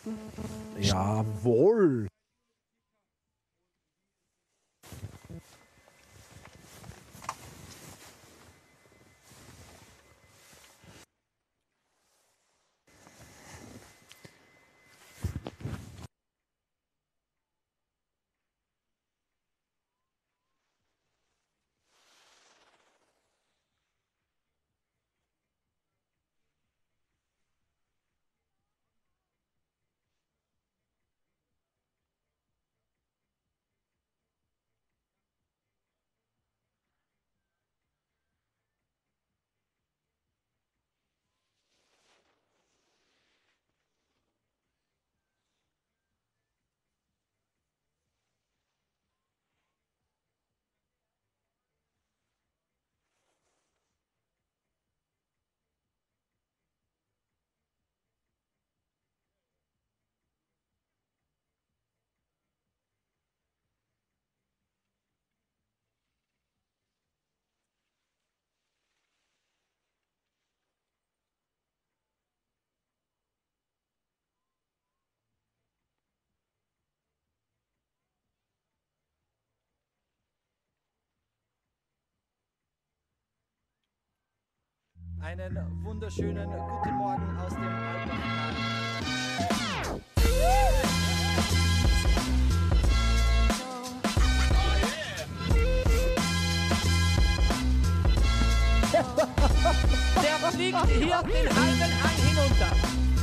Minuten? Jawohl! Einen wunderschönen guten Morgen aus dem Albachtal. Der fliegt hier den halben Hang hinunter.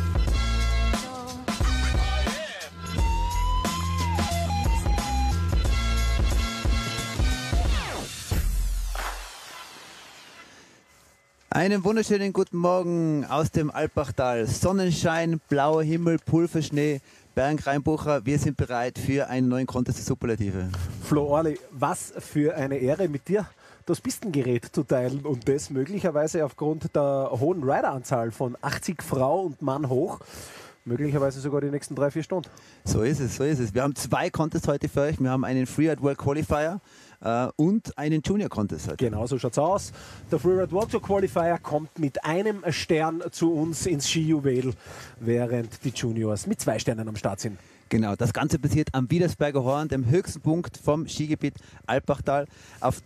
Einen wunderschönen guten Morgen aus dem Alpachtal. Sonnenschein, blauer Himmel, Pulverschnee, Bernd Reinbucher, wir sind bereit für einen neuen Contest der Superlative. Flo Orli, was für eine Ehre, mit dir das Pistengerät zu teilen und das möglicherweise aufgrund der hohen Rideranzahl von 80 Frau und Mann hoch, möglicherweise sogar die nächsten 3-4 Stunden. So ist es, so ist es. Wir haben 2 Contests heute für euch. Wir haben einen Freeride World Qualifier und einen Junior Contest heute. Genau, so schaut's aus. Der Freeride World Tour Qualifier kommt mit einem Stern zu uns ins Skijuwel, während die Juniors mit 2 Sternen am Start sind. Genau, das Ganze passiert am Wiedersberger Horn, dem höchsten Punkt vom Skigebiet Alpachtal. Auf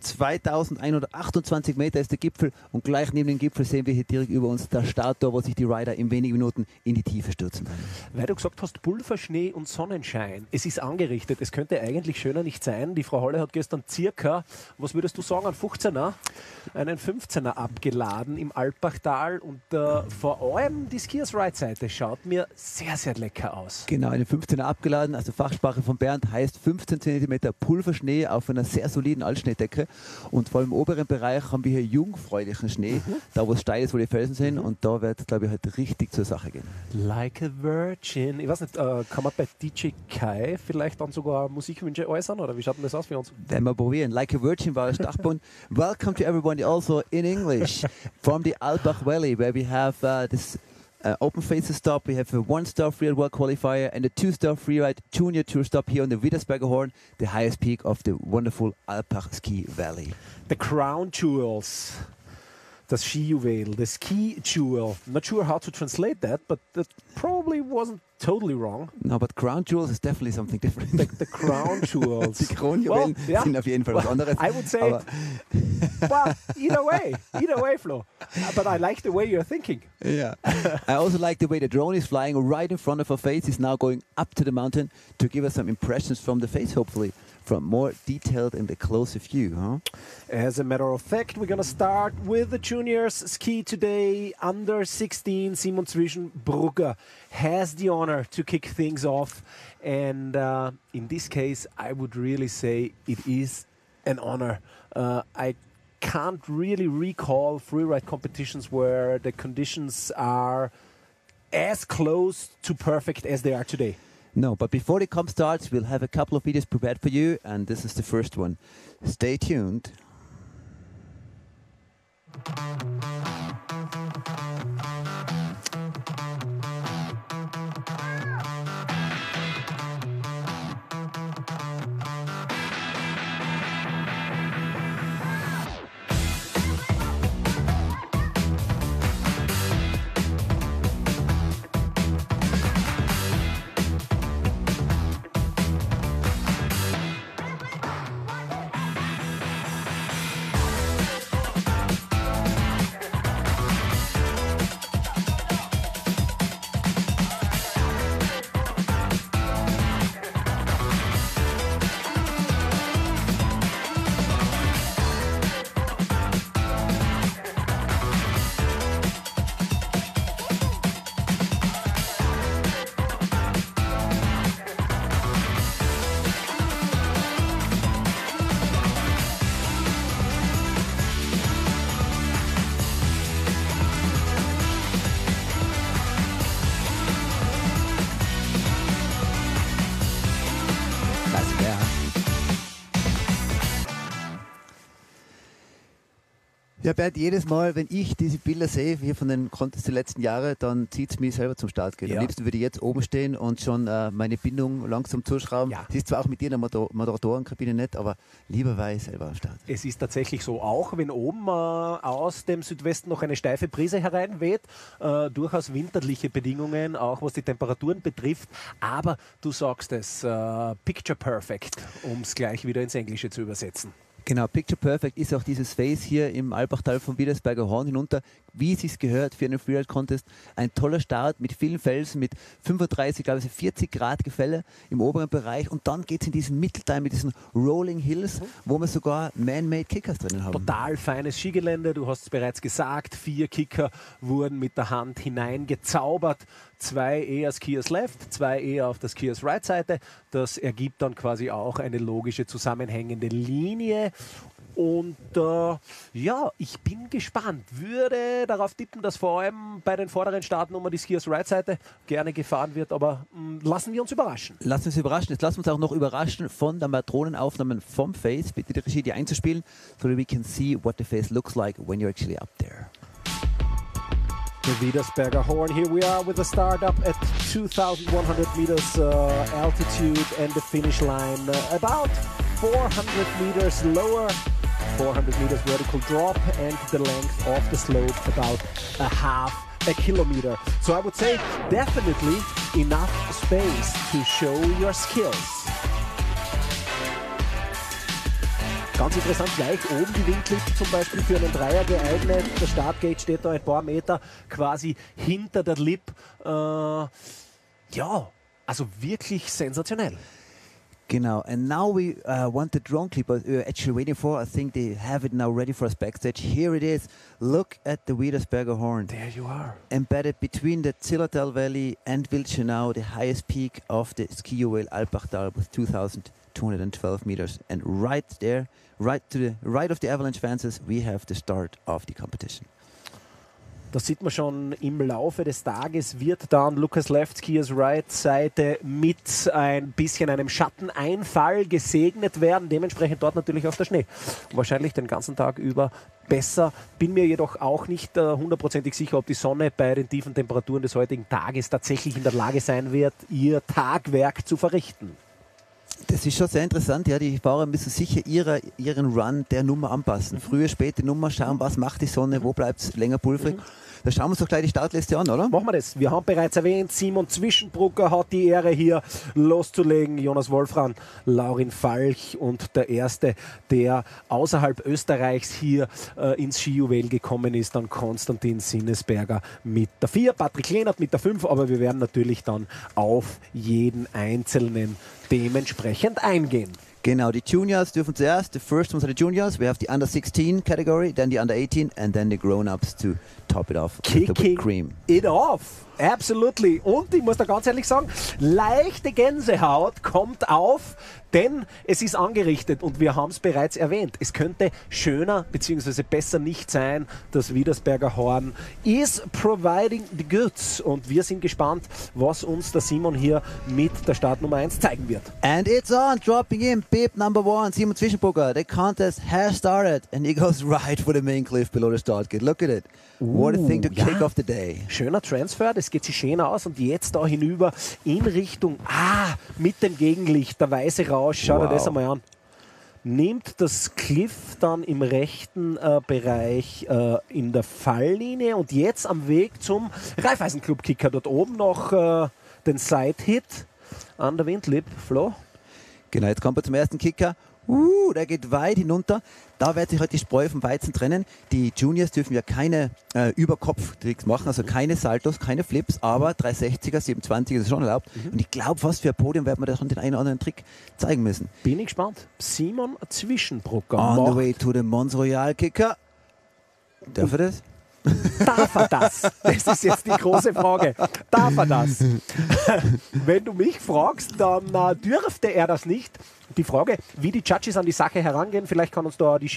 2128 Meter ist der Gipfel und gleich neben dem Gipfel sehen wir hier direkt über uns das Starttor, wo sich die Rider in wenigen Minuten in die Tiefe stürzen werden. Weil du gesagt hast, Pulverschnee und Sonnenschein, es ist angerichtet, es könnte eigentlich schöner nicht sein. Die Frau Holle hat gestern circa, was würdest du sagen, einen 15er, einen 15er abgeladen im Alpachtal und vor allem die Skiers Ride Seite schaut mir sehr, sehr lecker aus. Genau, einen 15er abgeladen, also Fachsprache von Bernd heißt 15 cm Pulverschnee auf einer sehr soliden Altschneedecke und vor allem im oberen Bereich haben wir hier jungfräulichen Schnee, da wo es steil ist, wo die Felsen sind und da wird es, glaube ich, heute richtig zur Sache gehen. Like a Virgin. Ich weiß nicht, kann man bei DJ Kai vielleicht dann sogar Musikwünsche äußern oder wie schaut denn das aus für uns? Werden wir probieren. Like a Virgin war der Startpunkt. Welcome to everybody also in English from the Albach Valley where we have this open faces stop. We have a 1-star freeride world qualifier and a 2-star freeride junior tour stop here on the Wiedersberger Horn, the highest peak of the wonderful Alpach Ski Valley. The Crown Jewels. Das Skijuwel, the Ski Jewel. Not sure how to translate that, but that probably wasn't totally wrong. No, but Crown Jewels is definitely something different. The Crown Jewels. Die Kronjuwelen sind auf jeden Fall was anderes. I would say, well, either way, Flo. But I like the way you're thinking. Yeah. I also like the way the drone is flying right in front of our face. It's now going up to the mountain to give us some impressions from the face, hopefully, from more detailed and a closer view. Huh? As a matter of fact, we're going to start with the juniors ski today. Under 16, Simon Zwischenbrugger has the honor to kick things off. And in this case, I would really say it is an honor. I can't really recall freeride competitions where the conditions are as close to perfect as they are today. No, but before the comp starts, we'll have a couple of videos prepared for you, and this is the first one. Stay tuned. Ja, Bernd, jedes Mal, wenn ich diese Bilder sehe, hier von den Contests der letzten Jahre, dann zieht es mich selber zum Start gehen. Ja. Am liebsten würde ich jetzt oben stehen und schon meine Bindung langsam zuschrauben. Ja. Sie ist zwar auch mit dir in der Moderatorenkabine nicht, aber lieber war ich selber am Start. Es ist tatsächlich so, auch wenn oben aus dem Südwesten noch eine steife Brise hereinweht, durchaus winterliche Bedingungen, auch was die Temperaturen betrifft. Aber du sagst es, picture perfect, um es gleich wieder ins Englische zu übersetzen. Genau, Picture Perfect ist auch dieses Face hier im Albachtal vom Wiedersberger Horn hinunter, wie es sich gehört für einen Freeride-Contest. Ein toller Start mit vielen Felsen, mit 35, glaube ich, 40 Grad Gefälle im oberen Bereich und dann geht es in diesen Mittelteil mit diesen Rolling Hills, wo wir sogar Man-Made Kickers drinnen haben. Total feines Skigelände, du hast es bereits gesagt, 4 Kicker wurden mit der Hand hineingezaubert. 2 eher Skiers Left, 2 eher auf der Skiers Right Seite. Das ergibt dann quasi auch eine logische zusammenhängende Linie. Und ja, ich bin gespannt. Würde darauf tippen, dass vor allem bei den vorderen Startnummern die Skiers Right Seite gerne gefahren wird. Aber lassen wir uns überraschen. Lassen wir uns überraschen. Jetzt lassen wir uns auch noch überraschen von der Matronenaufnahmen vom Face. Bitte die Regie, die einzuspielen, so that we can see what the face looks like when you're actually up there. The Wiedersberger Horn. Here we are with the start up at 2,100 meters altitude and the finish line about 400 meters lower, 400 meters vertical drop, and the length of the slope about a kilometer. So I would say definitely enough space to show your skills. Ganz interessant, gleich oben die Windclip zum Beispiel für einen Dreier geeignet. Der Startgate steht da ein paar Meter quasi hinter der Lip. Ja, also wirklich sensationell. Genau, and now we want the drone clip we're actually waiting for. I think they have it now ready for us backstage. Here it is. Look at the Wiedersberger Horn. There you are. Embedded between the Zillertal Valley and Wilchenau, the highest peak of the ski Juwel Albachtal with 2,212 meters. And right there, right to the right of the avalanche fences, we have the start of the competition. Das sieht man schon im Laufe des Tages, wird dann Lucas Left, Skiers Right Seite mit ein bisschen einem Schatteneinfall gesegnet werden. Dementsprechend dort natürlich auf der Schnee. Wahrscheinlich den ganzen Tag über besser. Bin mir jedoch auch nicht hundertprozentig sicher, ob die Sonne bei den tiefen Temperaturen des heutigen Tages tatsächlich in der Lage sein wird, ihr Tagwerk zu verrichten. Das ist schon sehr interessant, ja, die Fahrer müssen sicher ihren Run der Nummer anpassen. Frühe, späte Nummer, schauen, was macht die Sonne, wo bleibt es länger pulverig. Da schauen wir uns doch gleich die Startliste an, oder? Machen wir das. Wir haben bereits erwähnt, Simon Zwischenbrucker hat die Ehre, hier loszulegen. Jonas Wolfram, Laurin Falch und der Erste, der außerhalb Österreichs hier ins Skijuwel gekommen ist, dann Konstantin Sinnesberger mit der 4, Patrick Lehnert mit der 5, aber wir werden natürlich dann auf jeden Einzelnen dementsprechend eingehen. Genau, die Juniors dürfen zuerst. The first ones are the Juniors. We have the under 16 category, then the under 18 and then the grown-ups to top it off with the whipped cream. It off. Absolutely. Und ich muss da ganz ehrlich sagen, leichte Gänsehaut kommt auf, denn es ist angerichtet und wir haben es bereits erwähnt. Es könnte schöner bzw. besser nicht sein. Das Wiedersberger Horn is providing the goods und wir sind gespannt, was uns der Simon hier mit der Startnummer 1 zeigen wird. And it's on, dropping in, bib number 1, Simon Zwischenbrucker. The contest has started and he goes right for the main cliff below the start gate. Look at it. What a thing to kick off the day. Schöner Transfer, das geht sich schön aus und jetzt da hinüber in Richtung, mit dem Gegenlicht, der weiße Rausch, schau dir das einmal an. Nimmt das Cliff dann im rechten Bereich in der Falllinie und jetzt am Weg zum Raiffeisen-Club-Kicker. Dort oben noch den Side-Hit an der Windlip. Flo? Genau, jetzt kommt er zum ersten Kicker. Der geht weit hinunter. Da wird sich halt die Spreu vom Weizen trennen. Die Juniors dürfen ja keine Überkopf-Tricks machen, also keine Saltos, keine Flips, aber 360er, 720er ist schon erlaubt. Und ich glaube, fast für ein Podium werden wir da schon den einen oder anderen Trick zeigen müssen. Bin ich gespannt. Simon Zwischenbrucker. On the way to the Mons Royal Kicker. Darf er das? Darf er das? Das ist jetzt die große Frage. Darf er das? Wenn du mich fragst, dann dürfte er das nicht. Die Frage, wie die Judges an die Sache herangehen, vielleicht kann uns da die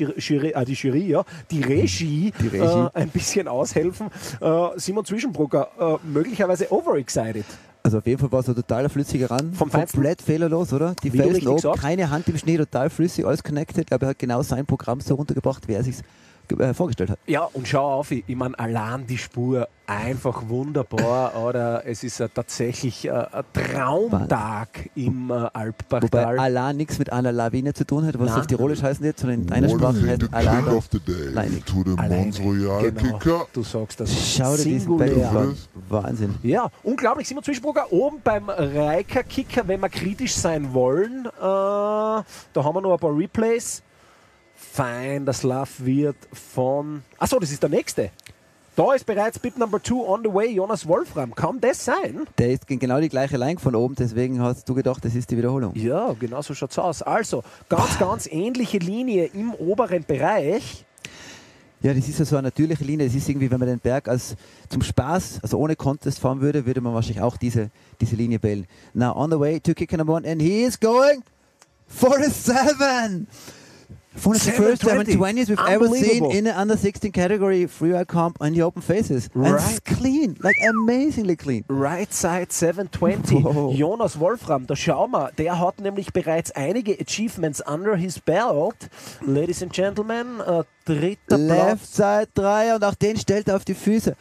Regie ein bisschen aushelfen. Simon Zwischenbrucker, möglicherweise overexcited. Also auf jeden Fall war es ein totaler flüssiger Run. Komplett fehlerlos, oder? Die Felsen oben, keine Hand im Schnee, total flüssig, alles connected. Ich glaube, er hat genau sein Programm so runtergebracht, wie er sich vorgestellt hat. Ja, und schau auf, ich meine, allein die Spur einfach wunderbar, oder? Es ist tatsächlich ein Traumtag im Wobei Alpbachtal. Alan nichts mit einer Lawine zu tun hat, was Nein. auf Tirolisch heißen wird, sondern in einer Sprache the heißt king Alan. of the day Leinig. to the Mons Royal Kicker. Du sagst das. Schau dir diesen Singulär. Backflip. Wahnsinn. Ja, unglaublich. Simon Zwischenbrugger oben beim Reiker-Kicker, wenn wir kritisch sein wollen. Da haben wir noch ein paar Replays. Fein, das Love wird von... Achso, das ist der nächste. Da ist bereits Bit Number 2 on the way, Jonas Wolfram. Kann das sein? Der ist genau die gleiche Line von oben, deswegen hast du gedacht, das ist die Wiederholung. Ja, genau so schaut es aus. Also, ganz ähnliche Linie im oberen Bereich. Ja, das ist ja so eine natürliche Linie. Das ist irgendwie, wenn man den Berg als zum Spaß, also ohne Contest fahren würde, würde man wahrscheinlich auch diese Linie wählen. Now on the way to kicker number 1 and he is going for a 7! One of the first 720s we've ever seen in the under 16 category freeride comp on the open faces. And it's clean, like amazingly clean. Right side 720. Wow. Jonas Wolfram, da schauen wir, der hat nämlich bereits einige Achievements under his belt. Ladies and Gentlemen, dritter Left Platz. side 3 und auch den stellt er auf die Füße.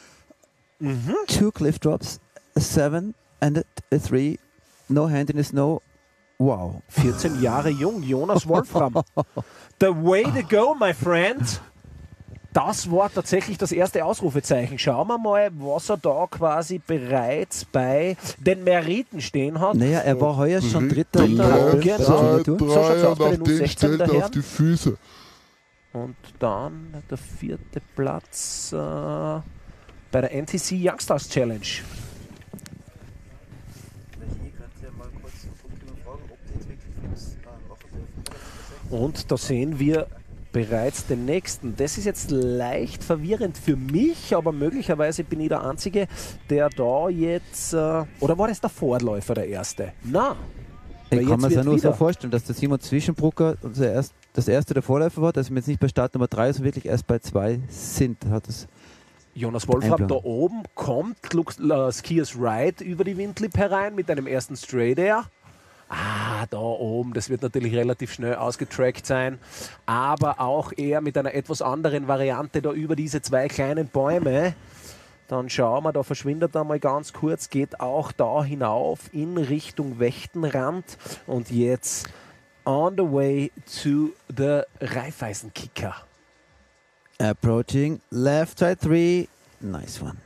2 cliff drops, a 7 and a 3, no hand in the snow. Wow. 14 Jahre jung, Jonas Wolfram. The way to go, my friend. Das war tatsächlich das erste Ausrufezeichen. Schauen wir mal, was er da quasi bereits bei den Meriten stehen hat. Naja, er war heuer schon Dritter in der Left genau. side Tour. So schaut's 3 aus bei und den auch den U16 stellt er daher. auf die Füße. Und dann der vierte Platz bei der NTC Youngstars Challenge. Und da sehen wir bereits den nächsten. Das ist jetzt leicht verwirrend für mich, aber möglicherweise bin ich der Einzige, der da jetzt... oder war das der Vorläufer, der erste? Na, Ich weil kann jetzt mir es ja wird nur so wieder- vorstellen, dass der Simon Zwischenbrucker das erste der Vorläufer war, dass wir jetzt nicht bei Start Nummer 3, sondern wirklich erst bei 2 sind. Hat es Jonas Wolfram Einplan. da oben kommt, Skiers Ride über die Windlip herein mit einem ersten Straight Air. Da oben, das wird natürlich relativ schnell ausgetrackt sein, aber auch eher mit einer etwas anderen Variante da über diese zwei kleinen Bäume. Dann schauen wir, da verschwindet er mal ganz kurz, geht auch da hinauf in Richtung Wächtenrand und jetzt on the way to the Raiffeisenkicker. approaching left side 3. Nice one.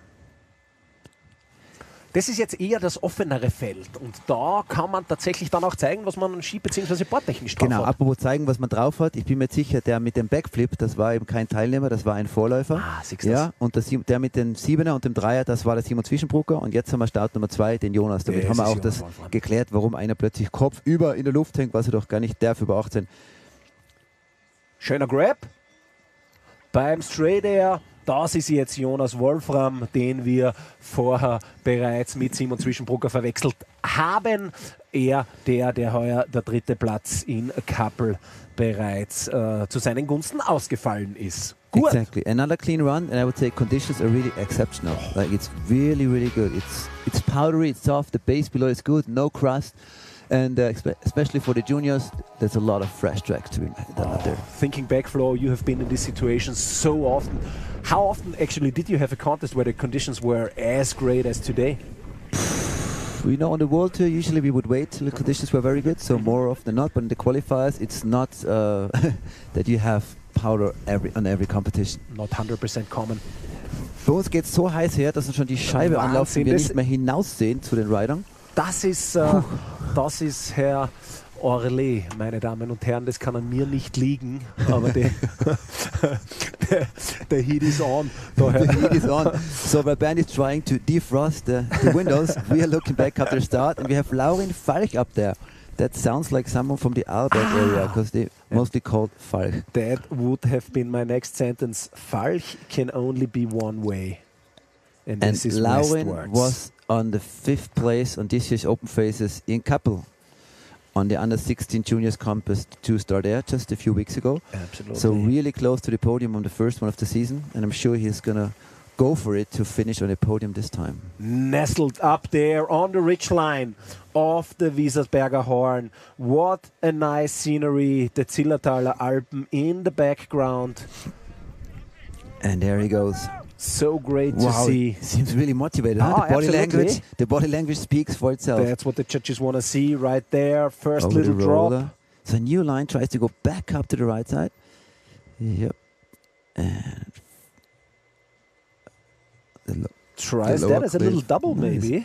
Das ist jetzt eher das offenere Feld und da kann man tatsächlich dann auch zeigen, was man an Ski- bzw. Boardtechnisch drauf Genau, hat. apropos zeigen, was man drauf hat. Ich bin mir sicher, der mit dem Backflip, das war eben kein Teilnehmer, das war ein Vorläufer. Siehst du Ja, und der mit dem 7er und dem 3er, das war der Simon Zwischenbrucker. Und jetzt haben wir Start Nummer 2, den Jonas. Damit Das haben wir ist auch Jonas das Wolfram. geklärt, warum einer plötzlich kopfüber in der Luft hängt, was er doch gar nicht darf über 18. Schöner Grab beim Straight Air. Das ist jetzt Jonas Wolfram, den wir vorher bereits mit Simon Zwischenbrucker verwechselt haben. Er, der heuer der dritte Platz in Couple bereits zu seinen Gunsten ausgefallen ist. Gut. Exactly. Another clean run, and I would say conditions are really exceptional. Like it's really, really good. It's powdery, it's soft, the base below is good, no crust. And especially for the juniors, there's a lot of fresh tracks to be done out there. Thinking back, Flo, you have been in this situation so often. How often actually did you have a contest where the conditions were as great as today? You know, on the World Tour, usually we would wait till the conditions were very good, so more often than not. But in the qualifiers, it's not that you have powder on every competition. Not 100% common. Bei uns geht es so heiß her, dass wir schon die Scheibe Wahnsinn, anlaufen, wir das- nicht mehr hinaussehen zu den Ridern. Das ist Herr Orle, meine Damen und Herren. Das kann an mir nicht liegen, aber der Heat is on. The heat is on. So while Bernd is trying to defrost the windows, we are looking back after start, and we have Laurin Falch up there. That sounds like someone from the Arlberg area, because they mostly called Falch. That would have been my next sentence. Falch can only be one way. And And this is Laurin westwards. was on the 5th place on this year's Open Faces in Kappel on the under 16 juniors compass 2-star there just a few weeks ago. Absolutely. So really close to the podium on the first one of the season, and I'm sure he's gonna go for it to finish on the podium this time. Nestled up there on the ridge line of the Wiesersberger Horn. What a nice scenery. The Zillertaler Alpen in the background. And there he goes. So great to Wow, see. seems really motivated. Huh? Ah, The absolutely. body language speaks for itself. That's what the judges want to see right there. First Over little the drop. roller. So new line tries to go back up to the right side. Yep. And Tries the that lower as a cliff. little double Nice. maybe.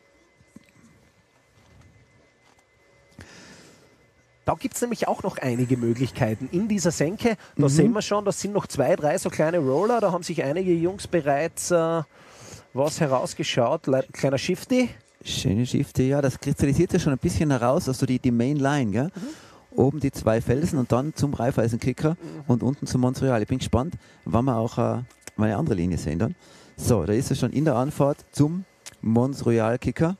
Da gibt es nämlich auch noch einige Möglichkeiten in dieser Senke. Da sehen wir schon, das sind noch 2, 3 so kleine Roller. Da haben sich einige Jungs bereits was herausgeschaut. Kleiner Shifty. schöne Shifty, ja, das kristallisiert ja schon ein bisschen heraus, also die Main Line, gell? Oben die 2 Felsen und dann zum Raiffeisenkicker und unten zum Montreal. Ich bin gespannt, wann wir auch meine andere Linie sehen dann. So, da ist er schon in der Anfahrt zum Montreal-Kicker.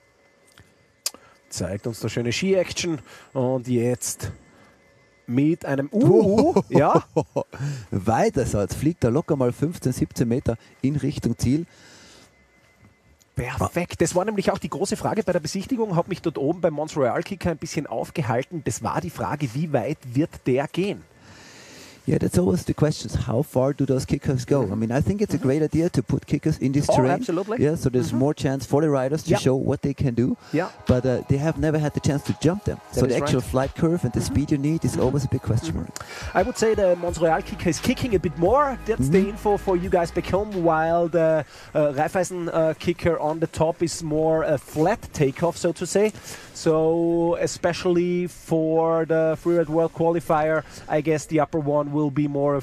Zeigt uns da schöne Ski-Action. Und jetzt mit einem ja, Weiter so, jetzt fliegt er locker mal 15, 17 Meter in Richtung Ziel. perfekt. Das war nämlich auch die große Frage bei der Besichtigung. Habe mich dort oben beim Montreal-Kicker ein bisschen aufgehalten. Das war die Frage, wie weit wird der gehen? Yeah, that's always the questions. How far do those kickers go? I mean, I think it's a great idea to put kickers in this Oh, terrain. absolutely. Yeah, so there's more chance for the riders to Yeah. show what they can do. Yeah. But they have never had the chance to jump them. So That the is actual right. flight curve and the speed you need is always a big question mark. I would say the Montreal kicker is kicking a bit more. That's the info for you guys back home, while the Raiffeisen kicker on the top is more a flat takeoff, so to say. So especially for the Freeride World Qualifier, I guess the upper one will be more a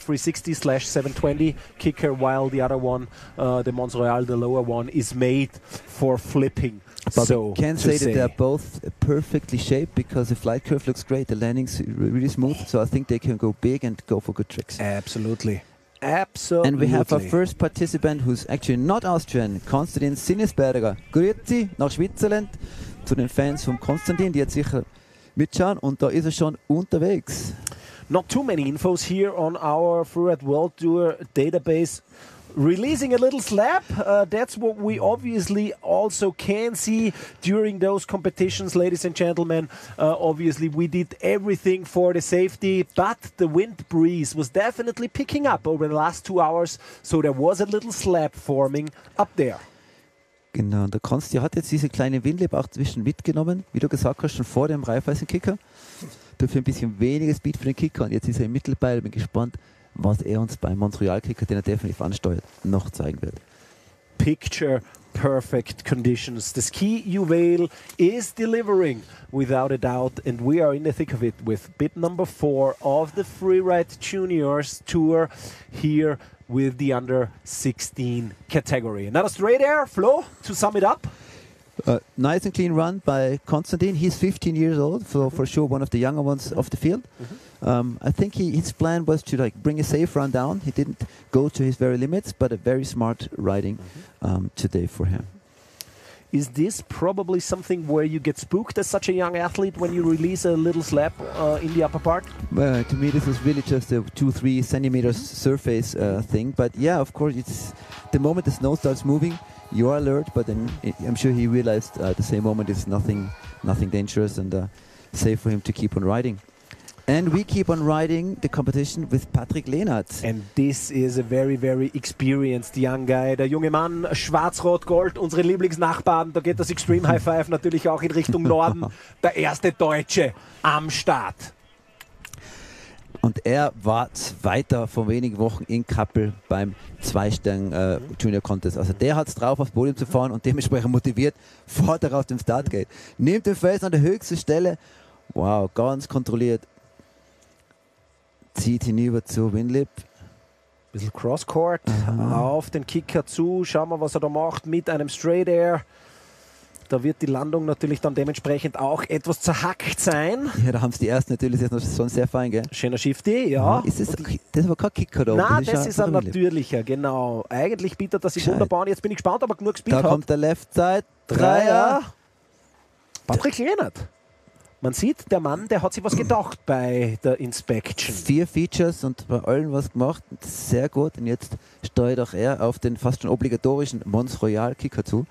360/720 kicker, while the other one, the Montreal, the lower one, is made for flipping. But so we can to say that they're both perfectly shaped because the flight curve looks great. The landing's really smooth. So I think they can go big and go for good tricks. Absolutely. Absolutely. And we have our first participant who's actually not Austrian, Konstantin Sinnesberger. Grüezi nach Switzerland zu den Fans von Konstantin, die jetzt sicher mitschauen und da ist er schon unterwegs. Not too many infos here on our Freeride World Tour database. Releasing a little slap, that's what we obviously also can see during those competitions, ladies and gentlemen. Obviously, we did everything for the safety, but the wind breeze was definitely picking up over the last 2 hours, so there was a little slap forming up there. Genau, und der Konsti hat jetzt diese kleine Windlip auch zwischen mitgenommen, wie du gesagt hast, schon vor dem Raiffeisen-Kicker. Dafür ein bisschen weniger Speed für den Kicker und jetzt ist er im Mittelbeil. Bin gespannt, was er uns beim Montreal-Kicker, den er definitiv ansteuert, noch zeigen wird. Picture perfect conditions. The ski Juwel is delivering without a doubt, and we are in the thick of it with bit number 4 of the Freeride Juniors Tour here with the under 16 category. Another straight air, Flo, to sum it up. Nice and clean run by Konstantin. He's 15 years old, so for sure one of the younger ones of the field. I think his plan was to bring a safe run down. He didn't go to his very limits, but a very smart riding today for him. Is this probably something where you get spooked as such a young athlete when you release a little slap in the upper part? Well, to me, this is really just a 2-3 centimeters surface thing. But yeah, of course, it's the moment the snow starts moving, you are alert. But then I'm sure he realized at the same moment it's nothing dangerous and safe for him to keep on riding. And we keep on riding the competition with Patrick Lehnert. And this is a very, very experienced young guy. Der junge Mann, Schwarz-Rot-Gold, unsere Lieblingsnachbarn. Da geht das Extreme High Five natürlich auch in Richtung Norden. Der erste Deutsche am Start. Und er war Zweiter vor wenigen Wochen in Kappel beim 2-Stern Junior Contest. Also der hat es drauf, aufs Podium zu fahren und dementsprechend motiviert, fährt er auf dem Startgate. Nimmt den Felsen an der höchsten Stelle. Wow, ganz kontrolliert. Zieht hinüber zu Windlip. Bisschen Crosscourt auf den Kicker zu. Schauen wir, was er da macht mit einem Straight Air. Da wird die Landung natürlich dann dementsprechend auch etwas zerhackt sein. Ja, da haben es die ersten natürlich jetzt noch schon sehr fein, gell? Schöner Shifty, ja. Ist das ist aber kein Kicker da oben. Nein, das ist ein einfach Windlip. natürlicher, genau. Eigentlich bietet das sich Gescheit. wunderbar an. Jetzt bin ich gespannt, ob er genug Speed Da hat. kommt der Left Side. Dreier. Patrick Lehnert. Man sieht, der Mann, der hat sich was gedacht bei der Inspection. 4 Features und bei allen was gemacht. Sehr gut. Und jetzt steuert auch er auf den fast schon obligatorischen Montreal-Kicker zu.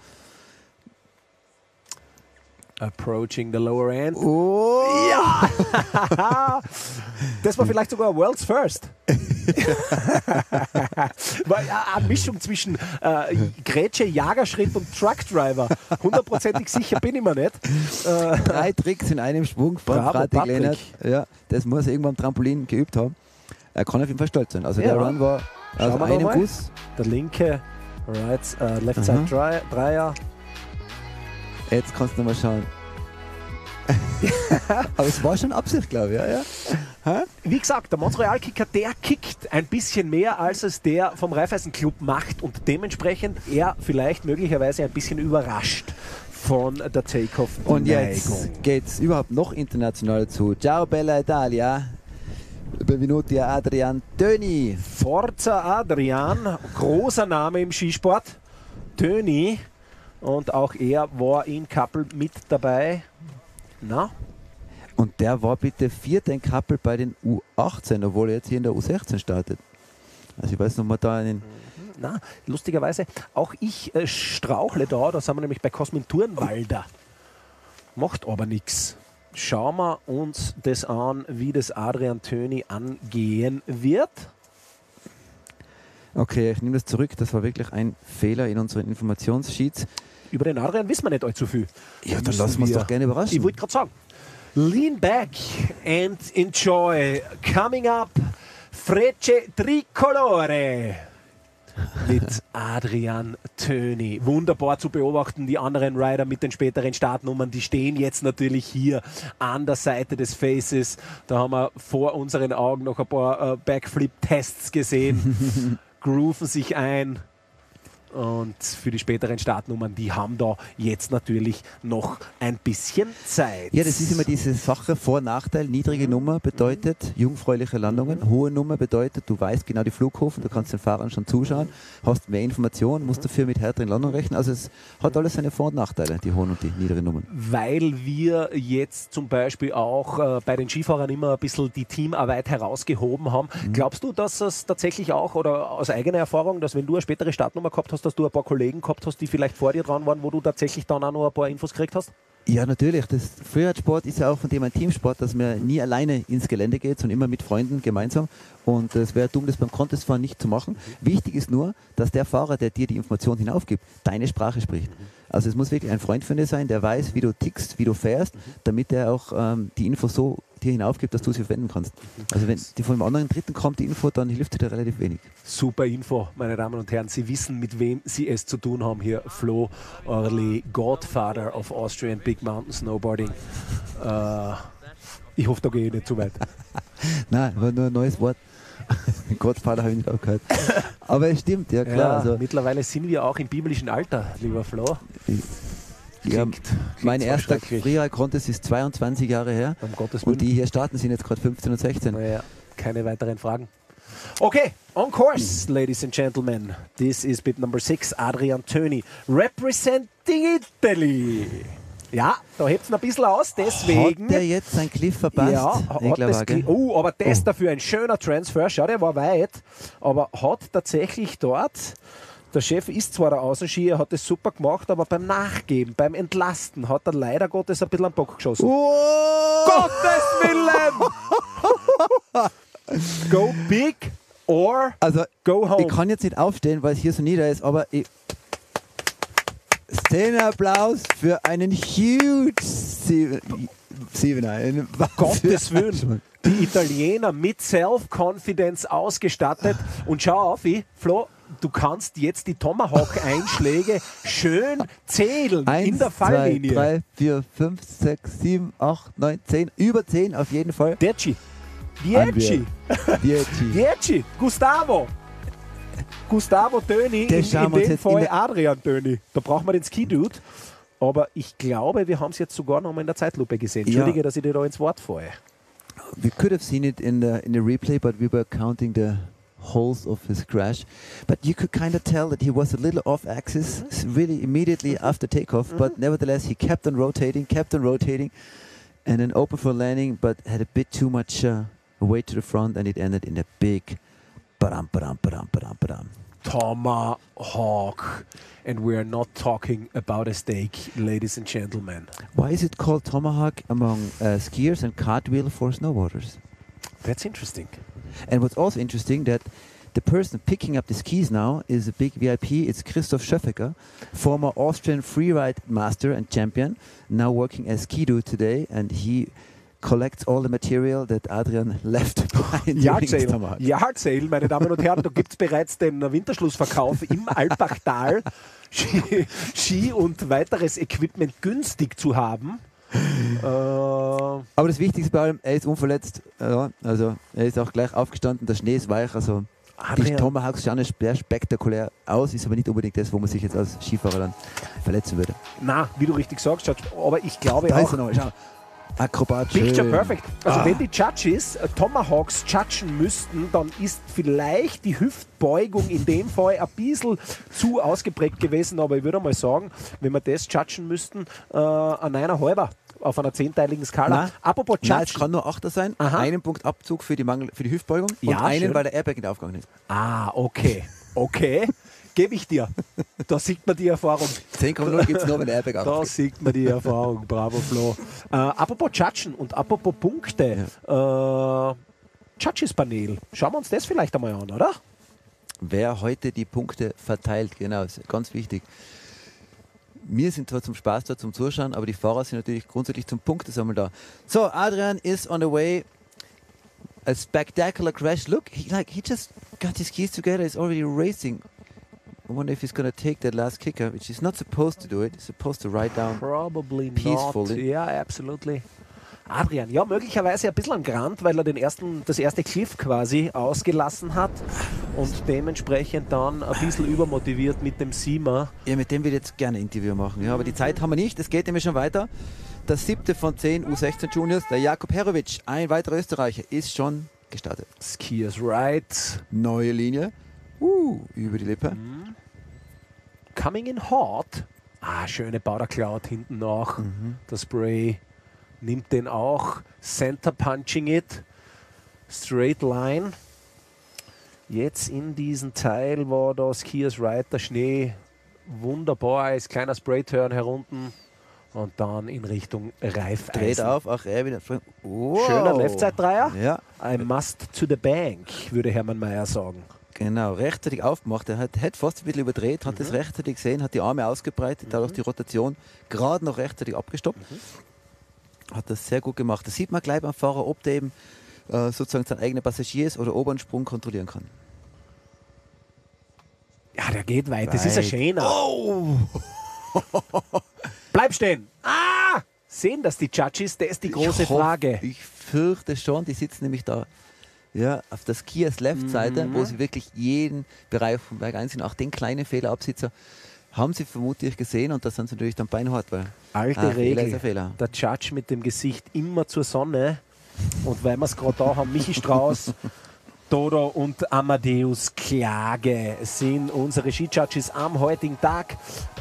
Approaching the lower end. Oh! Ja! Das war vielleicht sogar World's First. War ja eine Mischung zwischen Grätsche, Jagerschritt und Truckdriver. 100%ig sicher bin ich mir nicht. 3 Tricks in einem Schwung von Bravo, Patrick Patrick. Lehnert. Ja, das muss er irgendwann am Trampolin geübt haben. Er kann auf jeden Fall stolz sein. Also Ja. der Run war aus Schauen wir einem noch mal. Guss. Der linke Left Side Dreier. Jetzt kannst du noch mal schauen. Aber es war schon Absicht, glaube ich. Ja. Wie gesagt, der Montreal-Kicker, der kickt ein bisschen mehr, als es der vom Raiffeisen-Club macht und dementsprechend er vielleicht möglicherweise ein bisschen überrascht von der Takeoff. Und jetzt geht's überhaupt noch international zu. Ciao Bella Italia. Benvenuti a Adrian Töni. Forza Adrian, großer Name im Skisport. Töni. Und auch er war in Kappel mit dabei. Na? Und der war bitte Vierter in Kappel bei den U18, obwohl er jetzt hier in der U16 startet. Also ich weiß noch mal da einen. Na, lustigerweise, auch ich strauchle da sind wir nämlich bei Cosmin Turnwalder. Macht aber nichts. Schauen wir uns das an, wie das Adrian Töni angehen wird. Okay, ich nehme das zurück. Das war wirklich ein Fehler in unseren Informationssheets. Über den Adrian wissen wir nicht allzu viel. Ja, dann Müssen lassen wir uns doch gerne Ich überraschen. wollte gerade sagen, lean back and enjoy. Coming up, Frecce Tricolore mit Adrian Töni. Wunderbar zu beobachten, die anderen Rider mit den späteren Startnummern, die stehen jetzt natürlich hier an der Seite des Faces. Da haben wir vor unseren Augen noch ein paar Backflip-Tests gesehen, grooven sich ein. Und für die späteren Startnummern, die haben da jetzt natürlich noch ein bisschen Zeit. Ja, das ist immer diese Sache, Vor- und Nachteil. Niedrige Nummer bedeutet jungfräuliche Landungen. Hohe Nummer bedeutet, du weißt genau die Flughöfen, du kannst den Fahrern schon zuschauen, hast mehr Informationen, musst dafür mit härteren Landungen rechnen. Also es hat alles seine Vor- und Nachteile, die hohen und die niedrigen Nummern. Weil wir jetzt zum Beispiel auch bei den Skifahrern immer ein bisschen die Teamarbeit herausgehoben haben. Glaubst du, dass es tatsächlich auch, oder aus eigener Erfahrung, dass wenn du eine spätere Startnummer gehabt hast, dass du ein paar Kollegen gehabt hast, die vielleicht vor dir dran waren, wo du tatsächlich dann auch noch ein paar Infos gekriegt hast? Ja, natürlich. Das Freeride-Sport ist ja auch von dem ein Teamsport, dass man nie alleine ins Gelände geht, sondern immer mit Freunden gemeinsam. Und es wäre dumm, das beim Contestfahren nicht zu machen. Wichtig ist nur, dass der Fahrer, der dir die Information hinaufgibt, deine Sprache spricht. Also es muss wirklich ein Freund von dir sein, der weiß, wie du tickst, wie du fährst, damit er auch die Info so dir hinaufgibt, dass du sie verwenden kannst. Also wenn die von dem anderen Dritten kommt, die Info, dann hilft dir relativ wenig. Super Info, meine Damen und Herren. Sie wissen, mit wem Sie es zu tun haben hier. Flo Orli, Godfather of Austrian Big Mountain Snowboarding. Ich hoffe, da gehe ich nicht zu weit. Nein, war nur ein neues Wort. Gottvater habe ich nicht aufgehört. Aber es stimmt, ja klar. Ja, Also, mittlerweile sind wir auch im biblischen Alter, lieber Flo. ja, mein zwar erster schrecklich. Freeride-Contest ist 22 Jahre her. Um Gottes Willen. Und die hier starten sind jetzt gerade 15 und 16. Naja, keine weiteren Fragen. Okay, on course, ladies and gentlemen. This is bit number 6, Adrian Töni, representing Italy. Ja, da hebt es ein bisschen aus, deswegen. Hat der jetzt seinen Cliff verpasst? Ja, Ich hat glaube das auch, gell? aber das dafür ein schöner Transfer. Schau, der war weit, aber hat tatsächlich dort, der Chef ist zwar der Außenskier, hat das super gemacht, aber beim Nachgeben, beim Entlasten hat er leider Gottes ein bisschen am Bock geschossen. Gottes Willen! Go big or Also, go home. ich kann jetzt nicht aufstehen, weil es hier so nieder ist, aber Szenenapplaus für einen huge Siebener. Gottes Willen. Die Italiener mit Self-Confidence ausgestattet. Und schau auf, Flo, du kannst jetzt die Tomahawk-Einschläge schön zählen 1, in der 2, Falllinie. 3, 4, 5, 6, 7, 8, 9, 10. Über 10 auf jeden Fall. Dieci. Dieci. Gustavo Töni, Das in schauen wir uns dem jetzt in Fall der- Adrian Töni. Da braucht man den Ski-Dude. Aber ich glaube, wir haben es jetzt sogar noch mal in der Zeitlupe gesehen. Ja. Entschuldige, dass ich dir da ins Wort falle. We could have seen it in the replay, but we were counting the holes of his crash. But you could kind of tell that he was a little off axis, really immediately after takeoff. But nevertheless, he kept on rotating, and then open for landing, but had a bit too much weight to the front, and it ended in a big badam. Tomahawk. And we are not talking about a steak, ladies and gentlemen. Why is it called tomahawk among skiers and cartwheel for snowboarders? That's interesting. And what's also interesting that the person picking up the skis now is a big VIP. It's Christoph Schöffiger, former Austrian freeride master and champion, now working as Ski-Doo today, and he collects all the material that Adrian left behind. Yard Sale, meine Damen und Herren, da gibt es bereits den Winterschlussverkauf im Alpbachtal. Ski und weiteres Equipment günstig zu haben. Aber das Wichtigste bei allem, er ist unverletzt. Ja, also er ist auch gleich aufgestanden, der Schnee ist weich. Also die Tomahawks schauen sehr spektakulär aus, ist aber nicht unbedingt das, wo man sich jetzt als Skifahrer dann verletzen würde. Na, wie du richtig sagst, aber ich glaube da auch... Ist er noch, schau. Akrobat. Picture perfect. Also wenn die Judges Tomahawks judgen müssten, dann ist vielleicht die Hüftbeugung in dem Fall ein bisschen zu ausgeprägt gewesen, aber ich würde mal sagen, wenn wir das judgen müssten, ein 9,5 auf einer 10-teiligen Skala. Nein. Apropos Judgen. Nein, es kann nur 8er sein. Aha. Einen Punkt Abzug für die Hüftbeugung und einen, schön. weil der Airbag nicht aufgegangen ist. Ah, okay. Okay. Gebe ich dir. Da sieht man die Erfahrung. 10,0 gibt es nur, wenn der Airbag aufgeht. Da sieht man die Erfahrung. Bravo, Flo. Apropos Judgen und apropos Punkte. Judges-Panel. Schauen wir uns das vielleicht einmal an, oder? Wer heute die Punkte verteilt, genau, ist ganz wichtig. Wir sind zwar zum Spaß da, zum Zuschauen, aber die Fahrer sind natürlich grundsätzlich zum Punktesammeln da. So, Adrian is on the way. A spectacular crash. Look, he just got his keys together. He's already racing. I wonder if he's going to take that last kicker, which he's not supposed to do it. He's supposed to ride down Probably peacefully. not. Ja, absolutely. Adrian, ja, möglicherweise ein bisschen am Rand, weil er das erste Cliff quasi ausgelassen hat und dementsprechend dann ein bisschen übermotiviert mit dem Siemer. Ja, mit dem würde ich jetzt gerne ein Interview machen. Ja, aber die Zeit haben wir nicht. Es geht nämlich schon weiter. Der 7. von 10 U16 Juniors, der Jakub Herovic, ein weiterer Österreicher, ist schon gestartet. Skiers right. Neue Linie. Über die Lippe. Coming in hot. Schöne Powder Cloud hinten nach. Der Spray nimmt den auch. Center punching it. Straight line. Jetzt in diesem Teil, wo da Skiers right, der Schnee wunderbar ist. Kleiner Spray-Turn herunten. Und dann in Richtung Reifeisen. Dreht auf, auch er wieder. Wow. Schöner Left-Side-Dreier. Ja. I must to the bank, würde Hermann Mayer sagen. Genau, rechtzeitig aufgemacht. Er hat fast ein bisschen überdreht, hat das rechtzeitig gesehen, hat die Arme ausgebreitet, dadurch die Rotation gerade noch rechtzeitig abgestoppt. Hat das sehr gut gemacht. Das sieht man gleich beim Fahrer, ob der eben sozusagen sein eigener Passagier ist oder ob er einen Sprung kontrollieren kann. Ja, der geht weit. Das ist ein schöner. Oh! Bleib stehen. Sehen das die Judges? Das ist die große Frage. Ich fürchte schon, die sitzen nämlich da. Ja, auf der Skiers Left-Seite, wo sie wirklich jeden Bereich vom Berg einsehen, auch den kleinen Fehlerabsitzer, haben sie vermutlich gesehen und da sind sie natürlich dann beinhart, weil alte Regel, ist ein Fehler. Der Judge mit dem Gesicht immer zur Sonne und weil wir es gerade da haben, Michi Strauß, Dodo und Amadeus Klage sind unsere Ski-Judges am heutigen Tag.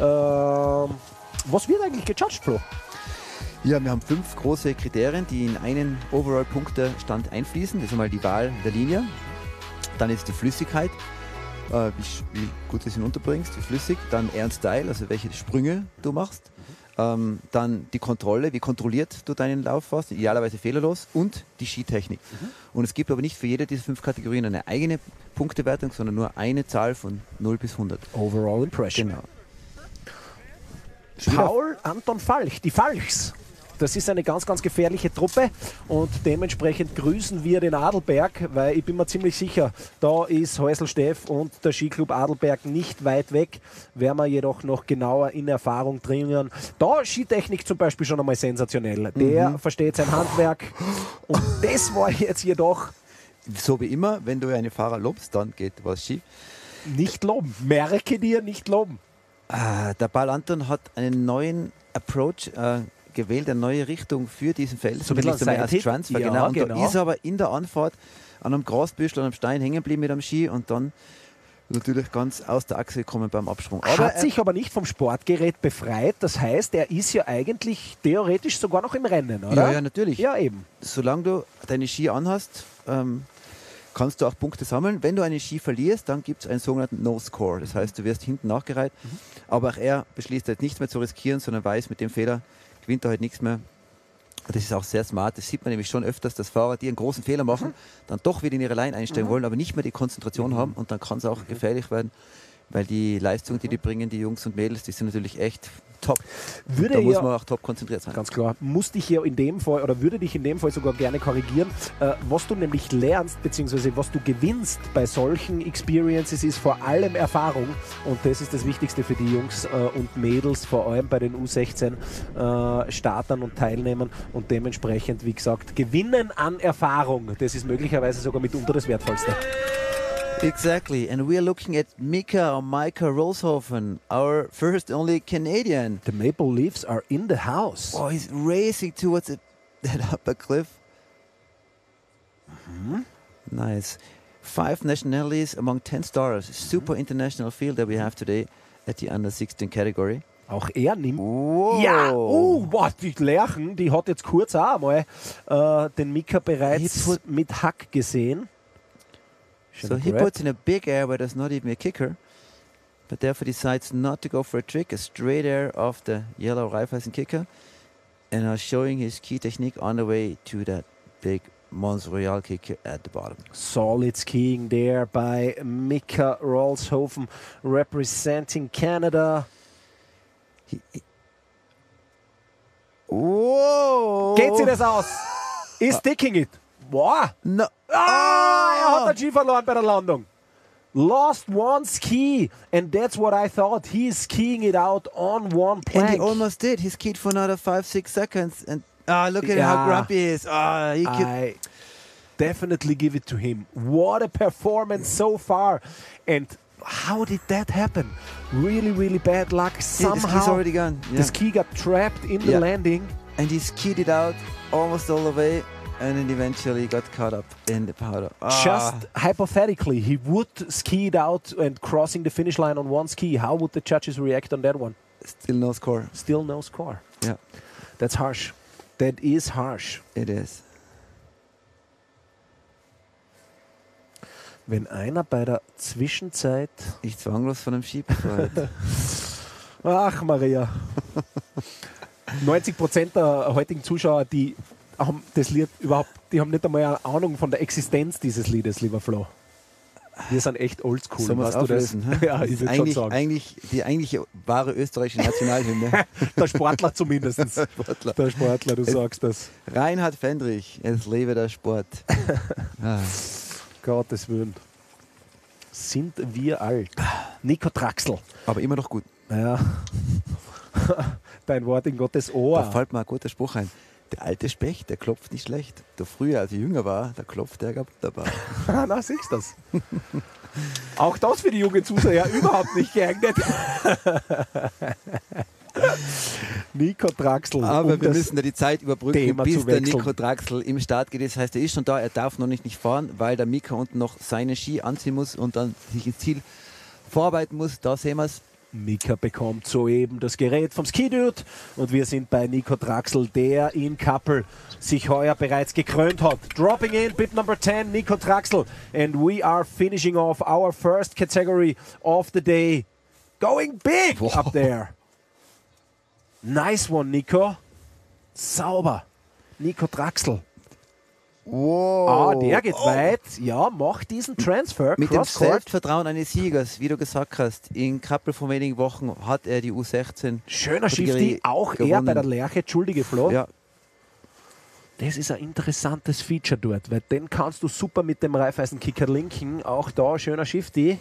Was wird eigentlich gejudged, Flo? Ja, wir haben 5 große Kriterien, die in einen Overall-Punktestand einfließen. Das ist einmal die Wahl der Linie, dann ist die Flüssigkeit, wie gut du es unterbringst, wie flüssig, dann Air and Style, also welche Sprünge du machst, dann die Kontrolle, wie kontrolliert du deinen Lauf hast, idealerweise fehlerlos, und die Skitechnik. Und es gibt aber nicht für jede dieser 5 Kategorien eine eigene Punktewertung, sondern nur eine Zahl von 0 bis 100. Overall Impression. Genau. Paul Anton Falch, die Falchs. Das ist eine ganz, ganz gefährliche Truppe und dementsprechend grüßen wir den Adelberg, weil ich bin mir ziemlich sicher, da ist Häusl Steff und der Skiclub Adelberg nicht weit weg, werden wir jedoch noch genauer in Erfahrung bringen. Da Skitechnik zum Beispiel schon einmal sensationell. Der versteht sein Handwerk und das war jetzt jedoch... So wie immer, wenn du einen Fahrer lobst, dann geht was schief. Nicht loben, merke dir, nicht loben. Der Paul Anton hat einen neuen Approach gewählt, eine neue Richtung für diesen Feld, so nämlich als Transfer. Ja, Und da ist aber in der Anfahrt an einem Grasbüschel, an einem Stein hängen geblieben mit einem Ski und dann natürlich ganz aus der Achse gekommen beim Absprung. Hat sich aber nicht vom Sportgerät befreit, das heißt, er ist ja eigentlich theoretisch sogar noch im Rennen, oder? Ja, natürlich. Ja, eben. Solange du deine Ski anhast, kannst du auch Punkte sammeln. Wenn du einen Ski verlierst, dann gibt es einen sogenannten No-Score. Das heißt, du wirst hinten nachgereiht. Aber auch er beschließt jetzt nichts mehr zu riskieren, sondern weiß, mit dem Fehler gewinnt er halt nichts mehr. Das ist auch sehr smart. Das sieht man nämlich schon öfters, dass Fahrer, die einen großen Fehler machen, dann doch wieder in ihre Line einsteigen wollen, aber nicht mehr die Konzentration haben. Und dann kann es auch gefährlich werden, weil die Leistung, die bringen, die Jungs und Mädels, die sind natürlich echt top. Da muss man auch top konzentriert sein. Ganz klar. Muss dich hier in dem Fall oder würde dich in dem Fall sogar gerne korrigieren. Was du nämlich lernst, beziehungsweise was du gewinnst bei solchen Experiences, ist vor allem Erfahrung. Und das ist das Wichtigste für die Jungs und Mädels, vor allem bei den U16 Startern und Teilnehmern. Und dementsprechend, wie gesagt, Gewinnen an Erfahrung. Das ist möglicherweise sogar mitunter das Wertvollste. Exactly, and we are looking at Mika Rolshofen, our first only Canadian. The Maple Leafs are in the house. Oh, he's racing towards that upper cliff. Nice. 5 nationalities among 10 stars. Super international field that we have today at the under 16 category. Auch er nimmt. Wow. Ja, boah, die Lerchen, die hat jetzt kurz auch einmal den Mika bereits mit Hack gesehen. So he puts in a big air where there's not even a kicker, but therefore decides not to go for a trick, a straight air off the yellow Raiffeisen kicker, and now showing his key technique on the way to that big Mons Royal kicker at the bottom. Solid skiing there by Mika Rolshofen, representing Canada. Whoa! Geht sie das aus? Ist sticking it. Boah! No. Er hat den Ski verloren bei der Landung. Lost one ski, and that's what I thought. He is skiing it out on one plank. And he almost did. He skied for another 5-6 seconds, and look at how grumpy he is. I definitely give it to him. What a performance so far. And how did that happen? Really, really bad luck. Somehow the ski's already gone. Yeah. The ski got trapped in the landing. And he skied it out almost all the way. And then eventually got caught up in the powder. Just hypothetically, he would ski it out and crossing the finish line on one ski. How would the judges react on that one? Still no score. Still no score. Yeah. That's harsh. That is harsh. It is. Wenn einer bei der Zwischenzeit... Ich zwanglos von einem Ski befreit. Ach, Maria. 90% der heutigen Zuschauer, die haben das Lied überhaupt, die haben nicht einmal eine Ahnung von der Existenz dieses Liedes, lieber Flo. Wir sind echt oldschool. Sollen wir es auflösen? Ja, ich würde schon sagen. Eigentlich die eigentliche wahre österreichische Nationalhymne. Der Sportler zumindest. Der Sportler, du sagst das. Reinhard Fendrich, es lebe der Sport. Gottes Willen. Sind wir alt. Nico Traxel. Aber immer noch gut. Ja. Dein Wort in Gottes Ohr. Da fällt mir ein guter Spruch ein. Der alte Specht, der klopft nicht schlecht. Der früher, als ich jünger war, da klopft der wunderbar. Na, siehst du das. Auch das für die jungen Zuseher überhaupt nicht geeignet. Nico Traxel. Aber wir müssen da die Zeit überbrücken, Thema bis zu der wechseln. Nico Traxel im Start geht. Das heißt, er ist schon da, er darf noch nicht fahren, weil der Mika unten noch seine Ski anziehen muss und dann sich ins Ziel vorarbeiten muss. Da sehen wir es. Mika bekommt soeben das Gerät vom Ski-Dude und wir sind bei Nico Traxel, der in Kappel sich heuer bereits gekrönt hat. Dropping in, bit number 10, Nico Traxel. And we are finishing off our first category of the day. Going big up there. Nice one, Nico. Sauber. Nico Traxel. Wow. Der geht weit. Ja, macht diesen Transfer. Mit dem Cross-court. Selbstvertrauen eines Siegers, wie du gesagt hast, in Kappel vor wenigen Wochen hat er die U16. Schöner Kategorie Shifty, auch gewonnen. er bei der Lerche. Entschuldige, Flo. Ja, Das ist ein interessantes Feature dort, weil den kannst du super mit dem Raiffeisen-Kicker linken. Auch da schöner Shifty.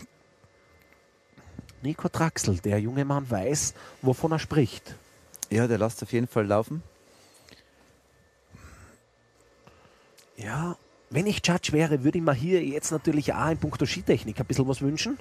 Nico Traxel, der junge Mann weiß, wovon er spricht. ja, der lässt auf jeden Fall laufen. Ja, wenn ich Judge wäre, würde ich mir hier jetzt natürlich auch in puncto Skitechnik ein bisschen was wünschen.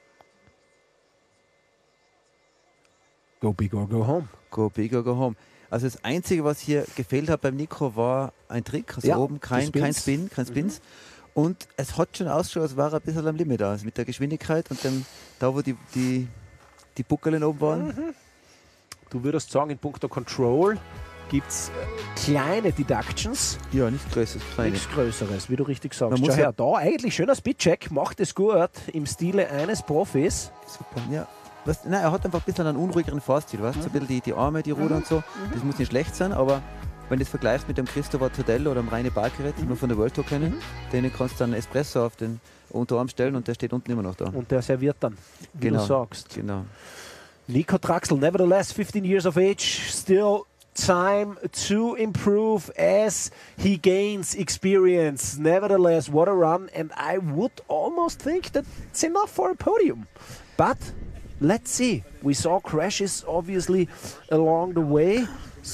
Go big or go home. Go big or go home. Also das Einzige, was hier gefehlt hat beim Nico, war ein Trick. Also Ja, oben kein Spins. Und es hat schon ausgeschaut, als war er ein bisschen am Limit aus mit der Geschwindigkeit und dem, da wo die Buckeln oben waren. Du würdest sagen, in puncto Control gibt es kleine Deductions. Ja, nicht größeres, feine. Nichts Größeres, wie du richtig sagst. Man muss Schau her, da eigentlich schöner Speedcheck, macht es gut im Stile eines Profis. Super, ja. Nein, er hat einfach ein bisschen einen unruhigeren Fahrstil, weißt du? So ein bisschen die Arme, die Ruder und so. Das muss nicht schlecht sein, aber wenn du es vergleichst mit dem Christopher Todello oder dem Reine Barkeret, die wir von der World Tour kennen, denen kannst du dann einen Espresso auf den Unterarm stellen und der steht unten immer noch da. Und der serviert dann, wie du sagst. Genau. Nico Draxl, nevertheless 15 years of age, still time to improve as he gains experience. Nevertheless, what a run, and I would almost think that it's enough for a podium. But let's see. We saw crashes obviously along the way,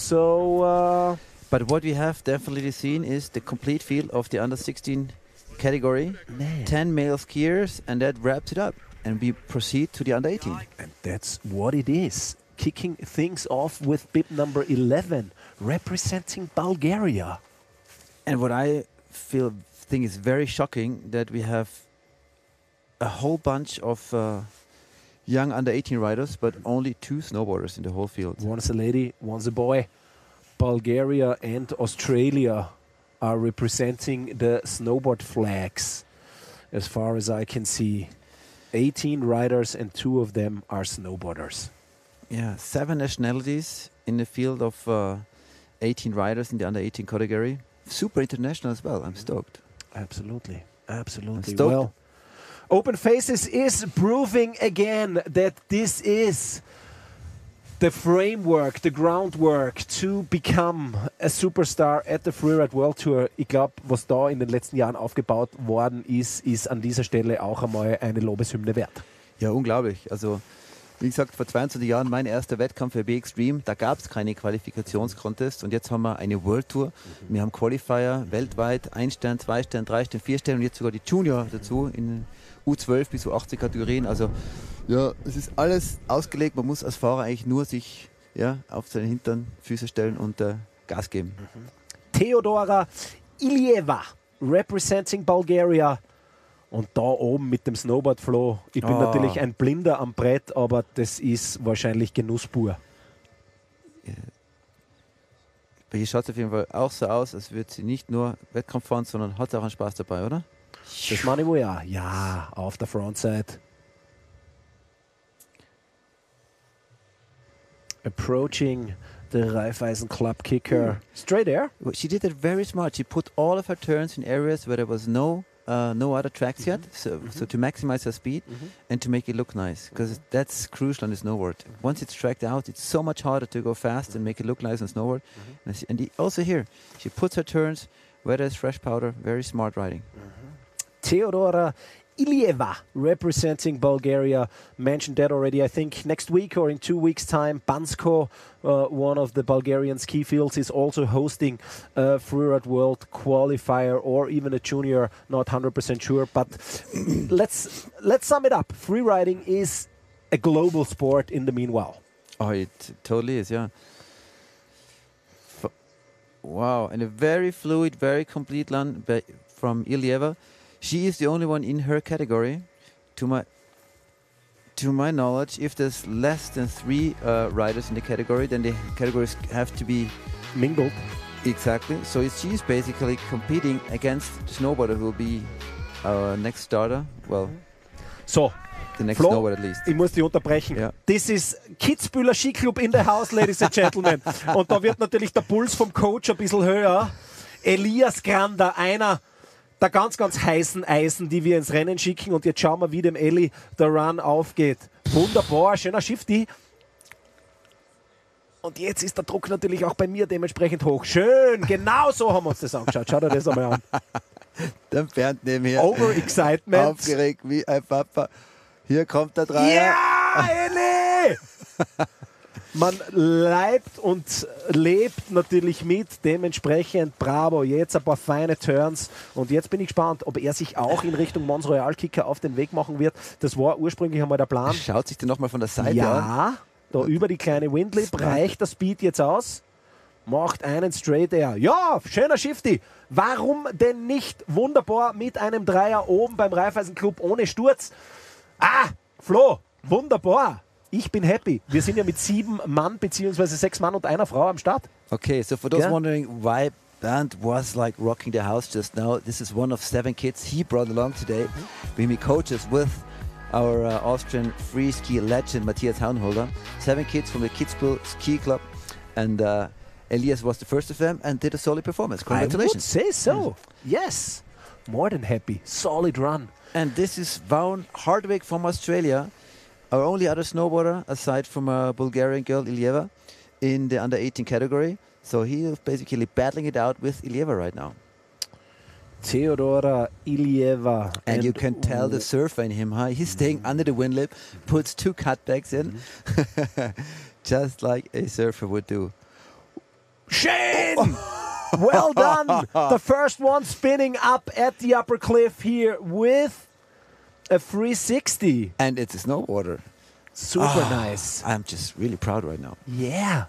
so... But what we have definitely seen is the complete field of the under 16 category. 10 male skiers, and that wraps it up. And we proceed to the under 18. And that's what it is. Kicking things off with bib number 11, representing Bulgaria. And what I think is very shocking, that we have a whole bunch of young under 18 riders, but only 2 snowboarders in the whole field. One's a lady, one's a boy. Bulgaria and Australia are representing the snowboard flags, as far as I can see. 18 riders and 2 of them are snowboarders. Yeah, 7 nationalities in the field of 18 riders in the under 18 category. Super international as well. I'm stoked. Absolutely, absolutely. Stoked. Well, Open Faces is proving again that this is the framework, the groundwork to become a superstar at the Freeride World Tour. Ich glaube, was da in den letzten Jahren aufgebaut worden ist, ist an dieser Stelle auch einmal eine Lobeshymne wert. Ja, unglaublich. Also, wie gesagt, vor 22 Jahren mein erster Wettkampf für B-Extreme. Da gab es keine Qualifikationscontest und jetzt haben wir eine World Tour. Wir haben Qualifier weltweit, 1 Stern, 2 Stern, 3 Stern, 4 Stern und jetzt sogar die Junior dazu in U12 bis U18 Kategorien. Also ja, es ist alles ausgelegt. Man muss als Fahrer eigentlich nur sich auf seine Hintern, Füße stellen und Gas geben. Teodora Ilieva, representing Bulgaria. Und da oben mit dem Snowboard-Flow. Ich bin natürlich ein Blinder am Brett, aber das ist wahrscheinlich Genuss pur. Ja. Hier schaut es auf jeden Fall auch so aus, als würde sie nicht nur Wettkampf fahren, sondern hat auch einen Spaß dabei, oder? Das meine ich wohl ja. Ja, auf der Frontside. Approaching the Raiffeisen Club kicker. Straight air. Well, she did it very smart. She put all of her turns in areas where there was no other tracks yet, so to maximize her speed and to make it look nice, because that's crucial on the snowboard. Once it's tracked out, it's so much harder to go fast and make it look nice on snowboard. And also here, she puts her turns where there's fresh powder. Very smart riding. Teodora Ilieva, representing Bulgaria, mentioned that already. I think next week or in 2 weeks' time, Bansko, one of the Bulgarian ski fields, is also hosting a Freeride World qualifier or even a junior. Not 100% sure, but let's sum it up. Freeriding is a global sport in the meanwhile. Oh, it totally is, yeah. Wow, and a very fluid, very complete run from Ilieva. She is the only one in her category. To my knowledge, if there's less than 3 riders in the category, then the categories have to be mingled. Exactly. So she's basically competing against the snowboarder who will be our next starter. Well, so the next Flo, snowboarder at least. Ich muss dich unterbrechen. Ja. This is Kitzbühler Skiclub in the house, ladies and gentlemen. Und da wird natürlich der Puls vom Coach ein bisschen höher. Elias Grander, einer der ganz, ganz heißen Eisen, die wir ins Rennen schicken. Und jetzt schauen wir, wie dem Eli der Run aufgeht. Wunderbar, schöner Shifty. Und jetzt ist der Druck natürlich auch bei mir dementsprechend hoch. Schön, genau so haben wir uns das angeschaut. Schaut euch das einmal an. Der Bernd nebenher. Overexcitement. Aufgeregt wie ein Papa. Hier kommt der Dreier. Ja, Eli! Man leibt und lebt natürlich mit, dementsprechend bravo, jetzt ein paar feine Turns und jetzt bin ich gespannt, ob er sich auch in Richtung Mons Royal Kicker auf den Weg machen wird. Das war ursprünglich einmal der Plan. Schaut sich den nochmal von der Seite an. Ja, da über die kleine Windlip reicht der Speed jetzt aus, macht einen Straight Air. Ja, schöner Shifty. Warum denn nicht wunderbar mit einem Dreier oben beim Raiffeisen Club ohne Sturz? Flo, wunderbar. Ich bin happy. Wir sind ja mit 7 Mann bzw. 6 Mann und einer Frau am Start. Okay, so for those wondering why Bernd was like rocking the house just now, this is one of 7 kids he brought along today. We coaches with our Austrian free ski legend Matthias Haunholder. 7 kids from the Kitzbühel Ski Club, and Elias was the first of them and did a solid performance. I would Congratulations. say so. Yes. More than happy. Solid run. And this is Vaughan Hardwick from Australia, our only other snowboarder aside from a Bulgarian girl, Ilieva, in the under 18 category. So he is basically battling it out with Ilieva right now. Theodora Ilieva. And you can tell the surfer in him, huh? He's staying under the wind lip, puts 2 cutbacks in, just like a surfer would do. Shane! Well done! The first one spinning up at the upper cliff here with a 360. And it's a snowboarder. Super nice. I'm just really proud right now. Yeah.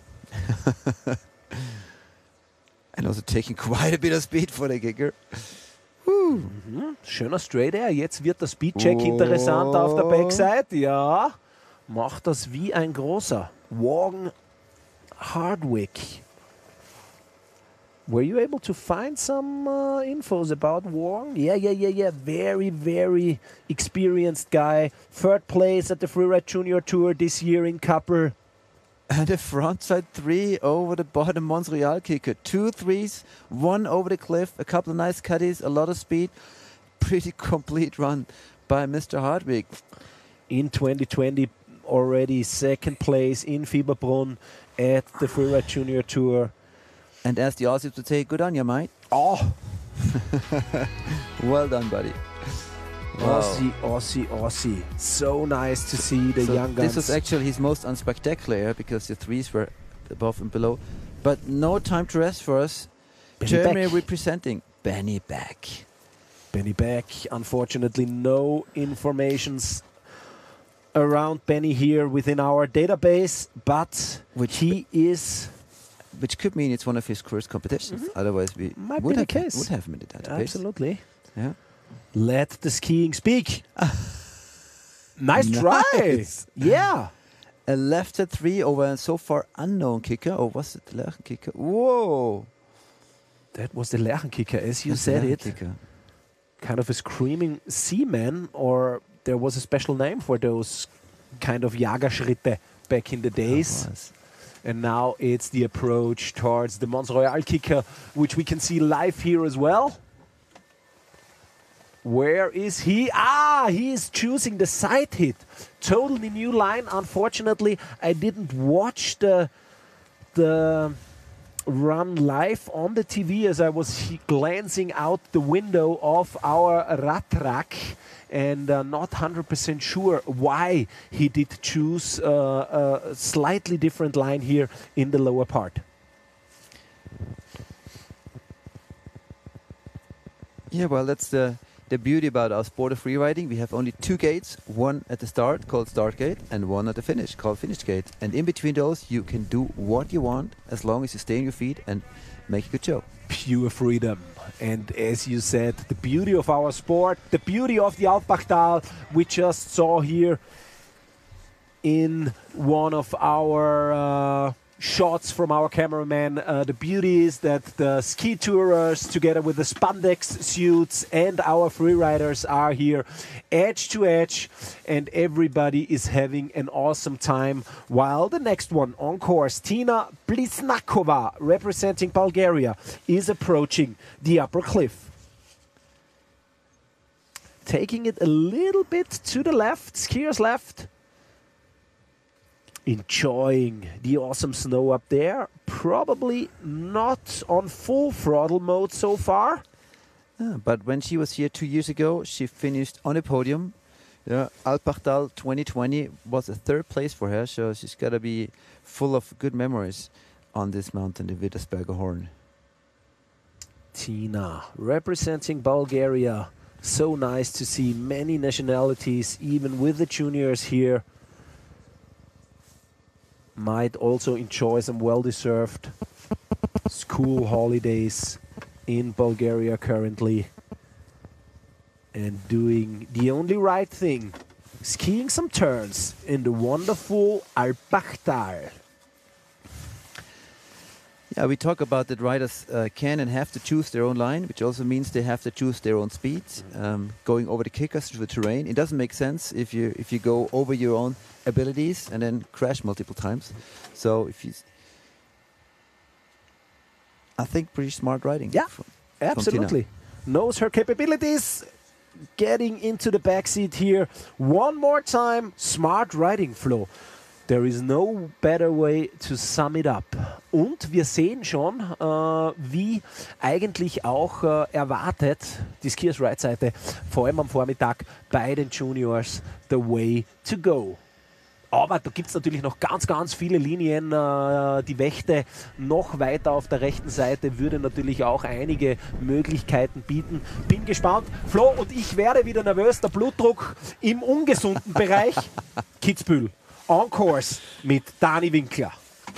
And also taking quite a bit of speed for the kicker. Schöner Straight Air. Jetzt wird der Speedcheck interessant auf der Backside. Ja, macht das wie ein großer. Vaughan Hardwick. Were you able to find some infos about Vaughan? Yeah. Very, very experienced guy. 3rd place at the Freeride Junior Tour this year in Kappel. And a frontside 3 over the bottom Mons Royal kicker. 2 threes, 1 over the cliff, a couple of nice cutties, a lot of speed. Pretty complete run by Mr. Hardwick. In 2020, already 2nd place in Fieberbrunn at the Freeride Junior Tour. And as the Aussies would say, good on you, mate. Oh! Well done, buddy. Wow. Aussie. So nice to see the young guns. This was actually his most unspectacular because the threes were above and below. But no time to rest for us. Benny Germany Beck. representing Benny Beck. Benny Beck. Unfortunately, no informations around Benny here within our database, but which could mean it's one of his first competitions. Otherwise, we Might would be have the case. would have him in the database. Absolutely. Yeah. Let the skiing speak. Nice try. Nice. Yeah. A left at 3 over a so far unknown kicker. Or was it the Lerchen kicker? Whoa. That was the Lerchenkicker, as you That's said the it. Lerchenkicker. Kind of a screaming seaman, or there was a special name for those kind of Jagerschritte back in the days. Was. And now it's the approach towards the Mons Royal kicker, which we can see live here as well. Where is he? He is choosing the side hit. Totally new line. Unfortunately, I didn't watch the run live on the TV as I was glancing out the window of our Radtrack and not 100% sure why he did choose a slightly different line here in the lower part. Yeah, well, that's the beauty about our sport of freeriding. We have only 2 gates, one at the start called start gate and one at the finish called finish gate. And in between those, you can do what you want as long as you stay on your feet and make a good show. Pure freedom. And as you said, the beauty of our sport, the beauty of the Alpbachtal we just saw here in one of our shots from our cameraman. The beauty is that the ski tourers together with the spandex suits and our freeriders are here edge to edge, and everybody is having an awesome time, while the next one on course, Tina Blisnakova, representing Bulgaria, is approaching the upper cliff. Taking it a little bit to the left, skiers left. Enjoying the awesome snow up there. Probably not on full throttle mode so far. But when she was here 2 years ago, she finished on a podium. Alpbachtal 2020 was a 3rd place for her, so she's got to be full of good memories on this mountain, the Wittersberger Horn. Tina, representing Bulgaria. So nice to see many nationalities, even with the juniors here. Might also enjoy some well-deserved school holidays in Bulgaria currently. And doing the only right thing, skiing some turns in the wonderful Alpbachtal. Yeah, we talk about that riders can and have to choose their own line, which also means they have to choose their own speeds. Going over the kickers through the terrain, it doesn't make sense if you go over your own abilities and then crash multiple times. So if you I think pretty smart riding. Yeah, from absolutely. Knows her capabilities. Getting into the backseat here. One more time. Smart riding, Flo. There is no better way to sum it up. Und wir sehen schon, wie eigentlich auch erwartet, die Skiers Right-Seite, vor allem am Vormittag bei den Juniors, the way to go. Aber da gibt es natürlich noch ganz, ganz viele Linien. Die Wächte noch weiter auf der rechten Seite würde natürlich auch einige Möglichkeiten bieten. Bin gespannt. Flo, und ich werde wieder nervös. Der Blutdruck im ungesunden Bereich. Kitzbühel. On course mit Dani Winkler.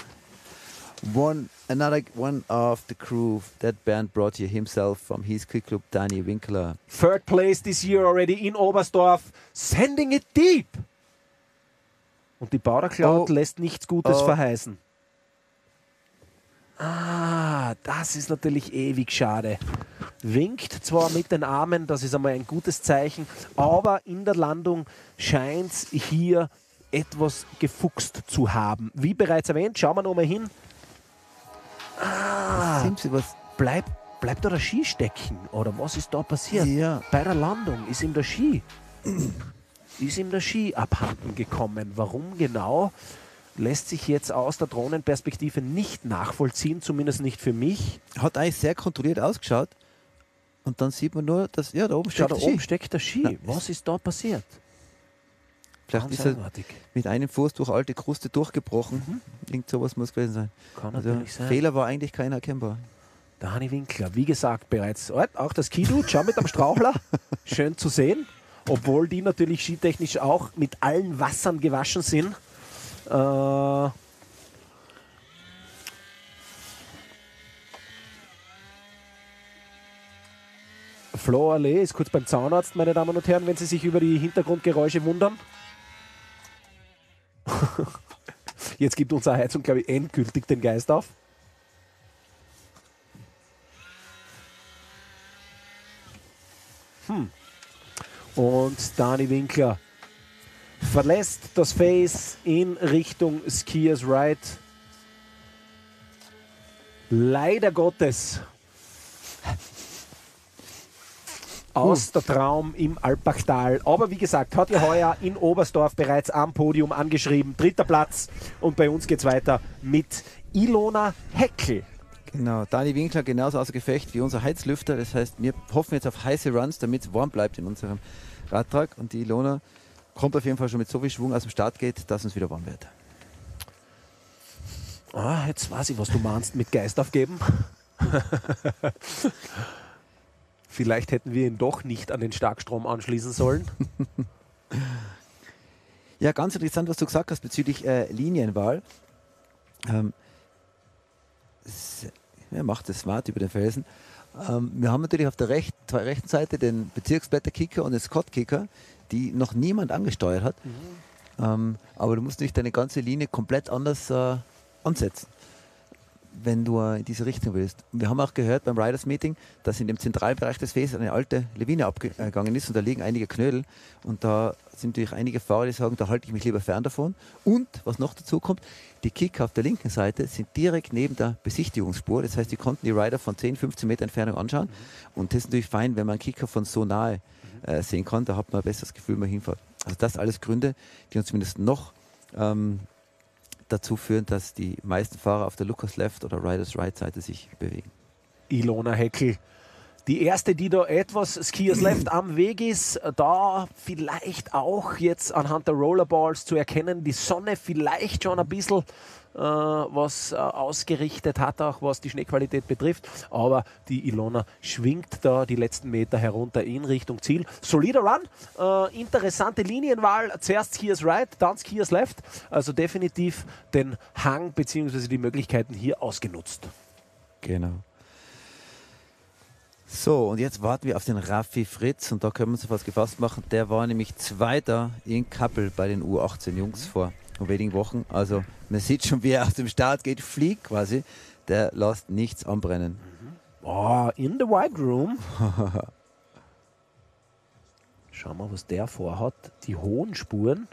Another one of the crew that Bernd brought here himself from his quick club, Dani Winkler. Third place this year already in Oberstdorf. Sending it deep. Und die Powder Cloud lässt nichts Gutes verheißen. Das ist natürlich ewig schade. Winkt zwar mit den Armen, das ist einmal ein gutes Zeichen, aber in der Landung scheint es hier etwas gefuchst zu haben. Wie bereits erwähnt, schauen wir nochmal hin. Bleibt da der Ski stecken? Oder was ist da passiert? Ja. Bei der Landung ist ihm der Ski abhanden gekommen. Warum genau, lässt sich jetzt aus der Drohnenperspektive nicht nachvollziehen, zumindest nicht für mich. Hat eigentlich sehr kontrolliert ausgeschaut. Und dann sieht man nur, dass da oben steckt der Ski. Nein, was ist da passiert? Vielleicht ist er mit einem Fuß durch alte Kruste durchgebrochen. Irgend sowas muss gewesen sein. Kann natürlich sein. Fehler war eigentlich keiner erkennbar. Dani Winkler, wie gesagt, bereits auch das Ski-Dude, schau mit am Strauchler. Schön zu sehen. Obwohl die natürlich skitechnisch auch mit allen Wassern gewaschen sind. Flo Allee ist kurz beim Zahnarzt, meine Damen und Herren, wenn Sie sich über die Hintergrundgeräusche wundern. Jetzt gibt unsere Heizung, glaube ich, endgültig den Geist auf. Und Dani Winkler verlässt das Face in Richtung Skiers Right. Leider Gottes aus der Traum im Alpbachtal. Aber wie gesagt, hat ja heuer in Oberstdorf bereits am Podium angeschrieben. 3. Platz. Und bei uns geht es weiter mit Ilona Heckel. Genau, Dani Winkler genauso außer Gefecht wie unser Heizlüfter. Das heißt, wir hoffen jetzt auf heiße Runs, damit es warm bleibt in unserem Radtrag. Und die Ilona kommt auf jeden Fall schon mit so viel Schwung aus dem Start geht, dass uns wieder warm wird. Jetzt weiß ich, was du meinst mit Geist aufgeben. Vielleicht hätten wir ihn doch nicht an den Starkstrom anschließen sollen. Ja, ganz interessant, was du gesagt hast bezüglich Linienwahl. Er macht es smart über den Felsen. Wir haben natürlich auf der rechten Seite den Bezirksblätterkicker und den Scott-Kicker, die noch niemand angesteuert hat. Aber du musst nicht deine ganze Linie komplett anders ansetzen, wenn du in diese Richtung willst. Und wir haben auch gehört beim Riders Meeting, dass in dem zentralen Bereich des Faces eine alte Lawine abgegangen ist und da liegen einige Knödel. Und da sind natürlich einige Fahrer, die sagen, da halte ich mich lieber fern davon. Und was noch dazu kommt, die Kicker auf der linken Seite sind direkt neben der Besichtigungsspur. Das heißt, die konnten die Rider von 10, 15 Meter Entfernung anschauen. Und das ist natürlich fein, wenn man einen Kicker von so nahe sehen kann. Da hat man ein besseres Gefühl, wenn man hinfährt. Also das alles Gründe, die uns zumindest noch dazu führen, dass die meisten Fahrer auf der Lucas Left oder Riders Right Seite sich bewegen. Ilona Heckel, die erste, die da etwas Skiers Left am Weg ist, da vielleicht auch jetzt anhand der Rollerballs zu erkennen, die Sonne vielleicht schon ein bisschen was ausgerichtet hat, auch was die Schneequalität betrifft, aber die Ilona schwingt da die letzten Meter herunter in Richtung Ziel. Solider Run, interessante Linienwahl, zuerst Skiers Right, dann Skiers Left, also definitiv den Hang bzw. die Möglichkeiten hier ausgenutzt. Genau. So, und jetzt warten wir auf den Raffi Fritz und da können wir uns was gefasst machen. Der war nämlich Zweiter in Kappel bei den U18 Jungs vor wenigen Wochen. Also man sieht schon, wie er aus dem Start geht, fliegt quasi. Der lässt nichts anbrennen. Oh, in the White Room. Schauen wir, was der vorhat. Die hohen Spuren.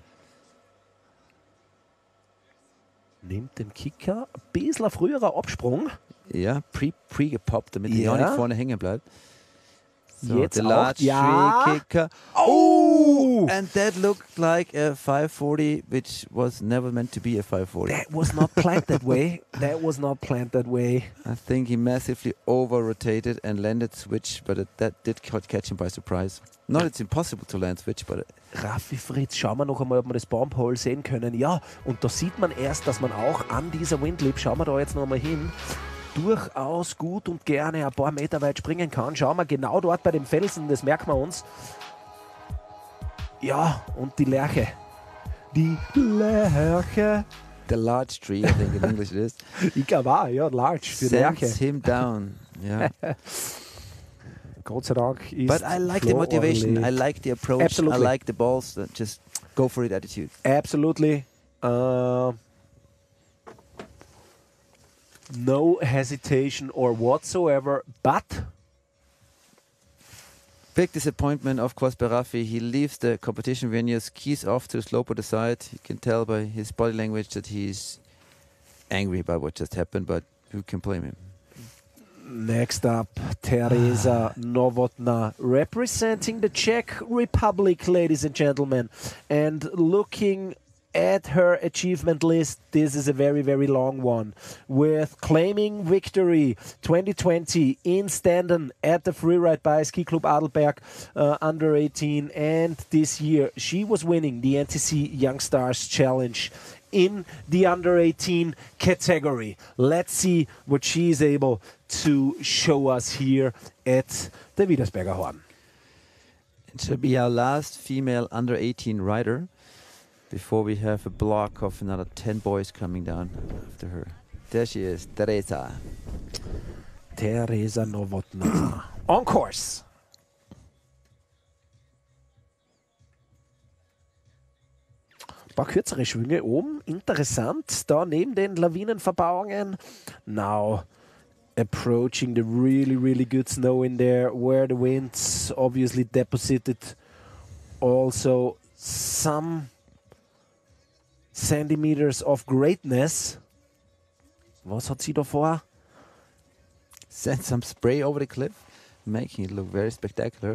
Nimmt den Kicker. Ein bisschen ein früherer Absprung. Ja, pre-gepoppt, damit die Ja. auch nicht vorne hängen bleibt. So, Jetzt the auch, large ja. free kicker. Oh! And that looked like a 540, which was never meant to be a 540. That was not planned that way. That was not planned that way. I think he massively over-rotated and landed switch, but that did catch him by surprise. Not it's impossible to land switch, but Raffi Fritz, schauen wir noch einmal, ob wir das Bomb-Hole sehen können. Ja, und da sieht man erst, dass man auch an dieser Windlip, schauen wir da jetzt noch einmal hin, durchaus gut und gerne ein paar Meter weit springen kann. Schauen wir genau dort bei dem Felsen, das merken wir uns. Ja, und die Lerche. Die Lerche. the large tree, I think in English it is, Ich glaube auch, ja, large für sends Lerche. him down. Yeah. Gott sei Dank ist But I like the Flo motivation. Orley. I like the approach. Absolutely. I like the balls. Just go for it attitude. Absolutely. No hesitation or whatsoever, but Big disappointment, of course, by Raffi. He leaves the competition venue, skis off to the slope of the side. You can tell by his body language that he's angry about what just happened, but who can blame him? next up, Teresa Novotná, representing the Czech Republic, ladies and gentlemen. And looking at her achievement list, this is a very, very long one. With claiming victory 2020 in Standen at the Freeride by Ski Club Adelberg under 18. And this year, she was winning the NTC Young Stars Challenge in the under 18 category. Let's see what she is able to show us here at the Wiedersberger Horn. It should be our last female under 18 rider before we have a block of another 10 boys coming down after her. There she is, Teresa. Teresa Novotná. On course. Ein paar kürzere Schwünge oben. Interessant. Da neben den Lawinenverbauungen. Now approaching the really, really good snow in there where the winds obviously deposited also some centimeters of greatness. Was hat sie da vor? Send some spray over the cliff, making it look very spectacular.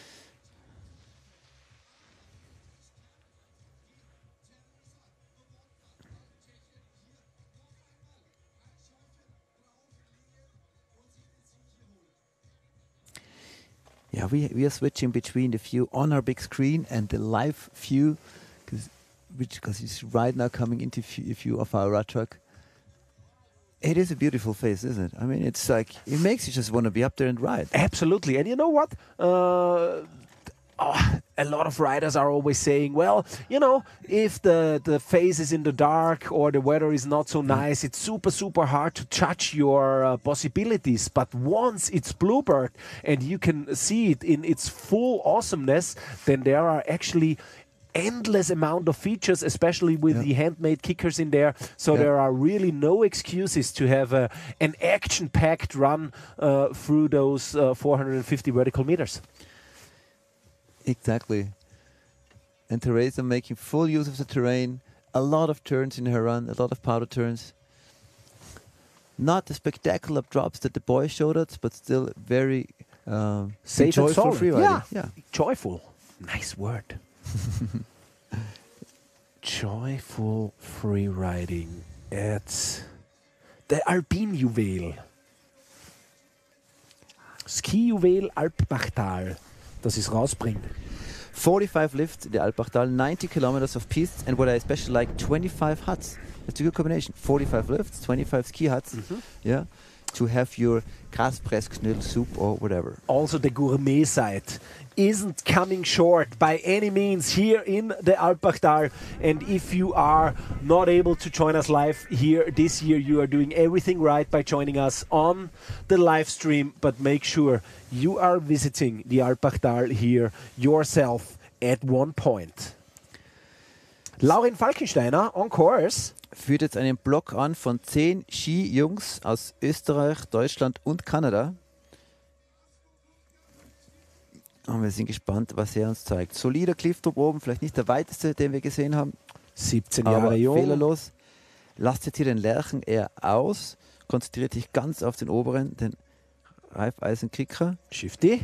Yeah, we are switching between the view on our big screen and the live view, because it's right now coming into view of our rad truck. It is a beautiful face, isn't it? I mean, it's like, it makes you just want to be up there and ride. Absolutely. And you know what? A lot of riders are always saying, well, you know, if the face is in the dark or the weather is not so nice, it's super, super hard to judge your possibilities. But once it's Bluebird and you can see it in its full awesomeness, then there are actually endless amount of features, especially with the handmade kickers in there. So there are really no excuses to have an action-packed run through those 450 vertical meters. Exactly. And Teresa making full use of the terrain, a lot of turns in her run, a lot of powder turns. Not the spectacular drops that the boys showed us, but still very Safe and joyful solid. free riding. Yeah. Joyful. Nice word. Joyful free riding at the Alpine Juwel. Ski Juwel Alpbachtal, das es rausbringt. 45 lifts in the Alpbachtal, 90 kilometers of pistes, and what I especially like, 25 huts. That's a good combination. 45 lifts, 25 ski huts, yeah, to have your Graspressknödel soup or whatever. Also the gourmet side isn't coming short by any means here in the Alpbachtal. And if you are not able to join us live here this year, you are doing everything right by joining us on the live stream. But make sure you are visiting the Alpbachtal here yourself at one point. Laurin Falkensteiner on course. Führt jetzt einen Block an von 10 Ski-Jungs aus Österreich, Deutschland und Kanada. Und wir sind gespannt, was er uns zeigt. Solider Cliffdrop oben, vielleicht nicht der weiteste, den wir gesehen haben, 17 aber Jahre jung. fehlerlos. Lasst jetzt hier den Lerchen eher aus, konzentriert dich ganz auf den oberen, den Reifeisenkicker. Shifty.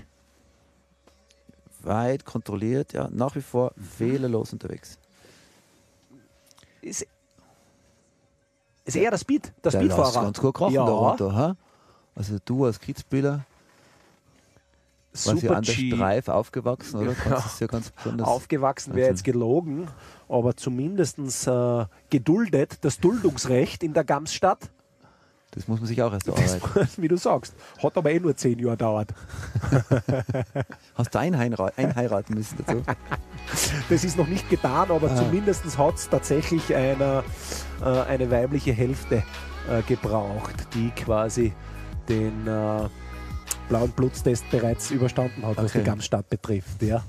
Weit kontrolliert, ja, nach wie vor fehlerlos unterwegs. Ist eher der Speed, der Der Speedfahrer. lässt ganz gut krachen Ja. da runter. Ha? Also du als Kitzbühler, was ja Super an der G. Streif aufgewachsen, oder? Kannst du es ja ganz besonders. Aufgewachsen wäre Also- jetzt gelogen, aber zumindest geduldet, das Duldungsrecht in der Gamsstadt, Das muss man sich auch erst erarbeiten. wie du sagst, hat aber nur 10 Jahre gedauert. Hast du einheiraten müssen dazu? Das ist noch nicht getan, aber zumindest hat es tatsächlich eine weibliche Hälfte gebraucht, die quasi den blauen Blutstest bereits überstanden hat, was Okay. die Gamsstadt betrifft. Ja.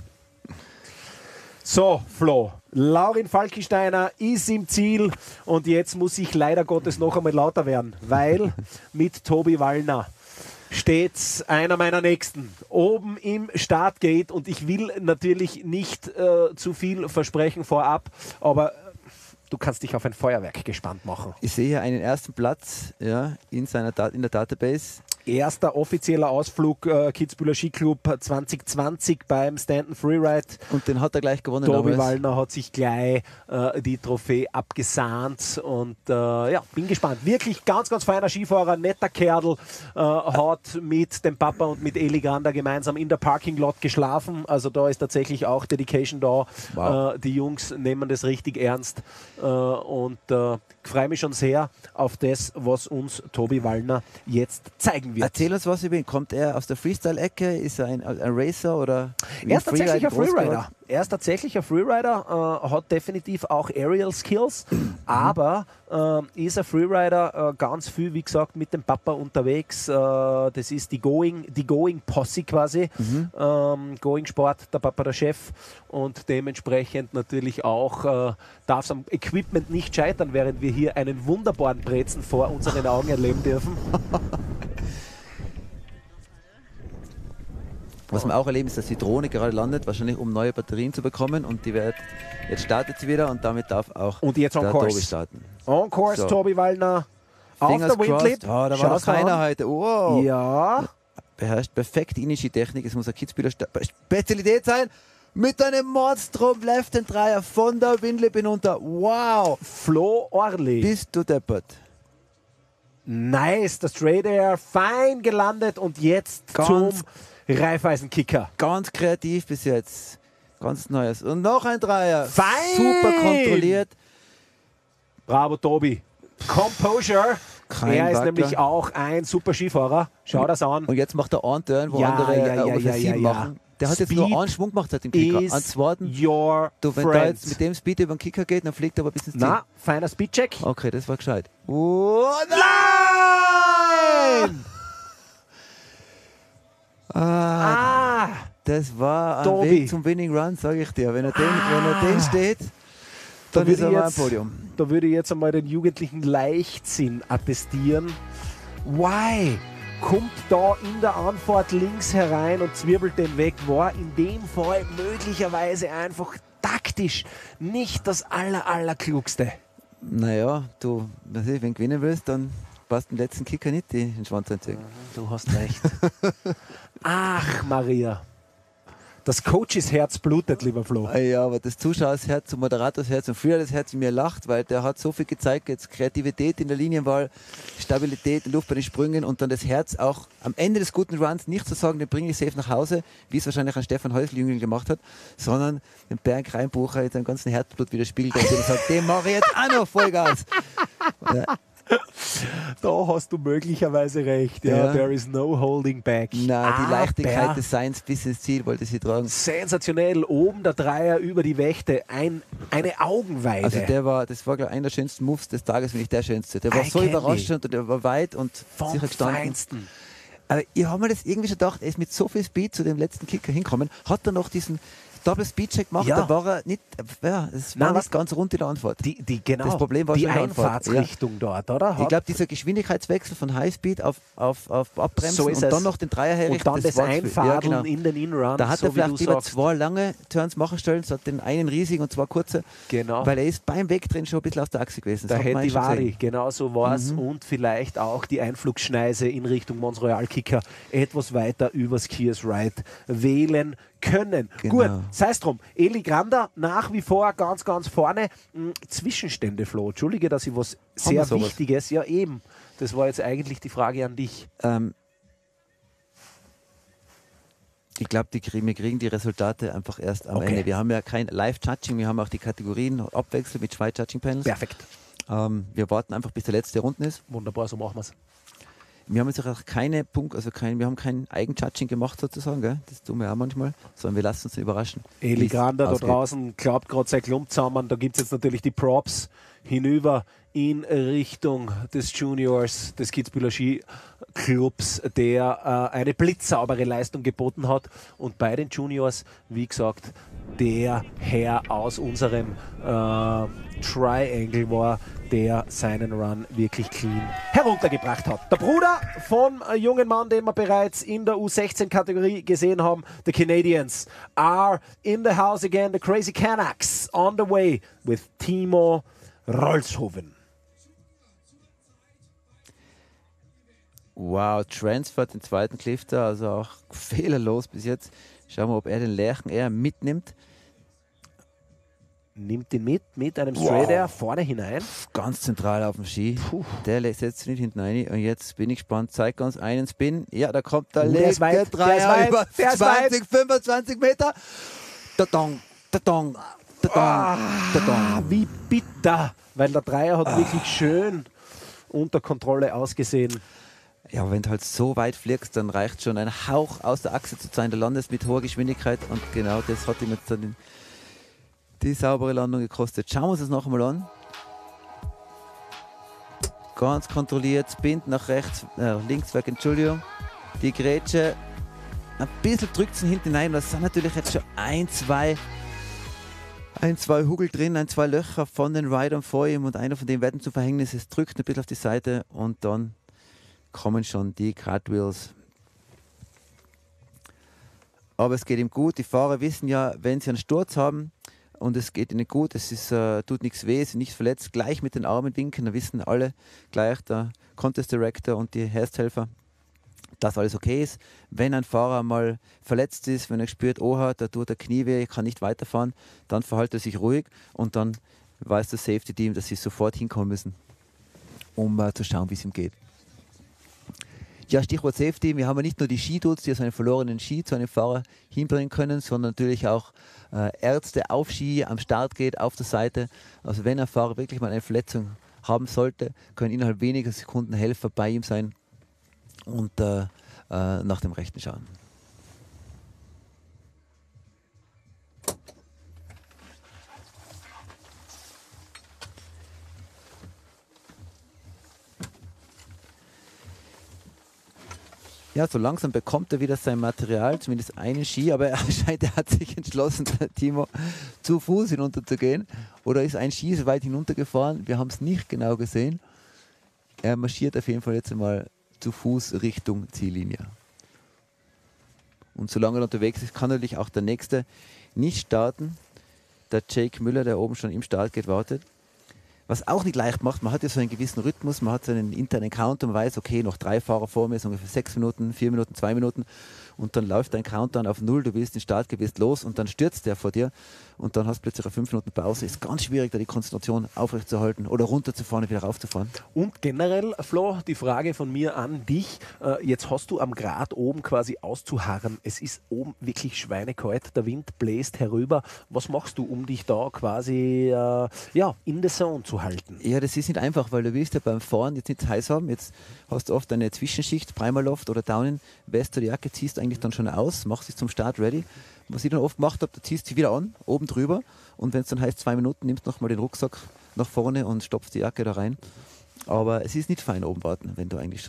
So, Flo, Laurin Falkensteiner ist im Ziel und jetzt muss ich leider Gottes noch einmal lauter werden, weil mit Tobi Wallner steht einer meiner Nächsten oben im Startgate und ich will natürlich nicht zu viel versprechen vorab, aber du kannst dich auf ein Feuerwerk gespannt machen. Ich sehe hier einen ersten Platz ja, in der Database. Erster offizieller Ausflug Kitzbühler Skiclub 2020 beim Stanton Freeride. Und den hat er gleich gewonnen. Tobi damals. Wallner hat sich gleich die Trophäe abgesahnt und ja, bin gespannt. Wirklich ganz, ganz feiner Skifahrer, netter Kerl, hat mit dem Papa und mit Eli Gander gemeinsam in der Parking Lot geschlafen. Also da ist tatsächlich auch Dedication da. Wow. Die Jungs nehmen das richtig ernst und freue mich schon sehr auf das, was uns Tobi Wallner jetzt zeigen wird. Erzähl uns was über ihn. Kommt er aus der Freestyle-Ecke? Ist er ein Racer oder Er ist tatsächlich ein Freeride groß Freerider. geworden? Er ist tatsächlich ein Freerider, hat definitiv auch Aerial Skills, aber ist ein Freerider ganz viel, wie gesagt, mit dem Papa unterwegs. Das ist die Going Posse quasi. Going Sport, der Papa der Chef und dementsprechend natürlich auch darf es am Equipment nicht scheitern, während wir hier einen wunderbaren Brezen vor unseren Augen erleben dürfen. Was wir auch erleben, ist, dass die Drohne gerade landet, wahrscheinlich um neue Batterien zu bekommen. Und jetzt startet sie wieder und damit darf auch Und jetzt on der course. Tobi starten. On course, So. Tobi Wallner. Auf Fingers der Windlip. crossed. Da war Schaust noch du keiner an? heute. Wow. Ja. Beherrscht perfekt die Technik. Es muss eine Kitzbühler Spezialität sein. Mit einem Mordstrom Left-Hand-Dreier von der Windlip hinunter. Wow. Flo Orli. Bist du deppert. Nice, das Straight Air, fein gelandet und jetzt Ganz- zum Reifeisenkicker. Ganz kreativ bis jetzt. Ganz Neues. Und noch ein Dreier. Fein. Super kontrolliert. Bravo, Tobi. Composure. Kein Er ist Wackler. nämlich auch ein super Skifahrer. Schau das an. Und jetzt macht er einen Turn, wo Ja, andere ja, ungefähr ja, 7 ja. machen. Der hat jetzt Speed nur einen Schwung gemacht hat im Kicker. Is An zweiten. your Du, wenn da friend. jetzt mit dem Speed über den Kicker geht, dann fliegt er aber bis ins Ziel. Na, feiner Speedcheck. Okay, das war gescheit. Oh, Nein! Ah, das war ein Tobi. Weg zum Winning Run, sage ich dir. Wenn er den steht, dann würde ist er ich mal am jetzt- Podium. da würde ich jetzt einmal den jugendlichen Leichtsinn attestieren. Why? Kommt da in der Anfahrt links herein und zwirbelt den weg. War in dem Fall möglicherweise einfach taktisch nicht das allerklugste. Naja, du, wenn du gewinnen willst, dann passt den letzten Kicker nicht den Schwanz einziehen. Du hast recht. Ach, Maria. Das Coaches-Herz blutet, lieber Flo. Ja, aber das Zuschauersherz, das Moderatorsherz und früher das Herz in mir lacht, weil der hat so viel gezeigt, jetzt Kreativität in der Linienwahl, Stabilität in Luft bei den Sprüngen und dann das Herz auch am Ende des guten Runs nicht zu sagen, den bringe ich safe nach Hause, wie es wahrscheinlich ein Stefan Häusl-Jüngel gemacht hat, sondern den Bernd Reinbucher in seinem ganzen Herzblut widerspiegelt und dem sagt, dem mache ich jetzt auch noch Vollgas. Ja. Da hast du möglicherweise recht. Ja, Ja. there is no holding back. Na, die Aber Leichtigkeit des Seins bis ins Ziel wollte sie tragen. sensationell. Oben der Dreier über die Wächte. Eine Augenweide. Also das war glaube ich einer der schönsten Moves des Tages, wenn nicht der schönste. Der war I so candy. überraschend und der war weit und vom sicher gestanden. Feinsten. Aber ich habe mir das irgendwie schon gedacht, er ist mit so viel Speed zu dem letzten Kicker hinkommen, hat dann noch diesen Double Speedcheck gemacht, da war er nicht, es war nicht ganz rund in der Antwort. Genau, das Problem war die schon in der Einfahrtsrichtung dort, oder? Ich glaube, dieser Geschwindigkeitswechsel von Highspeed auf Abbremsen So ist und es. dann noch den Dreier herrichten. Und dann das Einfadeln in den Inrun, Da hat so er wie vielleicht du lieber sagst. 2 lange Turns machen sollen, statt den einen riesigen und 2 kurze. Genau. Weil er ist beim Wegdrehen schon ein bisschen aus der Achse gewesen. Da Das hat man hätte die schon Vari, gesehen. genau so war es. Und vielleicht auch die Einflugschneise in Richtung Mons Royal Kicker etwas weiter übers Kiers Ride wählen können. Genau. Gut, sei es drum. Eli Grander nach wie vor ganz, ganz vorne. Zwischenstände, Flo. Entschuldige, dass ich was sehr sowas? Wichtiges, ja eben, das war jetzt eigentlich die Frage an dich. Ich glaube, wir kriegen die Resultate einfach erst am Ende. Wir haben ja kein Live-Judging, wir haben auch die Kategorien abwechselnd mit 2 Judging-Panels. Perfekt. Wir warten einfach, bis der letzte Runden ist. Wunderbar, so machen wir es. Wir haben jetzt auch keine Punkt, wir haben kein Eigenjudging gemacht sozusagen, gell? Das tun wir auch manchmal, sondern wir lassen uns überraschen. Eli Grander da draußen glaubt gerade sein Klump zusammen. Da gibt es jetzt natürlich die Props hinüber in Richtung des Juniors, des Kitzbühler Skiclubs, der eine blitzsaubere Leistung geboten hat. Und bei den Juniors, wie gesagt, der Herr aus unserem Triangle war, der seinen Run wirklich clean heruntergebracht hat. Der Bruder vom jungen Mann, den wir bereits in der U16-Kategorie gesehen haben, the Canadians are in the house again, the Crazy Canucks on the way with Timo Rolshoven. Wow, Transfer den zweiten Clifter, also auch fehlerlos bis jetzt. Schauen wir, ob er den Lerchen eher mitnimmt. Nimmt ihn mit einem Straight Air vorne hinein. Ganz zentral auf dem Ski. Der setzt sich nicht hinten rein. Und jetzt bin ich gespannt. Zeigt uns einen Spin. Ja, da kommt der letzte Dreier über 20, 25 Meter. Dadong, dadong, dadong, dadong. Wie bitter, weil der Dreier hat wirklich schön unter Kontrolle ausgesehen. Ja, aber wenn du halt so weit fliegst, dann reicht schon ein Hauch aus der Achse zu sein. Du landest mit hoher Geschwindigkeit und genau das hat ihm jetzt dann die saubere Landung gekostet. Schauen wir uns das noch einmal an. Ganz kontrolliert, spinnt nach rechts, links weg, Entschuldigung. Die Grätsche, ein bisschen drückt es hinten hinein. Das sind natürlich jetzt schon ein, zwei Hügel drin, 2 Löcher von den Ridern vor ihm und einer von denen werden zum Verhängnis. Es drückt ein bisschen auf die Seite und dann kommen schon die Cartwheels. Aber es geht ihm gut. Die Fahrer wissen ja, wenn sie einen Sturz haben, und es geht ihnen gut, es ist, tut nichts weh, sie sind nicht verletzt, gleich mit den Armen winken, da wissen alle gleich, der Contest Director und die Ersthelfer, dass alles okay ist. Wenn ein Fahrer mal verletzt ist, wenn er spürt, oha, da tut der Knie weh, kann nicht weiterfahren, dann verhält er sich ruhig und dann weiß das Safety Team, dass sie sofort hinkommen müssen, um zu schauen, wie es ihm geht. Ja, Stichwort Safety, wir haben ja nicht nur die Skidudes, die einen verlorenen Ski zu einem Fahrer hinbringen können, sondern natürlich auch Ärzte auf Ski, am Start geht, auf der Seite. Also wenn ein Fahrer wirklich mal eine Verletzung haben sollte, können innerhalb weniger Sekunden Helfer bei ihm sein und nach dem Rechten schauen. Ja, so langsam bekommt er wieder sein Material, zumindest einen Ski, aber er scheint, er hat sich entschlossen, der Timo, zu Fuß hinunterzugehen. Oder ist ein Ski so weit hinuntergefahren? Wir haben es nicht genau gesehen. Er marschiert auf jeden Fall jetzt einmal zu Fuß Richtung Ziellinie. Und solange er unterwegs ist, kann natürlich auch der Nächste nicht starten. Der Jake Müller, der oben schon im Start geht, wartet. Was auch nicht leicht macht, man hat ja so einen gewissen Rhythmus, man hat so einen internen Counter, man weiß, okay, noch 3 Fahrer vor mir, so ungefähr 6 Minuten, 4 Minuten, 2 Minuten und dann läuft dein Countdown auf 0, du willst den Startgewicht los und dann stürzt der vor dir und dann hast du plötzlich eine 5 Minuten Pause. Ist ganz schwierig, da die Konzentration aufrechtzuerhalten oder runterzufahren und wieder raufzufahren. Und generell, Flo, die Frage von mir an dich, jetzt hast du am Grat oben quasi auszuharren. Es ist oben wirklich schweinekalt, der Wind bläst herüber. Was machst du, um dich da quasi in the zone zu halten? Ja, das ist nicht einfach, weil du willst ja beim Fahren jetzt nicht heiß haben. Jetzt hast du oft eine Zwischenschicht, Primaloft oder Downen, Weste oder Jacke, ziehst eigentlich dann schon aus, machst dich zum Start ready. Was ich dann oft gemacht habe, da ziehst du sie wieder an, oben drüber und wenn es dann heißt 2 Minuten, nimmst du nochmal den Rucksack nach vorne und stopfst die Jacke da rein. Aber es ist nicht fein oben warten, wenn du eigentlich schon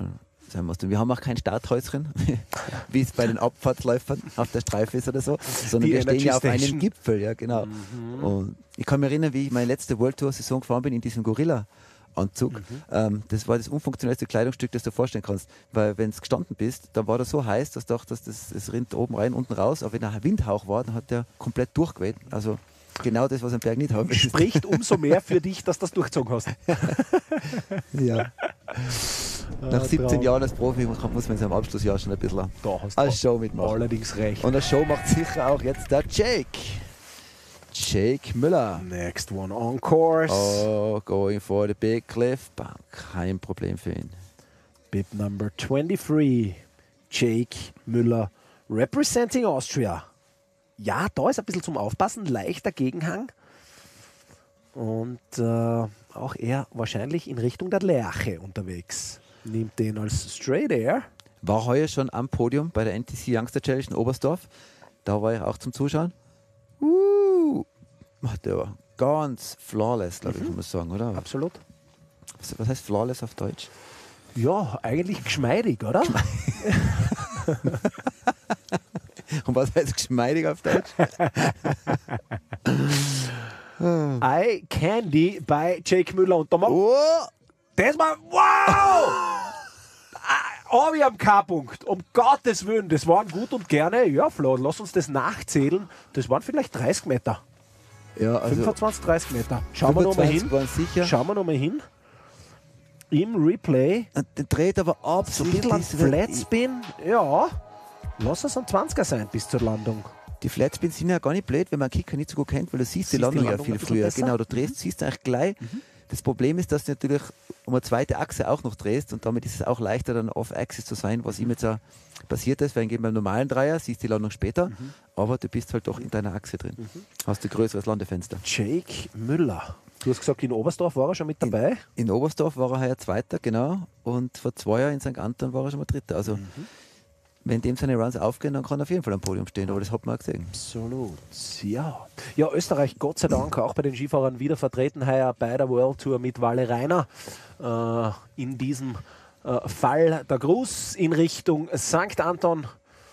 sein musst. Und wir haben auch kein Starthäuschen, wie es bei den Abfahrtsläufern auf der Streife ist oder so, sondern Die wir stehen ja auf Energy einem Gipfel, ja genau. Und ich kann mich erinnern, wie ich meine letzte World Tour Saison gefahren bin in diesem Gorilla-Anzug. Das war das unfunktionellste Kleidungsstück, das du dir vorstellen kannst. Weil wenn du gestanden bist, dann war das so heiß, dass du dachtest, das rinnt oben rein, unten raus. Aber wenn ein Windhauch war, dann hat der komplett durchgeweht. Also genau das, was am Berg nicht haben. Spricht umso mehr für dich, dass du das durchgezogen hast. Ja. Nach 17 Jahren als Profi muss man in seinem Abschlussjahr schon ein bisschen Da hast als Show mitmachen. allerdings recht. Und eine Show macht sicher auch jetzt der Jake. Jake Müller. Next one on course. Oh, going for the big cliff. Kein Problem für ihn. Bib number 23. Jake Müller representing Austria. Ja, da ist ein bisschen zum Aufpassen. Leichter Gegenhang. Und auch er wahrscheinlich in Richtung der Lerche unterwegs. Nimmt den als Straight Air. War heuer schon am Podium bei der NTC Youngster Challenge in Oberstdorf. Da war ich auch zum Zuschauen. Der war ganz flawless, glaube ich, kann man sagen, oder? Absolut. Was heißt flawless auf Deutsch? Ja, eigentlich geschmeidig, oder? Und was heißt geschmeidig auf Deutsch? Eye Candy bei Jake Müller. Und da Oh! das war, wow! Oh, wir haben K-Punkt. Um Gottes Willen, das waren gut und gerne. Ja, Flo, lass uns das nachzählen. Das waren vielleicht 30 Meter. Ja, also 25, 30 Meter. Schauen wir nochmal 25 hin. waren sicher. Schauen wir nochmal hin. Im Replay. Und der dreht aber ab. So ein bisschen ein Flatspin. Ja. Lass es ein 20er sein bis zur Landung. Die Flatspins sind ja gar nicht blöd, wenn man einen Kicker nicht so gut kennt, weil du siehst die Landung ja viel ein bisschen früher. besser. Genau, du drehst, siehst du eigentlich gleich. Das Problem ist, dass du natürlich um eine zweite Achse auch noch drehst und damit ist es auch leichter, dann off-axis zu sein, was ihm jetzt auch passiert ist, weil beim normalen Dreier siehst du die Landung später, aber du bist halt doch in deiner Achse drin. Hast ein größeres Landefenster. Jake Müller. Du hast gesagt, in Oberstdorf war er schon mit dabei. In Oberstdorf war er heuer Zweiter, genau, und vor 2 Jahren in St. Anton war er schon mal Dritter. Also wenn dem seine Runs aufgehen, dann kann er auf jeden Fall am Podium stehen, aber das hat man auch gesehen. Absolut, ja. Ja, Österreich, Gott sei Dank, auch bei den Skifahrern wieder vertreten, heuer bei der World Tour mit Walle Rainer. In diesem Fall der Gruß in Richtung St. Anton.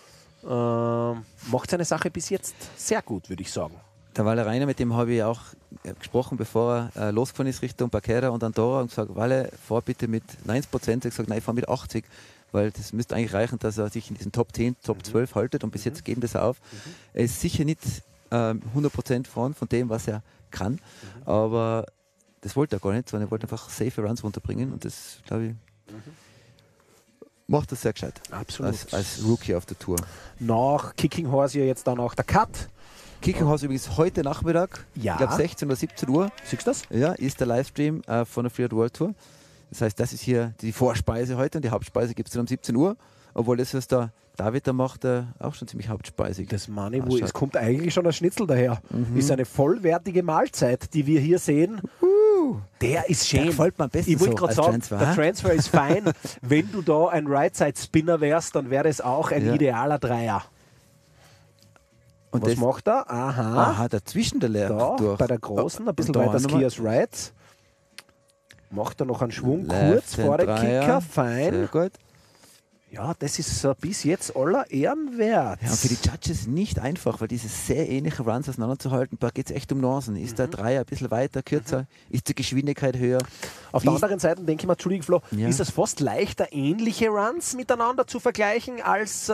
Macht seine Sache bis jetzt sehr gut, würde ich sagen. Der Walle Rainer, mit dem habe ich auch gesprochen, bevor er losgefahren ist Richtung Baquera und Andorra und gesagt, Walle, fahr bitte mit 90%. Ich habe gesagt, nein, ich fahre mit 80%. Weil das müsste eigentlich reichen, dass er sich in diesen Top 10, Top 12 haltet und bis jetzt geben das auf. Er ist sicher nicht 100% von dem, was er kann, aber das wollte er gar nicht, sondern er wollte einfach safe Runs runterbringen und das, glaube ich, macht das sehr gescheit. Absolut. Als Rookie auf der Tour. Nach Kicking Horse ja jetzt dann auch der Cut. Kicking Horse übrigens heute Nachmittag, Ja. ich glaube 16 oder 17 Uhr, Siehst du das? ja, ist der Livestream von der Freeride World Tour. Das heißt, das ist hier die Vorspeise heute und die Hauptspeise gibt es dann um 17 Uhr. Obwohl das, was der David da macht, auch schon ziemlich hauptspeisig. Das Money, wo es kommt eigentlich schon als Schnitzel daher. Ist eine vollwertige Mahlzeit, die wir hier sehen. Der ist schön. Der gefällt mir am besten Ich wollte so gerade als sagen, Transfer, der hä? Transfer ist fein. Wenn du da ein Right-Side-Spinner wärst, dann wäre das auch ein Ja. idealer Dreier. Und Was das, macht er? Aha. dazwischen der Lehr Da, durch. bei der Großen, ein bisschen Und da weiter nochmal Skiers Right. Macht er noch einen Schwung Left kurz vor Hand dem Dreier. Kicker. Sehr Fein. gut. Ja, das ist bis jetzt aller Ehren wert. Ja, und für die Judges nicht einfach, weil diese sehr ähnlichen Runs auseinanderzuhalten, da geht es echt um Nuancen. Ist der Dreier ein bisschen weiter, kürzer? Ist die Geschwindigkeit höher? Auf der anderen Seite denke ich mir, Entschuldigung Flo, Ja. ist es fast leichter, ähnliche Runs miteinander zu vergleichen als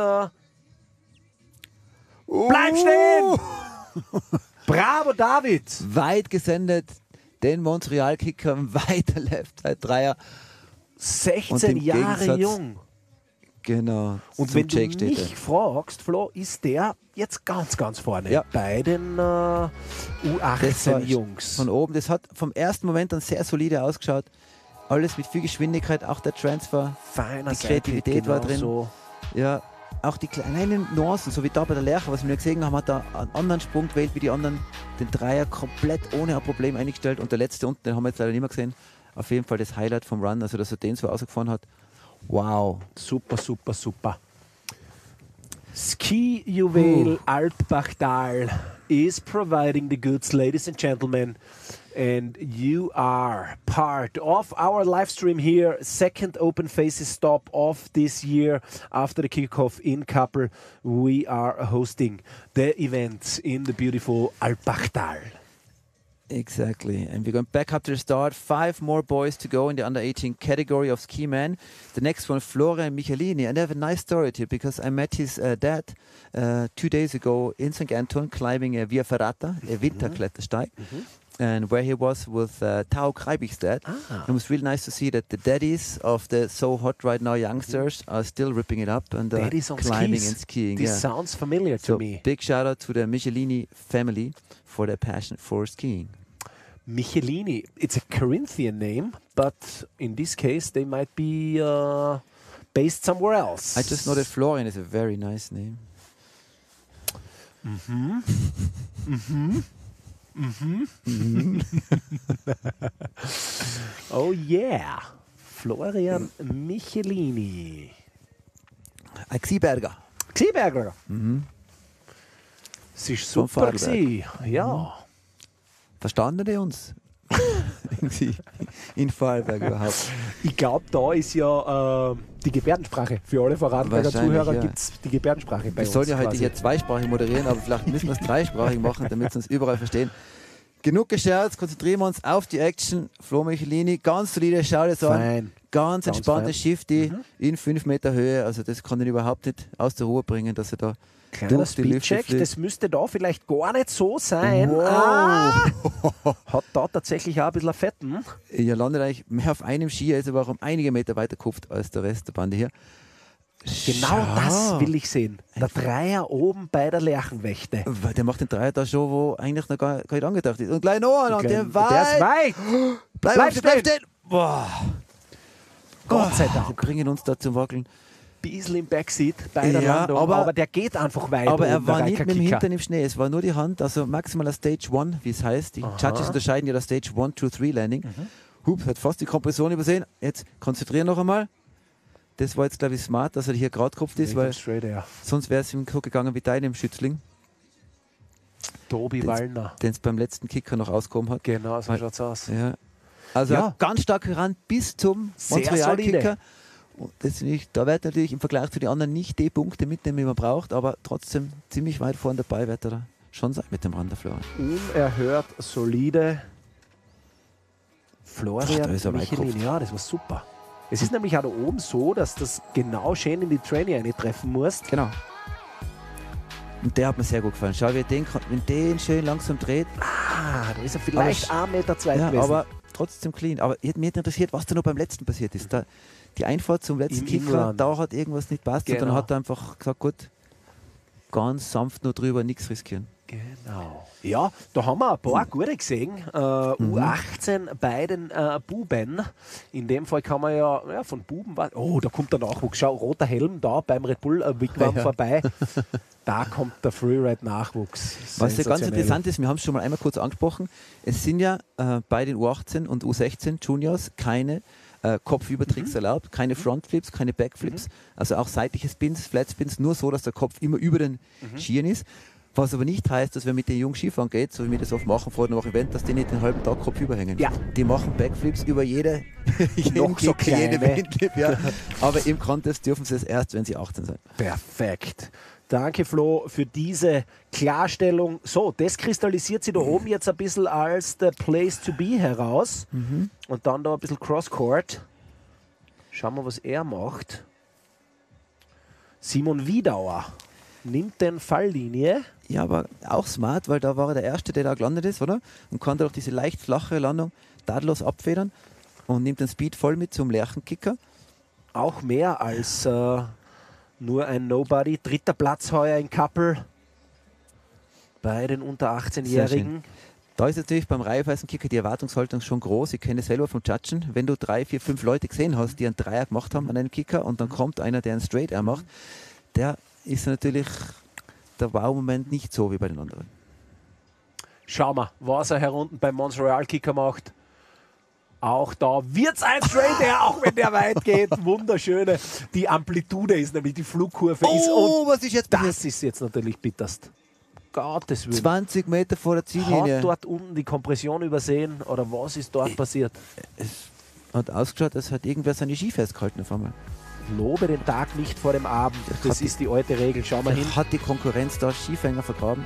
Bleib stehen! Bravo David! Weit gesendet, den Montreal-Kicker, weiter Left-Side-Dreier. 16 im Jahre Gegensatz- jung. Genau. Und zum wenn du Jake steht er. mich fragst, Flo, ist der jetzt ganz, ganz vorne Ja. bei den Das war U18-Jungs. Von oben, das hat vom ersten Moment an sehr solide ausgeschaut. Alles mit viel Geschwindigkeit, auch der Transfer. Feiner die Kreativität war drin. So. Ja, auch die kleinen Nuancen, so wie da bei der Lerche, was wir gesehen haben, hat er einen anderen Sprung gewählt wie die anderen. Den Dreier komplett ohne ein Problem eingestellt und der letzte unten, den haben wir jetzt leider nicht mehr gesehen. Auf jeden Fall das Highlight vom Run, also dass er den so ausgefahren hat. Wow. Super, super, super. Ski-Juwel Alpbachtal is providing the goods, ladies and gentlemen. And you are part of our live stream here, second Open Faces stop of this year. After the kickoff in Kappel, we are hosting the event in the beautiful Alpbachtal. Exactly. And we're going back up to the start. 5 more boys to go in the under-18 category of ski man. The next one, Florian Michelini. And I have a nice story to you because I met his dad 2 days ago in St. Anton climbing a Via Ferrata, a Winterklettersteig. And where he was with Tao Kreibig's dad. It was really nice to see that the daddies of the so hot right now youngsters are still ripping it up and climbing skis. and skiing. This sounds familiar to me. Big shout out to the Michelini family for their passion for skiing. Michelini, it's a Corinthian name, but in this case they might be based somewhere else. I just know that Florian is a very nice name. Oh yeah, Florian Michelini. Ein Xieberger. Xieberger. Es ist Vom super Vorarlberg. gewesen. Ja. Verstanden die uns? Irgendwie in Vorarlberg überhaupt. Ich glaube, da ist ja die Gebärdensprache. Für alle Vorarlberger Wahrscheinlich, Zuhörer ja. gibt es die Gebärdensprache bei Wir uns. sollen ja heute quasi. hier zweisprachig moderieren, aber vielleicht müssen wir es dreisprachig machen, damit sie uns überall verstehen. Genug gescherzt, konzentrieren wir uns auf die Action. Flo Michelini, ganz solide, schau dir das an. Fein. Ganz entspanntes fein. Shifty in 5 Meter Höhe. Also das kann ihn überhaupt nicht aus der Ruhe bringen, dass er da Kleiner durch die Lüfte Speedcheck, fliegt. das müsste da vielleicht gar nicht so sein. Wow. Hat da tatsächlich auch ein bisschen Fetten. Er landet eigentlich mehr auf einem Skier, ist aber auch um einige Meter weiter gekupft als der Rest der Bande hier. Genau Schau. das will ich sehen. Der Dreier oben bei der Lerchenwächte. Weil der macht den Dreier da schon, wo eigentlich noch gar nicht angedacht ist. Und gleich noch einer, und der Der ist weit. Bleib stehen. stehen! Boah. Gott sei Wir Dank. bringen uns da zum Wackeln. Bisschen im Backseat bei der Ja, Landung, aber der geht einfach weit. Aber er oben, der war nicht mit dem Reika-Kicker. Hintern im Schnee, es war nur die Hand, also maximaler Stage 1, wie es heißt. Die Judges unterscheiden ja das Stage 1, 2, 3 Landing. Hups, hat fast die Kompression übersehen. Jetzt konzentrieren noch einmal. Das war jetzt, glaube ich, smart, dass er hier gerade gekopft ist, weil Straight air. sonst wäre es ihm so gegangen wie deinem Schützling, Tobi Wallner. den es beim letzten Kicker noch ausgehoben hat. Genau, so schaut's aus. Ja. Also Ja. ganz stark ran bis zum Sehr Montreal-Kicker. solide. Und das nicht, da wird natürlich im Vergleich zu den anderen nicht die Punkte mitnehmen, die man braucht, aber trotzdem ziemlich weit vorne dabei wird er da schon sein mit dem Randerflorian. Unerhört solide. Ach, Florian da ist er weit Michelin, gekopft. ja, das war super. Es ist nämlich auch da oben so, dass das genau schön in die Trainee treffen musst. Genau. Und der hat mir sehr gut gefallen. Schau, wie den, wenn den schön langsam dreht. Da ist er vielleicht Aber 1,2 Meter Ja, gewesen. aber trotzdem clean. Aber mich hat interessiert, was da noch beim letzten passiert ist. Da, die Einfahrt zum letzten Im Kicker, Inland. da hat irgendwas nicht passt. Und Genau. dann hat er einfach gesagt, gut, ganz sanft nur drüber, nichts riskieren. Genau. Ja, da haben wir ein paar gute gesehen. U18 bei den Buben. In dem Fall kann man ja von Buben. Oh, da kommt der Nachwuchs. Schau, roter Helm da beim Red Bull Wigwam vorbei. Da kommt der Freeride-Nachwuchs. Was ja ganz Sensationell. interessant ist, wir haben es schon mal einmal kurz angesprochen, es sind ja bei den U18 und U16 Juniors keine Kopfübertricks erlaubt, keine Frontflips, keine Backflips, also auch seitliche Spins, Flatspins, nur so, dass der Kopf immer über den Skiern ist. Was aber nicht heißt, dass wenn mit den jungen Skifahren geht, so wie wir das oft machen vor dem Event, dass die nicht den halben Tag Kopf überhängen. Ja. Die machen Backflips über jeden Noch so Kick, jede kleine. Windflip, ja. Aber im Contest dürfen sie es erst, wenn sie 18 sind. Perfekt. Danke, Flo, für diese Klarstellung. So, das kristallisiert sich da oben jetzt ein bisschen als the place to be heraus. Und dann da ein bisschen Crosscourt. Schauen wir, was er macht. Simon Wiedauer nimmt den Falllinie. Ja, aber auch smart, weil da war er der Erste, der da gelandet ist, oder? Und konnte auch diese leicht flache Landung tadellos abfedern und nimmt den Speed voll mit zum Lerchenkicker. Auch mehr als nur ein Nobody. 3. Platz heuer in Kappel bei den unter Sehr 18-Jährigen. Da ist natürlich beim Reihweisenkicker die Erwartungshaltung schon groß. Ich kenne es selber vom Judgen. Wenn du 3, 4, 5 Leute gesehen hast, die einen Dreier gemacht haben an einem Kicker und dann kommt einer, der einen Straight Air macht, der ist natürlich der Wow-Moment nicht so wie bei den anderen. Schauen wir, was er herunten beim Montreal-Kicker macht. Auch da wird es ein Straight Air, auch wenn der weit geht. Wunderschöne. Die Amplitude ist nämlich, die Flugkurve ist. Und was ist jetzt passiert? das ist jetzt natürlich bitterst. Gottes Willen. 20 Meter vor der Ziellinie. Hat dort unten die Kompression übersehen oder was ist dort passiert? Es hat ausgeschaut, als hat irgendwer seine Ski festgehalten auf einmal. Lobe den Tag nicht vor dem Abend. Das ist die alte Regel. Schau mal hin. Hat die Konkurrenz da Skifänger vergraben?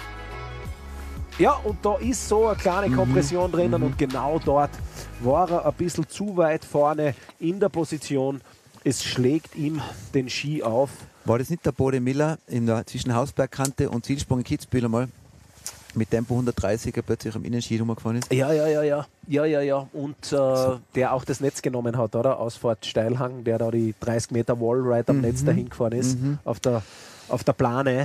Ja, und da ist so eine kleine Kompression drinnen und genau dort war er ein bisschen zu weit vorne in der Position. Es schlägt ihm den Ski auf. War das nicht der Bode Miller zwischen Hausbergkante und Zielsprung in Kitzbühel einmal mit Tempo 130er plötzlich am Innenski rumgefahren ist? Ja. Und der auch das Netz genommen hat, oder? Ausfahrt Steilhang, der da die 30 Meter Wallride am Netz dahin gefahren ist, auf der Plane.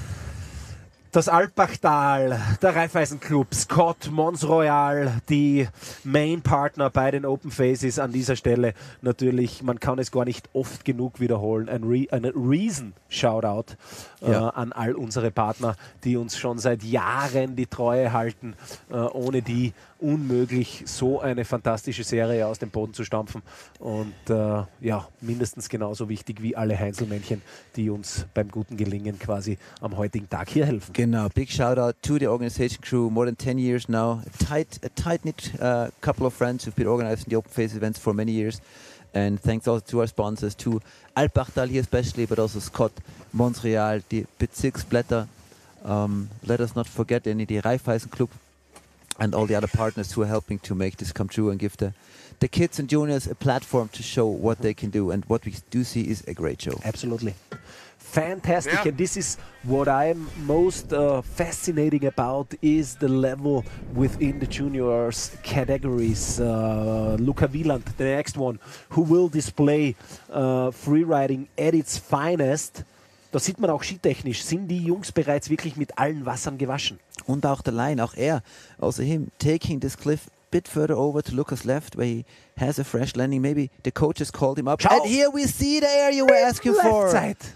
Das Alpbachtal, der Raiffeisen-Club, Scott, Mons Royal, die Main-Partner bei den Open Faces an dieser Stelle. Natürlich, man kann es gar nicht oft genug wiederholen. Ein Reason-Shoutout an all unsere Partner, die uns schon seit Jahren die Treue halten, ohne die unmöglich, so eine fantastische Serie aus dem Boden zu stampfen. Und mindestens genauso wichtig wie alle Heinzelmännchen, die uns beim guten Gelingen quasi am heutigen Tag hier helfen. Genau, big shout out to the organization crew, more than 10 years now. A tight-knit couple of friends who've been organizing the Open Face events for many years. And thanks also to our sponsors, to Alpbachtal here especially, but also Scott, Montreal, the Bezirksblätter. Let us not forget the Raiffeisen Club and all the other partners who are helping to make this come true and give the kids and juniors a platform to show what they can do. And what we do see is a great show. Absolutely. Fantastic, and this is what I'm most fascinating about is the level within the juniors categories. Luca Wieland, the next one, who will display freeriding at its finest. Da sieht man auch skitechnisch, sind die Jungs bereits wirklich mit allen Wassern gewaschen. Und auch der Line, auch er, also him, taking this cliff bit further over to Lucas left where he has a fresh landing. Maybe the coaches called him up. Schau. And here we see the area you were asking for. Left side.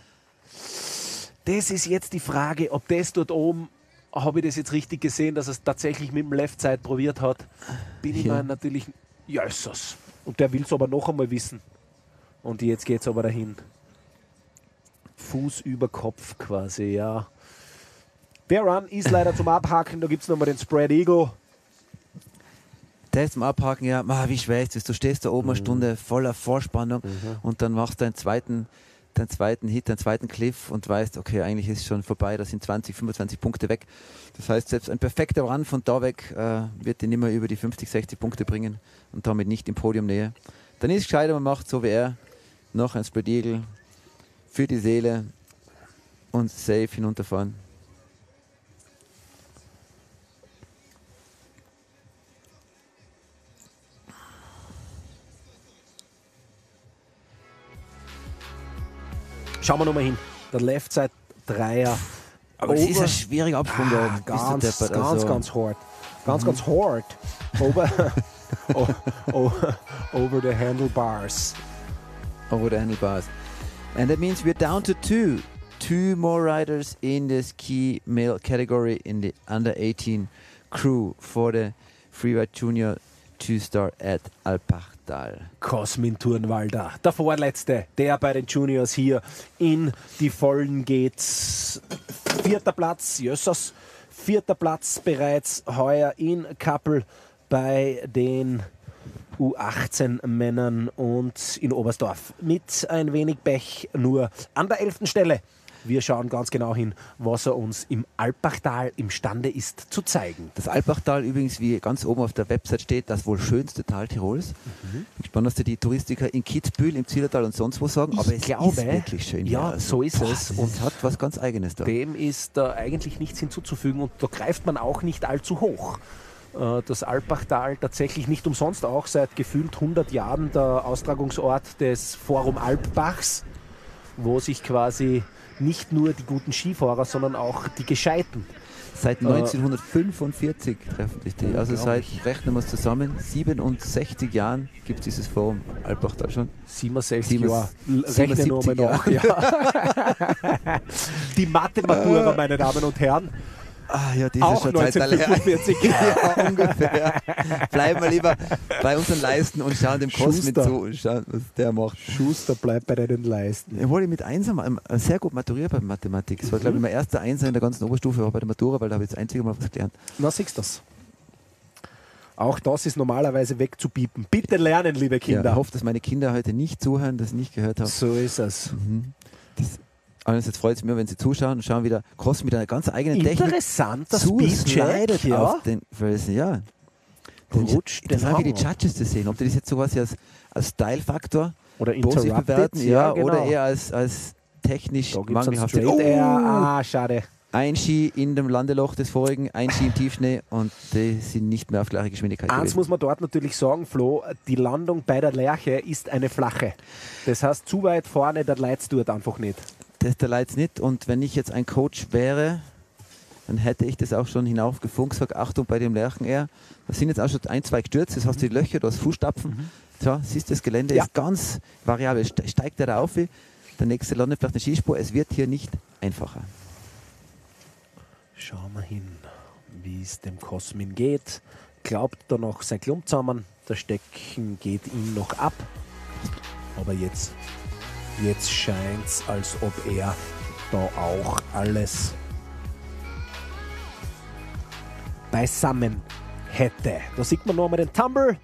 Das ist jetzt die Frage, ob das dort oben, habe ich das jetzt richtig gesehen, dass er es tatsächlich mit dem Left Side probiert hat. Bin ich mir natürlich, Jesus. Und der will es aber noch einmal wissen. Und jetzt geht es aber dahin. Fuß über Kopf quasi, ja. Der Run ist leider zum Abhaken, da gibt es nochmal den Spread Eagle. Der ist zum Abhaken, ja, wie schwer ist das? Du stehst da oben eine Stunde voller Vorspannung und dann machst du deinen zweiten Hit, den zweiten Cliff und weißt, okay, eigentlich ist es schon vorbei, da sind 20, 25 Punkte weg. Das heißt, selbst ein perfekter Run von da weg wird den nicht mehr über die 50, 60 Punkte bringen und damit nicht in Podiumnähe. Dann ist es gescheiter, man macht so wie er, noch ein Spread Eagle für die Seele und safe hinunterfahren. Schauen wir nochmal hin. Der Left Side Dreier. Aber es ist ein schwieriger Absprung da oben. Ganz hart. Ganz hart. Over the handlebars. Over the handlebars. And that means we're down to two. Two more riders in the ski male category in the under 18 crew for the Freeride Junior 2-Star at Alpbachtal. Cosmin Turnwalder, der Vorletzte, der bei den Juniors hier in die Vollen geht. 4. Platz, Jössers, 4. Platz bereits heuer in Kappel bei den U18-Männern und in Oberstdorf. Mit ein wenig Pech nur an der 11. Stelle. Wir schauen ganz genau hin, was er uns im Alpbachtal imstande ist zu zeigen. Das Alpbachtal übrigens, wie ganz oben auf der Website steht, das wohl schönste Tal Tirols. Ich bin gespannt, was die Touristiker in Kitzbühel, im Zillertal und sonst wo sagen, aber es ist wirklich schön. Ja, hier. so ist es. Und es hat was ganz Eigenes da. Dem ist eigentlich nichts hinzuzufügen und da greift man auch nicht allzu hoch. Das Alpbachtal tatsächlich nicht umsonst auch seit gefühlt 100 Jahren der Austragungsort des Forum Alpbachs, wo sich quasi nicht nur die guten Skifahrer, sondern auch die Gescheiten. Seit 1945 treffen sich die. Also rechnen wir es zusammen, 67 Jahren gibt es dieses Forum Alpbachtal schon. 67 Jahre. Rechnen wir mal nach. Ja. Die Mathe-Matura, meine Damen und Herren. Ah ja, das Auch ist schon Zeit 1945. ja, ungefähr. Bleiben wir lieber bei unseren Leisten und schauen dem Cosmin Schuster. zu und schauen, was der macht. Schuster bleibt bei deinen Leisten. Ich wurde mit Einsam sehr gut maturiert bei Mathematik. Das war, glaube ich, mein erster Einser in der ganzen Oberstufe, war bei der Matura, weil da habe ich das einzige Mal was gelernt. Na, siehst du das? Auch das ist normalerweise wegzupiepen. Bitte lernen, liebe Ja, Kinder. ich hoffe, dass meine Kinder heute nicht zuhören, das nicht gehört haben. So ist es. Jetzt freut es mich, wenn sie zuschauen und schauen wieder Cosmin mit einer ganz eigenen Technik Interessanter zuslidet Speedcheck, ja. auf den Felsen. Ja. Rutscht Das den haben wir die Hang. Judges zu sehen, ob die das jetzt so quasi als Style-Faktor Oder positiv interrupted, bewerten, ja, oder genau. eher als technisch Da gibt es einen mangelhaft. Straight Air. Ah, schade. Ein Ski in dem Landeloch des vorigen, ein Ski im Tiefschnee und die sind nicht mehr auf gleiche Geschwindigkeit Eins gewesen. muss man dort natürlich sagen, Flo, die Landung bei der Lerche ist eine flache. Das heißt, zu weit vorne, der Leit's dort einfach nicht. Das ist der Leitz nicht und wenn ich jetzt ein Coach wäre, dann hätte ich das auch schon hinaufgefunkt, gesagt, Achtung bei dem Lerchen-Air. Da sind jetzt auch schon 1, 2 gestürzt, das hast du die Löcher, du hast Fußstapfen. So, siehst du, das Gelände Ja. ist ganz variabel. Steigt er da auf, der nächste landet vielleicht eine Skispur, es wird hier nicht einfacher. Schauen wir hin, wie es dem Cosmin geht. Glaubt da noch sein Klump zusammen. Das Stecken geht ihm noch ab. Aber jetzt scheint es, als ob er da auch alles beisammen hätte. Da sieht man noch einmal den Tumble.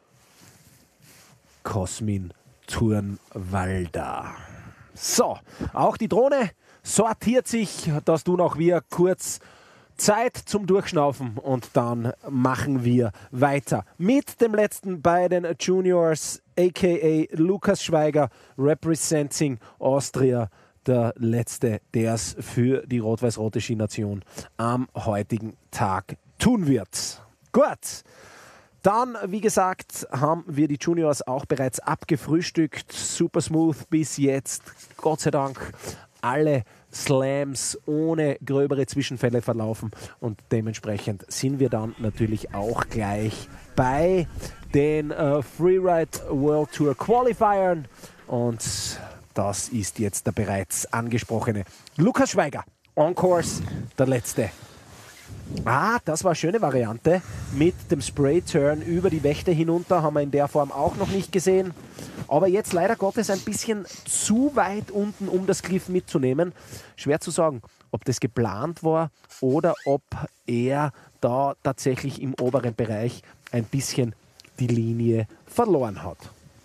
Cosmin Turnwalder. So, auch die Drohne sortiert sich, dass du noch wir kurz Zeit zum Durchschnaufen und dann machen wir weiter mit dem letzten bei den Juniors, aka Lukas Schweiger, representing Austria, der letzte, der es für die rot-weiß-rote Skination am heutigen Tag tun wird. Gut. Dann, wie gesagt, haben wir die Juniors auch bereits abgefrühstückt. Super smooth bis jetzt. Gott sei Dank alle Slams ohne gröbere Zwischenfälle verlaufen. Und dementsprechend sind wir dann natürlich auch gleich bei den Freeride World Tour Qualifiern. Und das ist jetzt der bereits angesprochene Lukas Schweiger. On course, der letzte. Ah, das war eine schöne Variante mit dem Spray-Turn über die Wächte hinunter. Haben wir in der Form auch noch nicht gesehen. Aber jetzt leider Gottes ein bisschen zu weit unten, um das Cliff mitzunehmen. Schwer zu sagen, ob das geplant war oder ob er da tatsächlich im oberen Bereich ein bisschen die Linie verloren hat.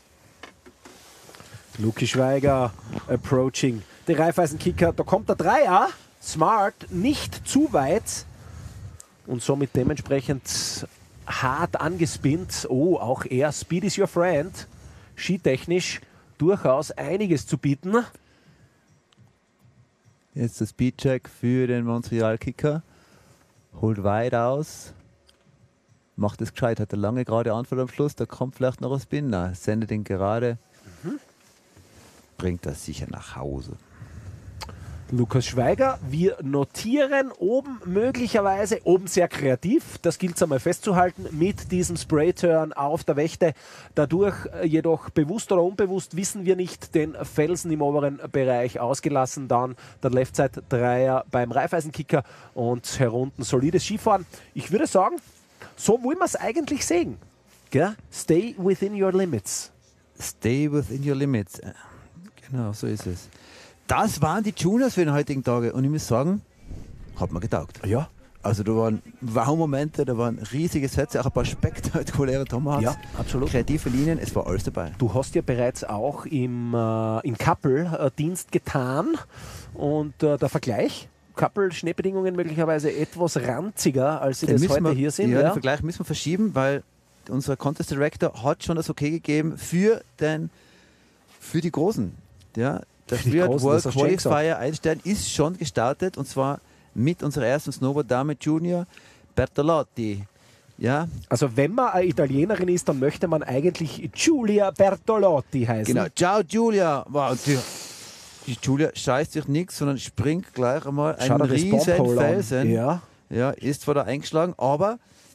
Luki Schweiger approaching die Raiffeisen-Kicker. Da kommt der Dreier. Smart, nicht zu weit. Und somit dementsprechend hart angespinnt. Oh, auch er, Speed is your friend. Skitechnisch durchaus einiges zu bieten. Jetzt der Speedcheck für den Montreal-Kicker. Holt weit aus. Macht es gescheit. Hat eine lange gerade Anfall am Schluss. Da kommt vielleicht noch ein Spin. Nein, sendet ihn gerade. Bringt das sicher nach Hause. Lukas Schweiger, wir notieren oben möglicherweise, oben sehr kreativ, das gilt es einmal festzuhalten, mit diesem Spray-Turn auf der Wächte. Dadurch jedoch bewusst oder unbewusst, wissen wir nicht, den Felsen im oberen Bereich ausgelassen. Dann der Leftside-Dreier beim Raiffeisen-Kicker und herunten solides Skifahren. Ich würde sagen, so wollen wir es eigentlich sehen. Gell? Stay within your limits. Stay within your limits. Genau, so ist es. Das waren die Juniors für den heutigen Tage und ich muss sagen, hat mir getaugt. Ja. Also da waren Wow-Momente, da waren riesige Sätze, auch ein paar spektakuläre Tomahawks. Ja, absolut. Kreative Linien, es war alles dabei. Du hast ja bereits auch in Kappel Dienst getan und der Vergleich, Kappel Schneebedingungen möglicherweise etwas ranziger, als sie Den das müssen heute wir, hier sind. Ja, den Ja? Vergleich müssen wir verschieben, weil unser Contest Director hat schon das Okay gegeben für die Großen. Ja, der Für die Freeride Großen, World das hast du schön Qualifier Einstein ist schon gestartet und zwar mit unserer ersten Snowboard-Dame Junior Bertolotti. Ja, Also wenn man eine Italienerin ist, dann möchte man eigentlich Giulia Bertolotti heißen. genau. Ciao Giulia. Wow, die Julia scheißt sich nichts, sondern springt gleich einmal Schau einen dir das riesen Bombhole an. Felsen. Ja. Ja, ist zwar da eingeschlagen, aber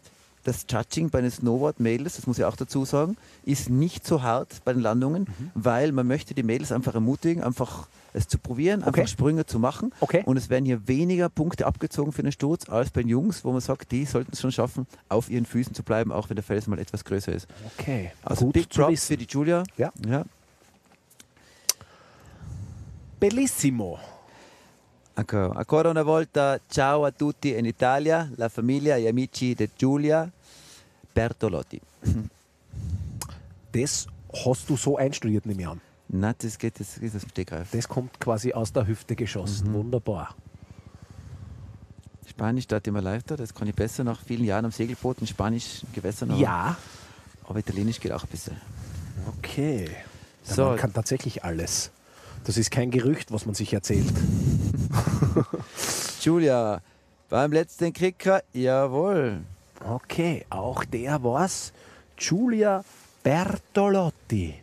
das Judging bei den Snowboard-Mädels, das muss ich auch dazu sagen, ist nicht so hart bei den Landungen, weil man möchte die Mädels einfach ermutigen, einfach es zu probieren, einfach Sprünge zu machen. Okay. Und es werden hier weniger Punkte abgezogen für den Sturz als bei den Jungs, wo man sagt, die sollten es schon schaffen, auf ihren Füßen zu bleiben, auch wenn der Fels mal etwas größer ist. Okay. Also Gut Big zu Props wissen. für die Giulia. Ja. Bellissimo. Ecco, ancora una volta ciao a tutti in Italia, la famiglia e amici di Giulia Bertolotti. Das hast du so einstudiert, nehme ich an. Na, das geht aus dem Stegreif. Das kommt quasi aus der Hüfte geschossen. Wunderbar. Spanisch steht immer leichter, das kann ich besser nach vielen Jahren am Segelboot in spanischen Gewässern. Ja. Aber Italienisch geht auch ein bisschen. Okay. Der So. Mann kann tatsächlich alles. Das ist kein Gerücht, was man sich erzählt. Giulia, beim letzten Kicker, jawohl. Okay, auch der war's. Giulia Bertolotti.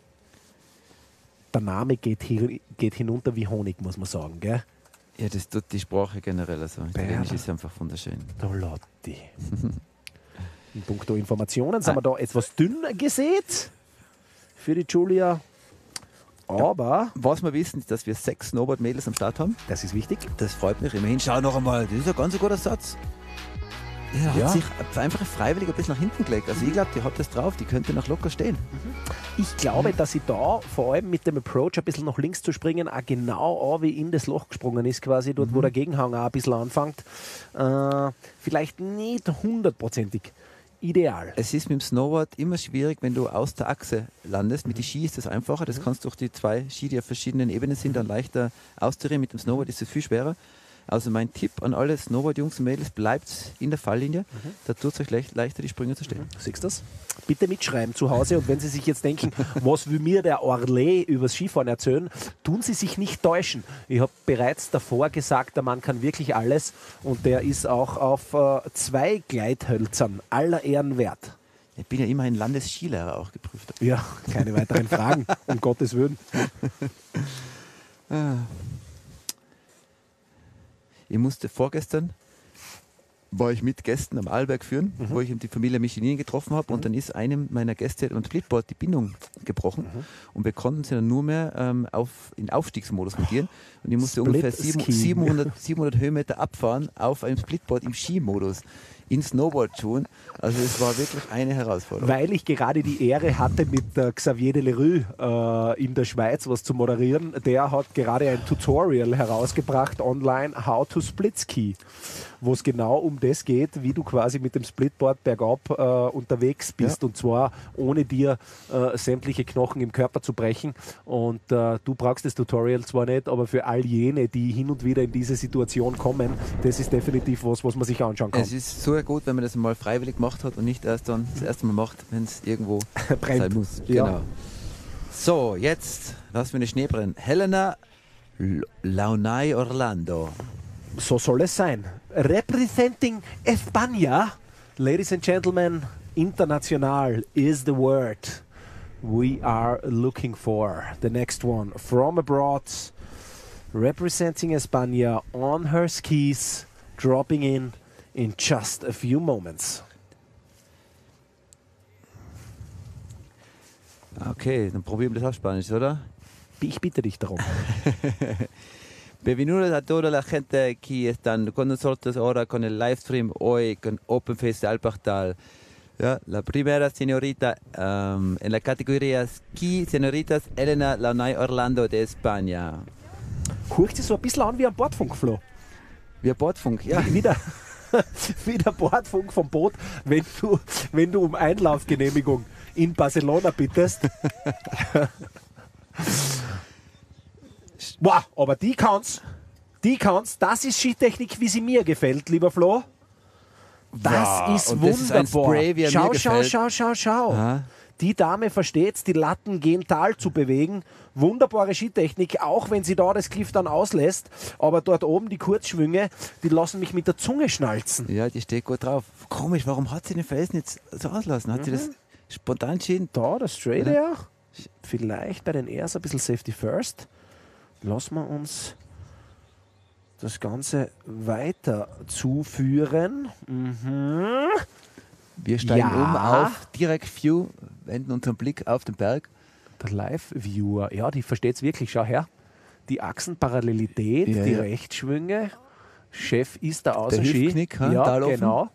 Der Name geht hinunter wie Honig, muss man sagen, gell? Ja, das tut die Sprache generell so. Italienisch ist einfach wunderschön. Bertolotti. In puncto Informationen sind wir da etwas dünn gesät für die Giulia. Aber Was wir wissen, ist, dass wir 6 Snowboard-Mädels am Start haben. das ist wichtig. Das freut mich immerhin. Schau noch einmal, das ist ein ganz guter Satz. Er Ja. hat sich einfach freiwillig ein bisschen nach hinten gelegt. Also ich glaube, die hat das drauf, die könnte noch locker stehen. Ich glaube, dass sie da vor allem mit dem Approach ein bisschen nach links zu springen, auch genau wie in das Loch gesprungen ist, quasi dort, wo der Gegenhang auch ein bisschen anfängt. Vielleicht nicht hundertprozentig ideal. Es ist mit dem Snowboard immer schwierig, wenn du aus der Achse landest. Mit den Ski ist das einfacher. Das kannst du durch die 2 Ski, die auf verschiedenen Ebenen sind, dann leichter austarieren. Mit dem Snowboard ist es viel schwerer. Also mein Tipp an alle Snowboard-Jungs und Mädels, bleibt in der Falllinie. Da tut es euch leichter, die Sprünge zu stehen. Siehst du das? Bitte mitschreiben zu Hause und wenn Sie sich jetzt denken, was will mir der Orlet übers Skifahren erzählen, tun Sie sich nicht täuschen. Ich habe bereits davor gesagt, der Mann kann wirklich alles und der ist auch auf 2 Gleithölzern aller Ehren wert. Ich bin ja immerhin Landesskilehrer auch geprüft. Ja, keine weiteren Fragen, um Gottes Willen. Ich musste vorgestern, war ich mit Gästen am Arlberg führen, wo ich die Familie Michelin getroffen habe und dann ist einem meiner Gäste am Splitboard die Bindung gebrochen und wir konnten sie dann nur mehr in Aufstiegsmodus montieren und ich musste ungefähr Split-Ski. 700 Höhenmeter abfahren auf einem Splitboard im Skimodus in Snowboard-Schuhen. Also es war wirklich eine Herausforderung. Weil ich gerade die Ehre hatte, mit Xavier Delerue in der Schweiz was zu moderieren. Der hat gerade ein Tutorial herausgebracht online, How to Split Ski, wo es genau um das geht, wie du quasi mit dem Splitboard bergab unterwegs bist und zwar ohne dir sämtliche Knochen im Körper zu brechen. Und du brauchst das Tutorial zwar nicht, aber für all jene, die hin und wieder in diese Situation kommen, das ist definitiv was man sich anschauen kann. Es ist so gut, wenn man das mal freiwillig gemacht hat und nicht erst dann das erste Mal macht, wenn es irgendwo Brennt. sein muss. Ja. Genau. So, jetzt lassen wir den Schnee brennen. Helena Launay Orlando. So soll es sein. Representing España, ladies and gentlemen, international is the word we are looking for. The next one from abroad, representing España on her skis, dropping in just a few moments. Okay, dann probieren wir das auf Spanisch, oder? Ich bitte dich darum. Bienvenidos a toda la gente que están con nosotros ahora con el live stream hoy con Open Face de Alpbachtal. Ja, la primera señorita en la categoría Ski Señoritas Elena Launay Orlando de España. Hört sich so ein bisschen an wie ein Bordfunk, Flo. Wir Bordfunk, ja. Wie der Bordfunk vom Boot, wenn du um Einlaufgenehmigung in Barcelona bittest. Wow, aber die kann's. Das ist Skitechnik, wie sie mir gefällt, lieber Flo. Das Wow, ist und wunderbar. das ist ein Spray, wie er mir gefällt. Schau. Aha. Die Dame versteht's, die Latten gehen Tal zu bewegen. Wunderbare Skitechnik, auch wenn sie da das Cliff dann auslässt. Aber dort oben die Kurzschwünge, die lassen mich mit der Zunge schnalzen. Ja, die steht gut drauf. Komisch, warum hat sie den Felsen jetzt so auslassen? Hat sie das spontan entschieden? Da, der Straight Air. Vielleicht bei den Airs ein bisschen Safety First. Lassen wir uns das Ganze weiter zuführen. Wir steigen Ja. auf Direct View, wenden unseren Blick auf den Berg. Der Live-Viewer, ja, die versteht es wirklich. Schau her. Die Achsenparallelität, Ja, die ja. Rechtsschwünge. Chef ist der außer Der Ski. Hüftknick, ha, Ja, Talofen. genau.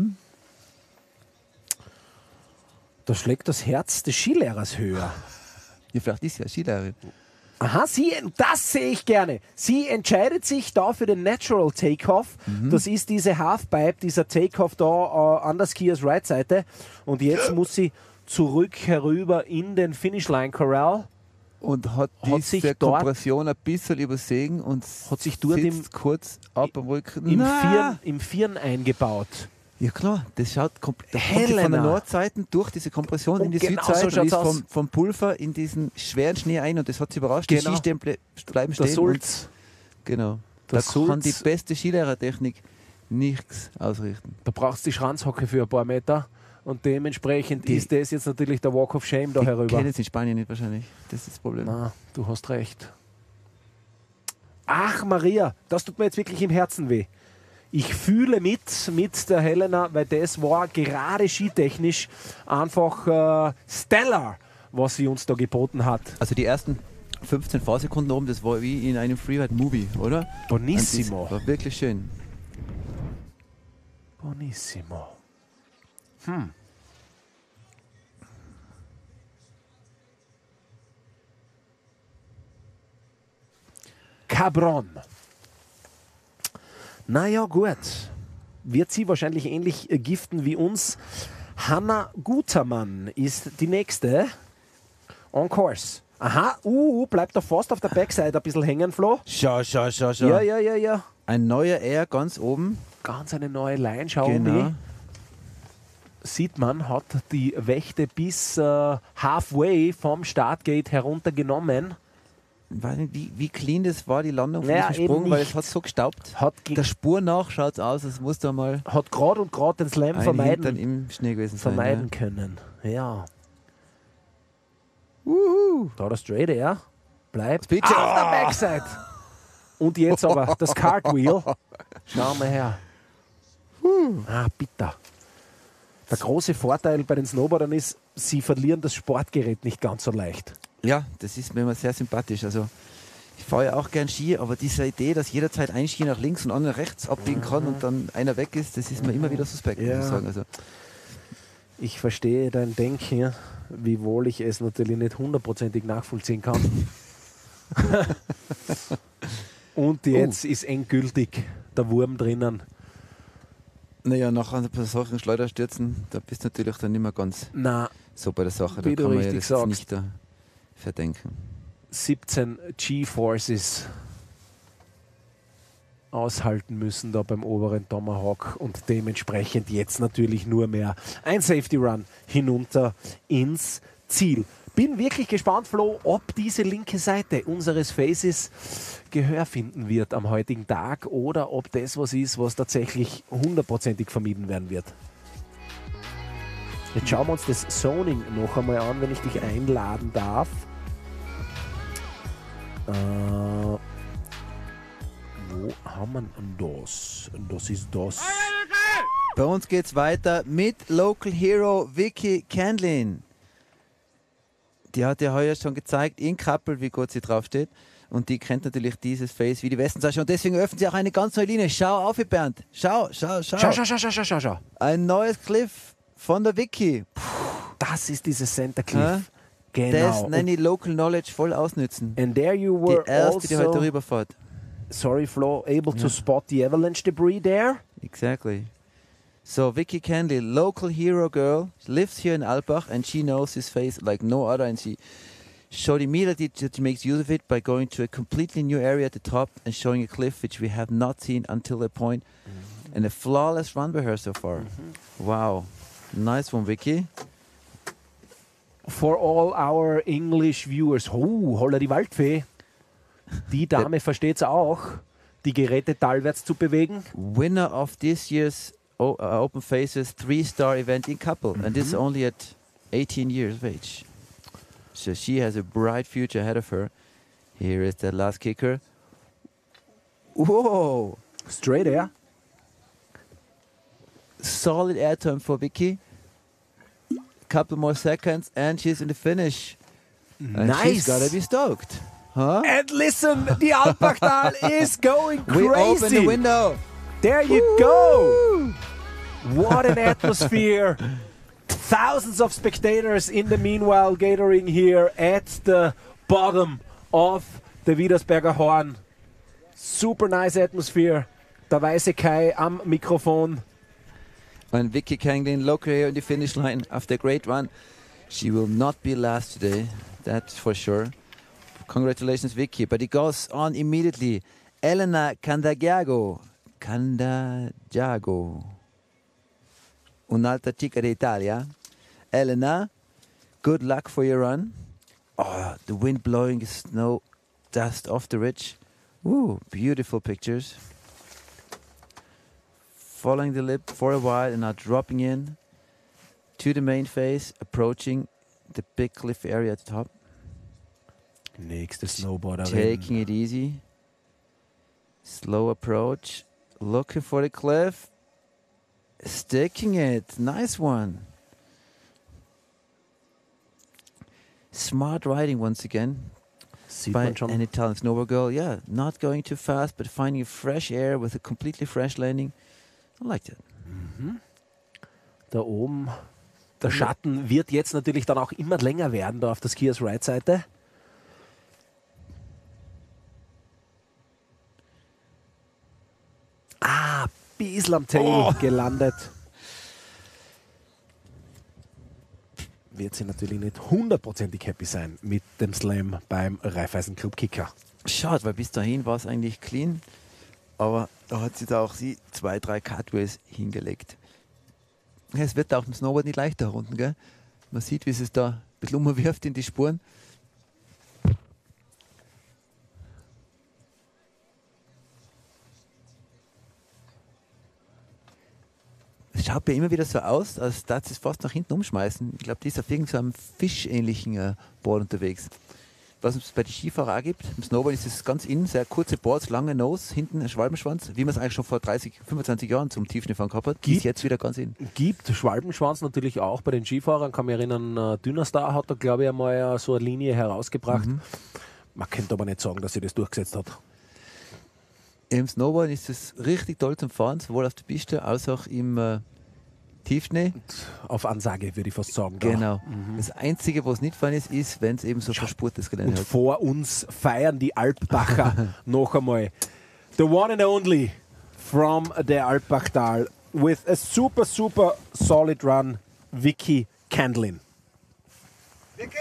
Da schlägt das Herz des Skilehrers höher. Ja, vielleicht ist sie ja Skilehrerin. Aha, das sehe ich gerne. Sie entscheidet sich da für den Natural Takeoff. Das ist diese Halfpipe, dieser Takeoff da an der Skiers Right Seite. Und jetzt muss sie zurück herüber in den Finish Line Corral. Und hat sich diese dort- Kompression ein bisschen übersehen und Hat sich dort sitzt kurz ab am Rücken. Im Vieren eingebaut. Ja klar, das schaut kommt sie von der Helena. Nordseite durch diese Kompression in die Und genau Südseite so und ist schaut's aus. vom Pulver in diesen schweren Schnee ein und das hat sie überrascht. Genau. Die Ski bleiben Der stehen. Sulz. Und, genau. Der Da kann die Sulz. beste Skilehrertechnik nichts ausrichten. Da brauchst du die Schranzhocke für ein paar Meter. Und dementsprechend Die- ist das jetzt natürlich der Walk of Shame da Die herüber. kennen es in Spanien nicht wahrscheinlich. Das ist das Problem. Na, du hast recht. Ach, Maria, das tut mir jetzt wirklich im Herzen weh. Ich fühle mit der Helena, weil das war gerade skitechnisch einfach stellar, was sie uns da geboten hat. Also die ersten 15 Fahrsekunden oben, das war wie in einem Freeride-Movie, oder? Bonissimo. Und das war wirklich schön. Bonissimo. Cabron. Naja, gut. Wird sie wahrscheinlich ähnlich giften wie uns. Hanna Gutermann ist die nächste. On course. Aha, bleibt da fast auf der Backside ein bisschen hängen, Flo. Schau. Ja. Ein neuer Air ganz oben. Ganz eine neue Line, schau Genau. Sieht man, hat die Wächte bis halfway vom Startgate heruntergenommen. Weiß nicht, wie clean das war, die Landung von Ja, diesem eben Sprung, weil nicht. es hat so gestaubt. Hat Der Spur nach schaut es aus, als muss da mal gerade und gerade den Slam ein Hintern vermeiden im Schnee gewesen sein. vermeiden können. Ja. Wuhu. Da der Straight Air bleibt Speed auf Check. der Backside. Und jetzt aber das Cartwheel. Schauen wir her. Bitter. Der große Vorteil bei den Snowboardern ist, sie verlieren das Sportgerät nicht ganz so leicht. Ja, das ist mir immer sehr sympathisch. Also ich fahre ja auch gern Ski, aber diese Idee, dass jederzeit ein Ski nach links und einer nach rechts abbiegen kann und dann einer weg ist, das ist mir immer wieder suspekt, muss Ja. ich sagen. Also, Ich verstehe dein Denken, wiewohl ich es natürlich nicht hundertprozentig nachvollziehen kann. Und jetzt ist endgültig der Wurm drinnen. naja, nach ein paar solchen Schleuderstürzen, da bist du natürlich dann nicht mehr ganz Na, so bei der Sache. Da Wie du kann man ja richtig das sagst. nicht verdenken. 17 G-Forces aushalten müssen da beim oberen Tomahawk und dementsprechend jetzt natürlich nur mehr ein Safety Run hinunter ins Ziel. Bin wirklich gespannt, Flo, ob diese linke Seite unseres Faces Gehör finden wird am heutigen Tag oder ob das was ist, was tatsächlich hundertprozentig vermieden werden wird. Jetzt schauen wir uns das Zoning noch einmal an, wenn ich dich einladen darf. Wo haben wir denn das? Das ist das. Bei uns geht es weiter mit Local Hero Vicky Candlin. Die hat ja heuer schon gezeigt in Kappel, wie gut sie draufsteht. Und die kennt natürlich dieses Face wie die Westensasche. Und deswegen öffnet sie auch eine ganz neue Linie. Schau auf, Bernd. Schau. Schau. Ein neues Cliff von der Vicky. Das ist dieses Center Cliff. Ja? Das Genau. nenne ich Local Knowledge voll ausnützen. And there you Die were erste, die heute also, rüberfährt. sorry Flo, able to spot the avalanche debris there. Exactly. So Vicky Candy, local hero girl, lives here in Alpbach and she knows his face like no other, and she showed immediately that she makes use of it by going to a completely new area at the top and showing a cliff which we have not seen until that point, and a flawless run by her so far. Wow. Nice one, Vicky. For all our English viewers. Holla die Waldfee. Die Dame versteht's auch, die Geräte talwärts zu bewegen. Winner of this year's Open Faces 3-star event in Kappel, and this only at 18 years of age. So she has a bright future ahead of her. Here is the last kicker. Whoa! Straight air. Solid air time for Vicky. couple more seconds, and she's in the finish. And Nice. she's gotta be stoked. Huh? And listen, the Alpbachtal is going We open the crazy. window. There you go. What an atmosphere. Thousands of spectators in the meanwhile gathering here at the bottom of the Wiedersberger Horn. Super nice atmosphere. Der weiße Kai am Mikrofon. And Vicky Kanglin, look here on the finish line after a great run. She will not be last today, that's for sure. Congratulations, Vicky. But it goes on immediately. Elena Candagiago. Un'altra chica d'Italia. Elena, good luck for your run. Oh, the wind blowing snow dust off the ridge. Ooh, beautiful pictures. Following the lip for a while and now dropping in to the main face, approaching the big cliff area at the top. Nächste Snowboarderin. Taking it easy. Slow approach. Looking for the cliff. Sticking it. Nice one. Smart riding once again Sieht by man schon. an Italian snowboard girl. Yeah, not going too fast, but finding fresh air with a completely fresh landing. I liked it. Da oben, der Schatten wird jetzt natürlich dann auch immer länger werden, da auf der Skiers Right-Seite. Bisschen am Tail gelandet. Wird sie natürlich nicht hundertprozentig happy sein mit dem Slam beim Raiffeisen Club Kicker. Schade, weil bis dahin war es eigentlich clean. Aber da hat sie da auch 2, 3 Cutways hingelegt. Es wird auch im Snowboard nicht leichter unten, gell? Man sieht, wie sie es da ein bisschen umwirft in die Spuren. Es schaut mir immer wieder so aus, als darf sie es fast nach hinten umschmeißen. Ich glaube, die ist auf irgendeinem fischähnlichen Board unterwegs. Was es bei den Skifahrern auch gibt. Im Snowboard ist es ganz innen, sehr kurze Boards, lange Nose, hinten ein Schwalbenschwanz, wie man es eigentlich schon vor 30, 25 Jahren zum Tiefschneefahren gehabt hat. Die ist jetzt wieder ganz innen. Gibt Schwalbenschwanz natürlich auch bei den Skifahrern. Kann mich erinnern, Dynastar hat da, glaube ich, einmal so eine Linie herausgebracht. Man könnte aber nicht sagen, dass sie das durchgesetzt hat. Im Snowboard ist es richtig toll zum Fahren, sowohl auf der Piste als auch im Tiefschnee. Auf Ansage, würde ich fast sagen. da. Genau. Das Einzige, was nicht fahren ist, ist, wenn es eben so verspurtes Gelände Und hat. vor uns feiern die Alpbacher noch einmal. The one and only from the Alpbachtal with a super, super solid run, Vicky Kanglin. Vicky!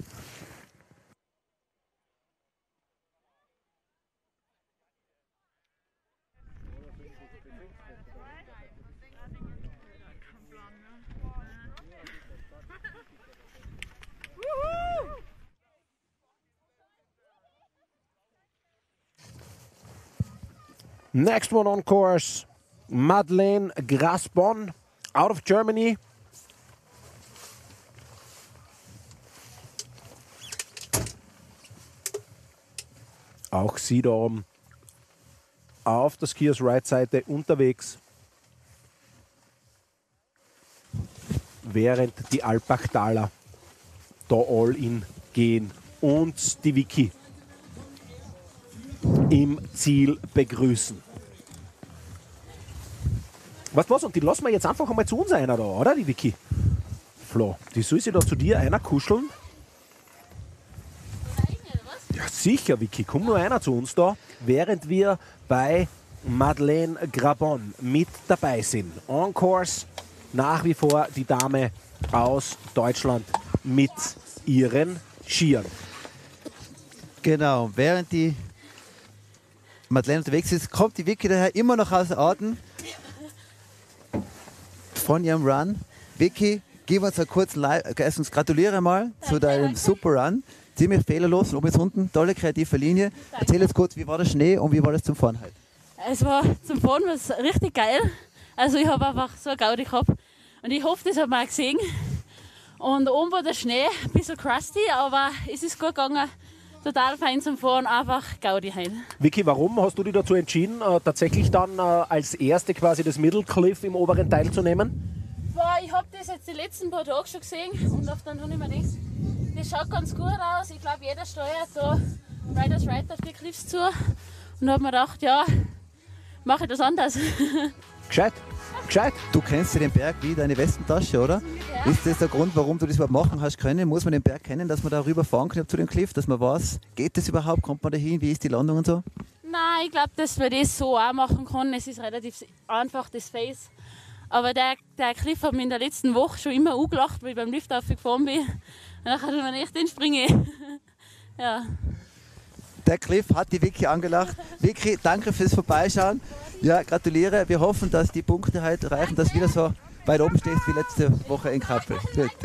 Next one on course, Madeleine Grasbon out of Germany. Auch sie da oben auf der Skiers Right-Seite unterwegs, während die Alpbachtaler da all in gehen und die Vicky im Ziel begrüßen. Was? Und die lassen wir jetzt einfach einmal zu uns einer da, oder, die Vicky? Flo, die soll sich da zu dir einer kuscheln? Ja, sicher, Vicky. Komm nur einer zu uns da, während wir bei Madeleine Grasbon mit dabei sind. On course nach wie vor die Dame aus Deutschland mit ihren Skiern. Genau, während die Madeleine unterwegs ist, kommt die Vicky daher immer noch außer Atem von ihrem Run. Vicky, gib uns einen kurzen erstens gratuliere mal zu deinem super Run. Ziemlich fehlerlos, oben bis unten, tolle kreative Linie. Erzähl jetzt kurz, wie war der Schnee und wie war das zum Fahren heute? Es war zum Fahren was richtig geil. Also ich habe einfach so eine Gaudi gehabt. Und ich hoffe, das hat man auch gesehen. Und oben war der Schnee ein bisschen crusty, aber es ist gut gegangen. Total fein zum Fahren, einfach Gaudi heute. Vicky, warum hast du dich dazu entschieden, tatsächlich dann als erste quasi das Middle Cliff im oberen Teil zu nehmen? War ich habe das jetzt die letzten paar Tage schon gesehen und dann habe ich mir gedacht, das schaut ganz gut aus. Ich glaube, jeder steuert da Riders Right auf die Cliffs zu. Und habe mir gedacht, ja, mache ich das anders. Gescheit. Du kennst ja den Berg wie deine Westentasche, oder? Ja. Ist das der Grund, warum du das überhaupt machen hast können? Muss man den Berg kennen, dass man da rüber fahren kann zu dem Cliff, dass man weiß, geht das überhaupt, kommt man da hin, wie ist die Landung und so? Nein, ich glaube, dass man das so auch machen kann. Es ist relativ einfach, das Face. Aber der Cliff hat mich in der letzten Woche schon immer angelacht, weil ich beim Lift aufgefahren bin. Und dann hat man echt den springe. Ja. Der Cliff hat die Vicky angelacht. Vicky, danke fürs Vorbeischauen. Ja, gratuliere. Wir hoffen, dass die Punkte heute reichen, dass du wieder so weit oben stehst wie letzte Woche in Kappel.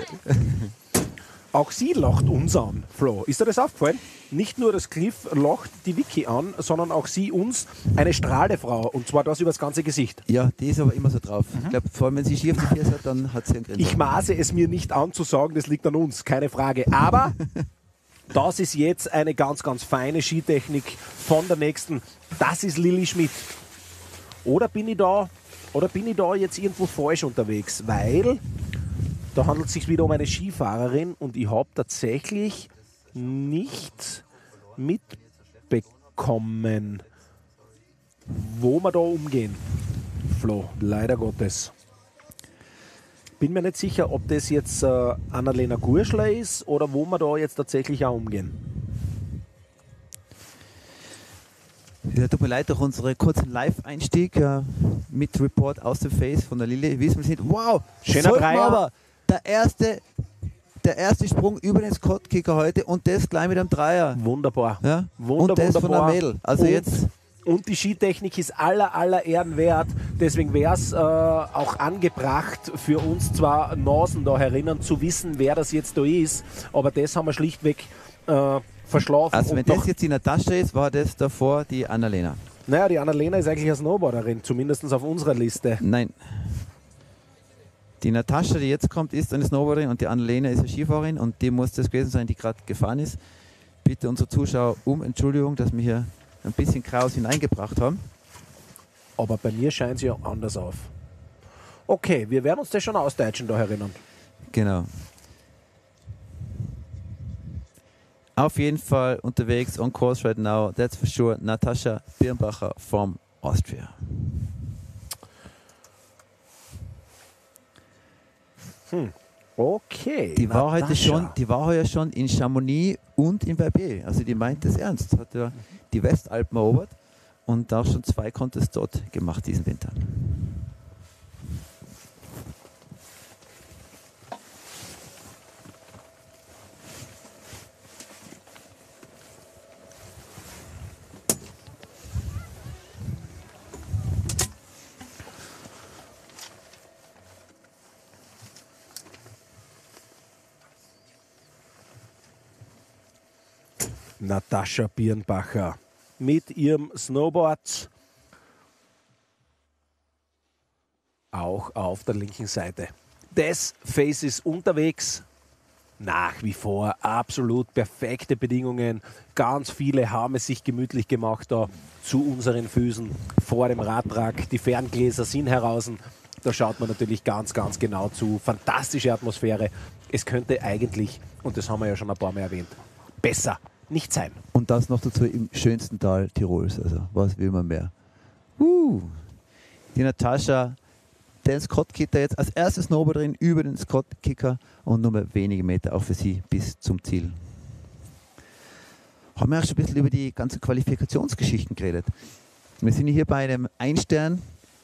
Auch sie lacht uns an, Flo. Ist dir das aufgefallen? Nicht nur das Cliff lacht die Vicky an, sondern auch sie uns, eine Strahlefrau. Und zwar das über das ganze Gesicht. Ja, die ist aber immer so drauf. Ich glaube, vor allem wenn sie schief die Füße hat, dann hat sie einen Grinsen. Ich maße es mir nicht an zu sagen, das liegt an uns, keine Frage. Aber das ist jetzt eine ganz, ganz feine Skitechnik von der nächsten. Das ist Lilly Schmidt. Oder bin ich da jetzt irgendwo falsch unterwegs? Weil da handelt es sich wieder um eine Skifahrerin und ich habe tatsächlich nicht mitbekommen, wo wir da umgehen. Flo, leider Gottes. Bin mir nicht sicher, ob das jetzt Annalena Gurschler ist oder wo wir da jetzt tatsächlich auch umgehen. Ja, tut mir leid, durch unseren kurzen Live-Einstieg mit Report aus dem Face von der Lilly. Wie wir sind, wow, Schöner sollten wir Dreier. aber der erste Sprung über den Scott-Kicker heute und das gleich mit einem Dreier. Wunderbar. Ja? Und das von der Mädel. Also jetzt. Und die Skitechnik ist aller Ehren wert. Deswegen wäre es auch angebracht für uns zwar Nasen da herinnen zu wissen, wer das jetzt da ist, aber das haben wir schlichtweg verschlafen. Also wenn Und das jetzt die Natascha ist, war das davor die Annalena. naja, die Annalena ist eigentlich eine Snowboarderin, zumindest auf unserer Liste. Nein. Die Natascha, die jetzt kommt, ist eine Snowboarderin und die Annalena ist eine Skifahrerin und die muss das gewesen sein, die gerade gefahren ist. Bitte unsere Zuschauer um Entschuldigung, dass wir hier ein bisschen Chaos hineingebracht haben. Aber bei mir scheint sie ja anders auf. Okay, wir werden uns das schon ausdeutschen da herinnen. Genau. Auf jeden Fall unterwegs on course right now, that's for sure, Natascha Birnbacher from Austria. Okay. Die war Natascha. heute schon in Chamonix und in Verbier. Also die meint es ernst. Hat ja die Westalpen erobert und auch schon 2 Contests dort gemacht diesen Winter. Natascha Birnbacher mit ihrem Snowboard auch auf der linken Seite des Faces unterwegs. Nach wie vor absolut perfekte Bedingungen. Ganz viele haben es sich gemütlich gemacht da zu unseren Füßen vor dem Radwrack. Die Ferngläser sind heraus. Da schaut man natürlich ganz, ganz genau zu. Fantastische Atmosphäre. Es könnte eigentlich, und das haben wir ja schon ein paar Mal erwähnt, besser nicht sein. Und das noch dazu im schönsten Tal Tirols. Also was will man mehr? Die Natascha, den Scott-Kicker jetzt als erste Snowboarderin über den Scott-Kicker und nur mehr wenige Meter auch für sie bis zum Ziel. Haben wir auch schon ein bisschen über die ganzen Qualifikationsgeschichten geredet. Wir sind hier bei einem Einstern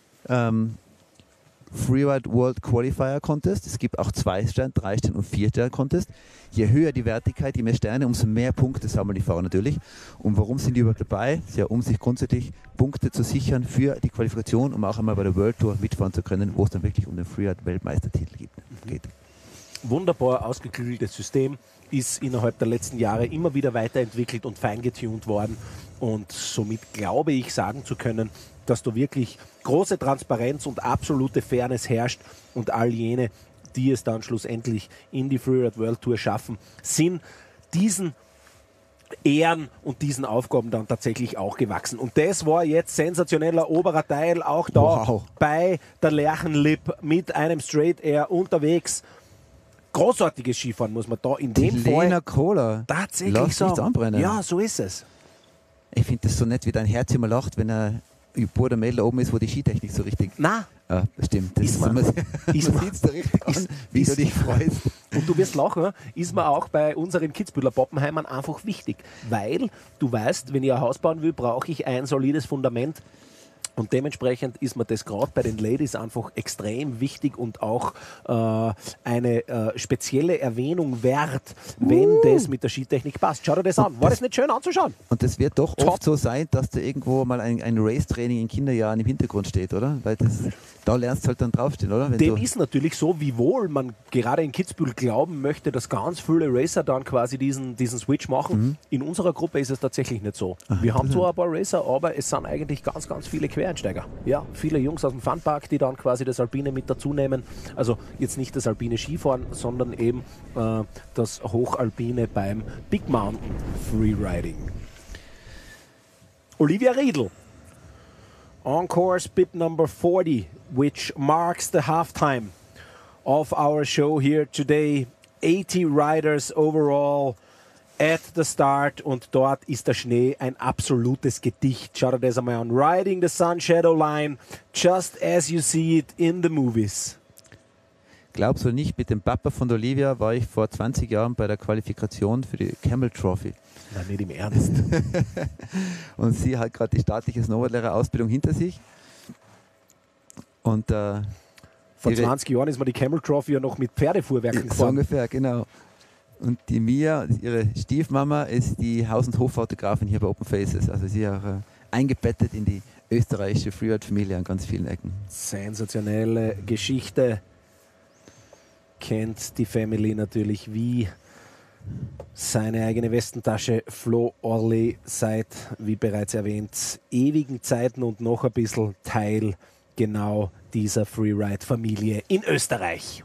Freeride World Qualifier Contest. Es gibt auch 2-Stern, 3-Stern und 4-Stern Contest. Je höher die Wertigkeit, je mehr Sterne, umso mehr Punkte sammeln die Fahrer natürlich. Und warum sind die überhaupt dabei? Ja, um sich grundsätzlich Punkte zu sichern für die Qualifikation, um auch einmal bei der World Tour mitfahren zu können, wo es dann wirklich um den Freeride Weltmeistertitel geht. Wunderbar ausgeklügeltes System, ist innerhalb der letzten Jahre immer wieder weiterentwickelt und feingetuned worden. Und somit glaube ich sagen zu können, dass da wirklich große Transparenz und absolute Fairness herrscht und all jene, die es dann schlussendlich in die Freeride World Tour schaffen, sind diesen Ehren und diesen Aufgaben dann tatsächlich auch gewachsen. Und das war jetzt sensationeller oberer Teil, auch da bei der Lerchenlipp mit einem Straight Air unterwegs. Großartiges Skifahren, muss man da in dem Fall Lena Kohler. tatsächlich Lass nichts sagen. anbrennen. Ja, so ist es. Ich finde das so nett, wie dein Herz immer lacht, wenn er über der Mädel oben ist, wo die Skitechnik so richtig... Na, Ja, stimmt. Das Ist man. man Ist man. sieht es da richtig an, Ist- wie du ist- dich freust. und du wirst lachen, ist mir auch bei unseren Kitzbüheler Pappenheimern einfach wichtig, weil du weißt, wenn ich ein Haus bauen will, brauche ich ein solides Fundament. Und dementsprechend ist mir das gerade bei den Ladies einfach extrem wichtig und auch eine spezielle Erwähnung wert, wenn das mit der Skitechnik passt. Schau dir das an. War das nicht schön anzuschauen? Und das wird doch Top. oft so sein, dass da irgendwo mal ein Race-Training in Kinderjahren im Hintergrund steht, oder? Weil da lernst du halt dann draufstehen, oder? Wenn Dem du, ist natürlich so, wiewohl man gerade in Kitzbühel glauben möchte, dass ganz viele Racer dann quasi diesen Switch machen. In unserer Gruppe ist es tatsächlich nicht so. Wir haben zwar ein paar Racer, aber es sind eigentlich ganz, ganz viele Quereinsteiger. Ja, viele Jungs aus dem Funpark, die dann quasi das Alpine mit dazu nehmen. Also jetzt nicht das alpine Skifahren, sondern eben das Hochalpine beim Big Mountain Freeriding. Olivia Riedl. On course bit number 40, which marks the halftime of our show here today. 80 riders overall at the start und dort ist der Schnee ein absolutes Gedicht. Schaut dir das einmal an. Riding the sun shadow line, just as you see it in the movies. glaubst du nicht, mit dem Papa von der Olivia war ich vor 20 Jahren bei der Qualifikation für die Camel Trophy. Nein, nicht im Ernst. Und sie hat gerade die staatliche Snowboardlehrer-Ausbildung hinter sich. Und Vor ihre- 20 Jahren ist man die Camel Trophy ja noch mit Pferdefuhrwerken so gefahren. ungefähr, genau. Und die Mia, ihre Stiefmama, ist die Haus- und Hoffotografin hier bei Open Faces. Also sie auch eingebettet in die österreichische Freeride-Familie an ganz vielen Ecken. Sensationelle Geschichte. Kennt die Family natürlich wie seine eigene Westentasche. Flo Orley seit, wie bereits erwähnt, ewigen Zeiten und noch ein bisschen Teil genau dieser Freeride-Familie in Österreich.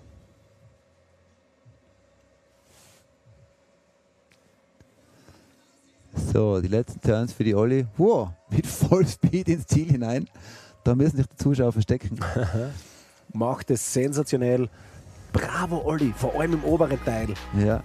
So, die letzten Turns für die Olli. Wow, mit Vollspeed ins Ziel hinein. Da müssen sich die Zuschauer verstecken. Macht es sensationell. Bravo, Olli, vor allem im oberen Teil. Ja,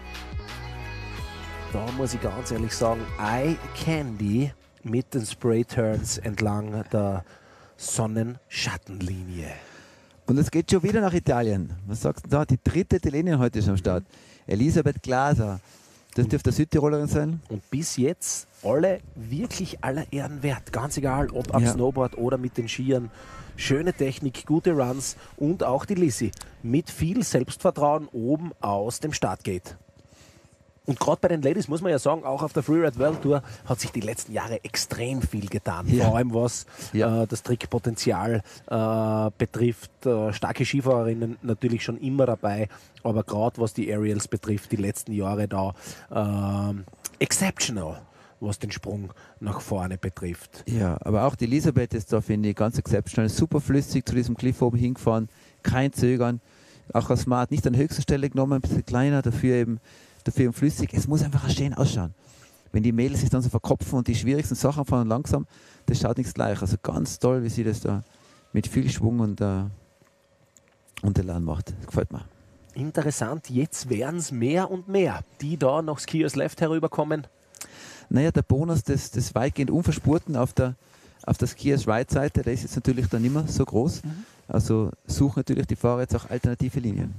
Da muss ich ganz ehrlich sagen, Eye Candy mit den Spray-Turns entlang der Sonnenschattenlinie. und es geht schon wieder nach Italien. Was sagst du da? Die dritte Italienerin heute ist am Start. Elisabeth Glaser. Das dürfte eine Südtirolerin sein. Und bis jetzt alle wirklich aller Ehren wert. Ganz egal, ob am Ja. Snowboard oder mit den Skiern. Schöne Technik, gute Runs und auch die Lissy mit viel Selbstvertrauen oben aus dem Startgate. Und gerade bei den Ladies muss man ja sagen, auch auf der Freeride World Tour hat sich die letzten Jahre extrem viel getan. Ja. Vor allem was Ja. das Trickpotenzial betrifft. Starke Skifahrerinnen natürlich schon immer dabei, aber gerade was die Aerials betrifft, die letzten Jahre da exceptional, was den Sprung nach vorne betrifft. Ja, aber auch die Elisabeth ist da, finde ich, ganz exceptional. Super flüssig zu diesem Cliff oben hingefahren. Kein Zögern. Auch als Smart nicht an höchster Stelle genommen, ein bisschen kleiner, dafür eben flüssig. Es muss einfach schön ausschauen. Wenn die Mädels sich dann so verkopfen und die schwierigsten Sachen fahren langsam, das schaut nichts gleich. Also ganz toll, wie sie das da mit viel Schwung und Elan macht. Das gefällt mir. Interessant, jetzt werden es mehr und mehr, die da nach Skiers Left herüberkommen. Naja, der Bonus des weitgehend Unverspurten auf der Skiers Right-Seite, der ist jetzt natürlich dann nicht mehr so groß. Also suchen natürlich die Fahrer jetzt auch alternative Linien.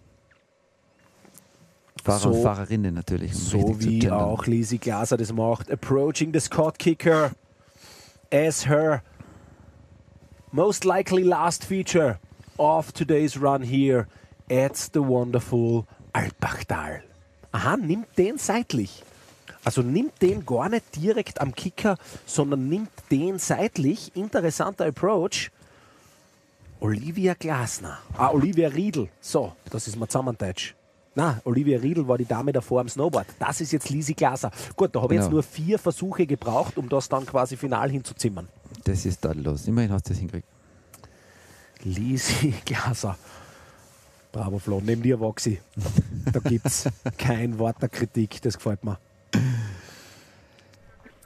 Fahrer und Fahrerinnen natürlich. um So richtig zu wie gendern. auch Lisi Glaser das macht. Approaching the Scott Kicker as her most likely last feature of today's run here at the wonderful Alpbachtal. Aha, nimmt den seitlich. Also nimmt den gar nicht direkt am Kicker, sondern nimmt den seitlich. Interessanter Approach. Olivia Glasner. Olivia Riedl. So, das ist mal zusammendeutsch. Na, Olivia Riedl war die Dame davor am Snowboard. Das ist jetzt Lisi Glaser. Gut, da habe ich jetzt Genau. nur 4 Versuche gebraucht, um das dann quasi final hinzuzimmern. Das ist tadellos. Immerhin hast du das hingekriegt. Lisi Glaser. Bravo, Flo. Neben dir, Waxi. Da gibt es kein Wort der Kritik. Das gefällt mir.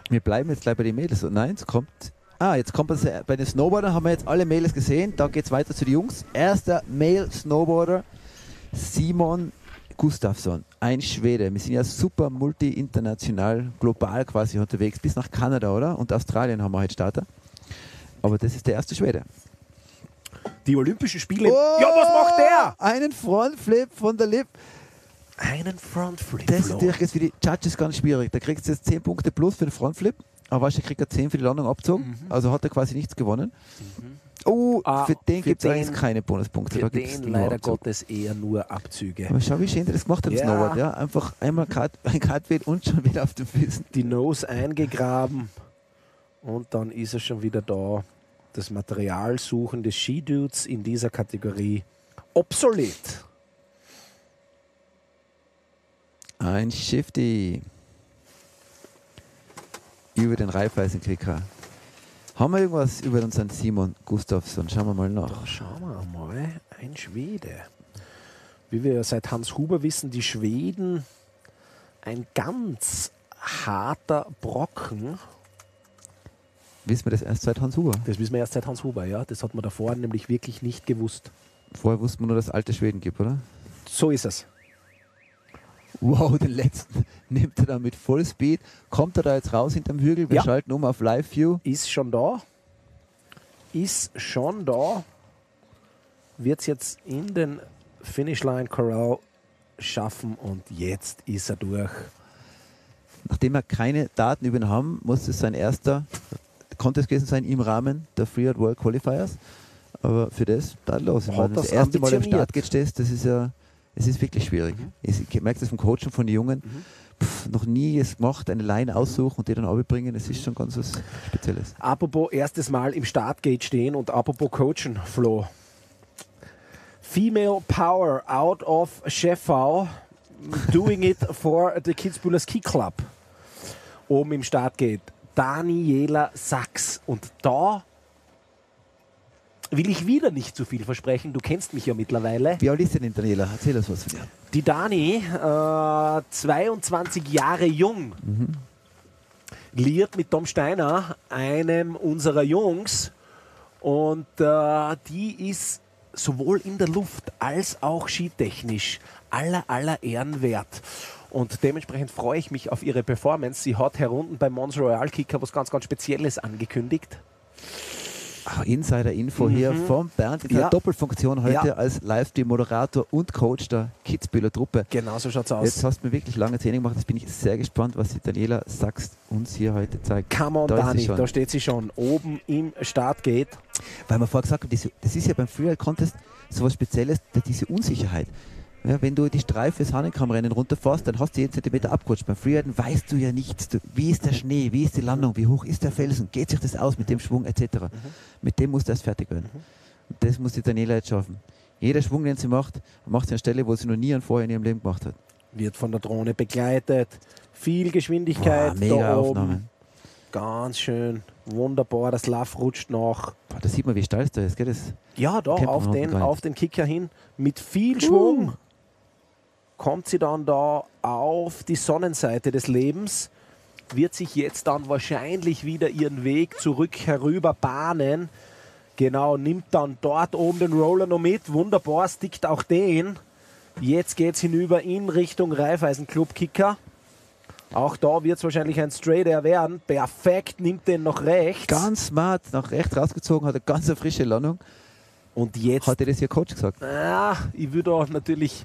Wir bleiben jetzt gleich bei den Mädels. Nein, jetzt kommt es bei den Snowboardern, haben wir jetzt alle Mädels gesehen. Da geht es weiter zu den Jungs. Erster Male Snowboarder, Simon Gustafsson, ein Schwede. Wir sind ja super multi-international, global quasi unterwegs, bis nach Kanada, oder? Und Australien haben wir heute Starter. Aber das ist der erste Schwede. Die Olympischen Spiele. Ja, was macht der? Einen Frontflip von der Lip. Einen Frontflip. Das ist natürlich jetzt für die Judges ganz schwierig. Da kriegst du jetzt 10 Punkte plus für den Frontflip. Aber weißt du, kriegt er 10 für die Landung abgezogen. Also hat er quasi nichts gewonnen. Für den gibt es eigentlich keine Bonuspunkte. Für Da gibt's den nur leider Abzug. Gottes eher nur Abzüge. Aber schau, wie schön der das gemacht hat, das Ja. Snowboard. Ja? Einfach einmal ein Cartwheel und schon wieder auf den Füßen. Die Nose eingegraben und dann ist er schon wieder da. Das Material suchen des Skidudes in dieser Kategorie obsolet. Ein Shifty. Über den Raiffeisenklicker. Haben wir irgendwas über unseren Simon Gustafsson? Schauen wir mal nach. Da schauen wir mal. Ein Schwede. Wie wir seit Hans Huber wissen, die Schweden ein ganz harter Brocken. Wissen wir das erst seit Hans Huber? Das wissen wir erst seit Hans Huber, ja. Das hat man davor nämlich wirklich nicht gewusst. Vorher wusste man nur, dass es alte Schweden gibt, oder? So ist es. Wow, den letzten nimmt er da mit Vollspeed. Kommt er da jetzt raus hinterm Hügel? Wir Ja. schalten um auf Live View. Ist schon da. Ist schon da. Wird es jetzt in den Finishline Corral schaffen und jetzt ist er durch. Nachdem wir keine Daten über ihn haben, muss es sein erster Contest gewesen sein im Rahmen der Freeride World Qualifiers. Aber für das, da los. Ich Hat meine, das das erste Mal im ambitioniert. Start stehst, das ist ja, es ist wirklich schwierig. Ich merke das vom Coachen von den Jungen. Noch nie es gemacht, eine Line aussuchen und die dann abbringen, das ist schon ganz was Spezielles. Apropos erstes Mal im Startgate stehen und apropos Coachen, Flo. Female Power out of Schäffau, doing it for the Kitzbühler Ski Club. Oben im Startgate. Daniela Sachs. Und da will ich wieder nicht zu viel versprechen. Du kennst mich ja mittlerweile. Wie alt ist denn Daniela? Erzähl uns was von dir. Die Dani, 22 Jahre jung, liiert mit Tom Steiner, einem unserer Jungs. Und die ist sowohl in der Luft als auch skitechnisch aller Ehren wert. Und dementsprechend freue ich mich auf ihre Performance. Sie hat herunten beim Mons Royal Kicker was ganz Spezielles angekündigt. Insider-Info hier vom Bernd in der Ja. Doppelfunktion heute Ja. als Livestream-Moderator und Coach der Kitzbühler Truppe. Genau so schaut's aus. Jetzt hast du mir wirklich lange Zähne gemacht. Jetzt bin ich sehr gespannt, was die Daniela Sachs uns hier heute zeigt. Come on, Da ist sie Dani, schon. da steht sie schon, oben im Startgate. Weil man vorher gesagt hat, das ist ja beim Freeride-Contest so was Spezielles, diese Unsicherheit. Ja, wenn du die Streife des Hahnenkammrennen runterfährst, dann hast du jeden Zentimeter abgerutscht. Beim Freeriden weißt du ja nichts. Wie ist der Schnee? Wie ist die Landung? Wie hoch ist der Felsen? Geht sich das aus mit dem Schwung etc.? Mit dem muss das fertig werden. Und das muss die Daniela jetzt schaffen. Jeder Schwung, den sie macht sie an einer Stelle, wo sie noch nie vorher in ihrem Leben gemacht hat. Wird von der Drohne begleitet. Viel Geschwindigkeit Mega da oben. Aufnahmen. Ganz schön. Wunderbar. Das Lauf rutscht nach. Da sieht man, wie steil es da ist. Gell? Das Ja, da kennt man auf noch den, gar nicht. auf den Kicker hin. Mit viel Schwung kommt sie dann da auf die Sonnenseite des Lebens. Wird sich jetzt dann wahrscheinlich wieder ihren Weg zurück herüber bahnen. Genau, nimmt dann dort oben den Roller noch mit. Wunderbar, stickt auch den. Jetzt geht es hinüber in Richtung Raiffeisen-Club-Kicker. Auch da wird es wahrscheinlich ein Straight Air werden. Perfekt, nimmt den noch rechts. ganz smart nach rechts rausgezogen, hat eine ganz frische Landung. Und jetzt, Hat dir das Ihr Coach gesagt? ich würde auch natürlich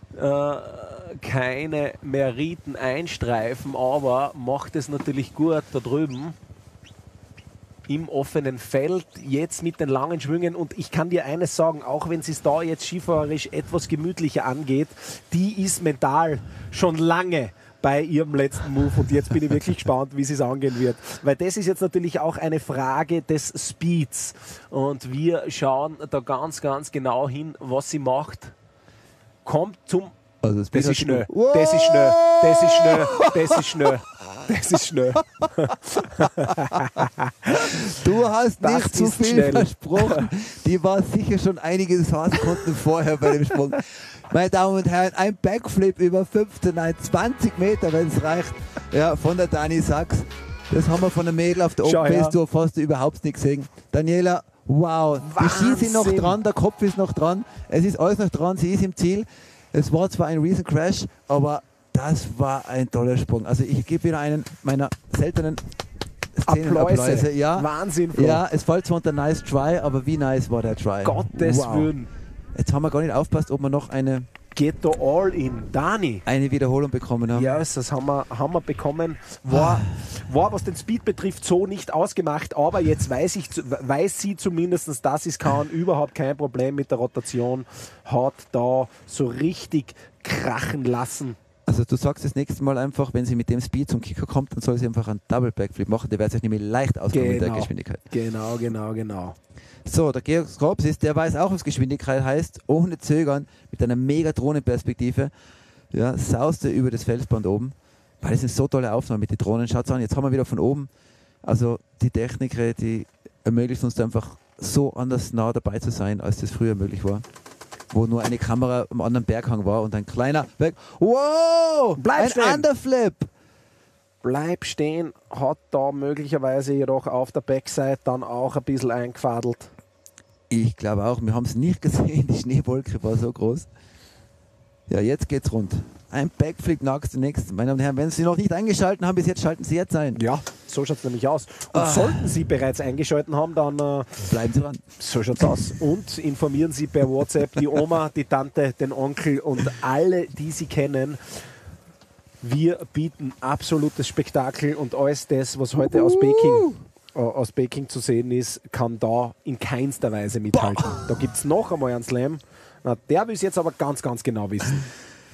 keine Meriten einstreifen, aber macht es natürlich gut da drüben im offenen Feld, jetzt mit den langen Schwüngen. Und ich kann dir eines sagen, auch wenn es da jetzt skifahrerisch etwas gemütlicher angeht, die ist mental schon lange bei ihrem letzten Move und jetzt bin ich wirklich gespannt, wie sie es angehen wird. Weil das ist jetzt natürlich auch eine Frage des Speeds und wir schauen da ganz genau hin, was sie macht. Kommt zum... Also Das ist schnell, das ist schnell, das ist schnell, das ist schnell, das ist schnell. Du hast Das nicht zu ist viel schnell. versprochen. Die war sicher schon einige Sekunden vorher bei dem Sprung. Meine Damen und Herren, ein Backflip über 15, nein 20 Meter, wenn es reicht, ja, von der Dani Sachs. Das haben wir von der Mädel auf der Schau Open her. Face Tour fast überhaupt nicht gesehen. Daniela, wow, die Ski sind noch Wahnsinn. dran, der Kopf ist noch dran, es ist alles noch dran, sie ist im Ziel. Es war zwar ein Recent Crash, aber das war ein toller Sprung. Also ich gebe wieder einen meiner seltenen Szenenapplause. Ja, Wahnsinn, Flo. ja, es fällt zwar unter Nice Try, aber wie nice war der Try? Gottes Willen. Jetzt haben wir gar nicht aufgepasst, ob wir noch eine Geht da all in. Dani. Wiederholung bekommen haben. Ja, das haben wir bekommen. War, was den Speed betrifft, so nicht ausgemacht, aber jetzt weiß sie zumindest, dass es kann. Überhaupt kein Problem mit der Rotation. Hat da so richtig krachen lassen. Also du sagst das nächste Mal einfach, wenn sie mit dem Speed zum Kicker kommt, dann soll sie einfach einen Double Backflip machen. Der wird sich nämlich leicht ausgehen mit der Geschwindigkeit. Genau. So, der Georg Skorpsis, der weiß auch, was Geschwindigkeit heißt, ohne Zögern, mit einer mega Drohnenperspektive, ja, sauste über das Felsband oben. Weil das sind so tolle Aufnahmen mit den Drohnen. Schaut an, jetzt haben wir wieder von oben, also die Technik, die ermöglicht uns einfach so anders nah dabei zu sein, als das früher möglich war. Wo nur eine Kamera am anderen Berghang war und ein kleiner Berg. Wow! Bleib stehen! Ein Underflip! Bleib stehen, hat da möglicherweise jedoch auf der Backside dann auch ein bisschen eingefadelt. Ich glaube auch, wir haben es nicht gesehen, die Schneewolke war so groß. Ja, jetzt geht's rund. Ein Backflip nach dem nächsten. Meine Damen und Herren, wenn Sie noch nicht eingeschaltet haben bis jetzt, schalten Sie jetzt ein. Ja, so schaut es nämlich aus. Und sollten Sie bereits eingeschalten haben, dann Bleiben Sie dran. so schaut es aus. Und informieren Sie per WhatsApp die Oma, die Tante, den Onkel und alle, die Sie kennen. Wir bieten absolutes Spektakel und alles das, was heute aus Peking zu sehen ist, kann da in keinster Weise mithalten. Da gibt es noch einmal einen Slam. Na, der will es jetzt aber ganz, ganz genau wissen.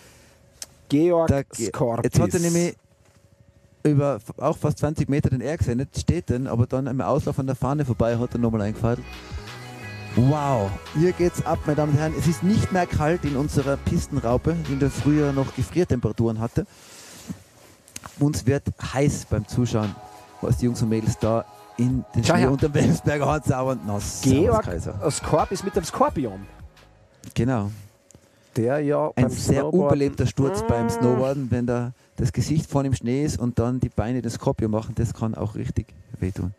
Georg Skorpis. Jetzt hat er nämlich über auch fast 20 Meter den R gesendet, steht denn, aber dann im Auslauf an der Fahne vorbei hat er nochmal eingefadelt. Wow, hier geht's ab, meine Damen und Herren. Es ist nicht mehr kalt in unserer Pistenraupe, die in der Frühjahr noch Gefriertemperaturen hatte. Uns wird heiß beim Zuschauen, was die Jungs und Mädels da in den Schnee unterm Welsberger Hart sauern. Georg Skorpis mit dem Skorpion. Genau. Der ja Ein beim sehr Snowboarden- unbelebter Sturz beim Snowboarden, wenn da das Gesicht vorne im Schnee ist und dann die Beine den Skorpion machen, das kann auch richtig wehtun.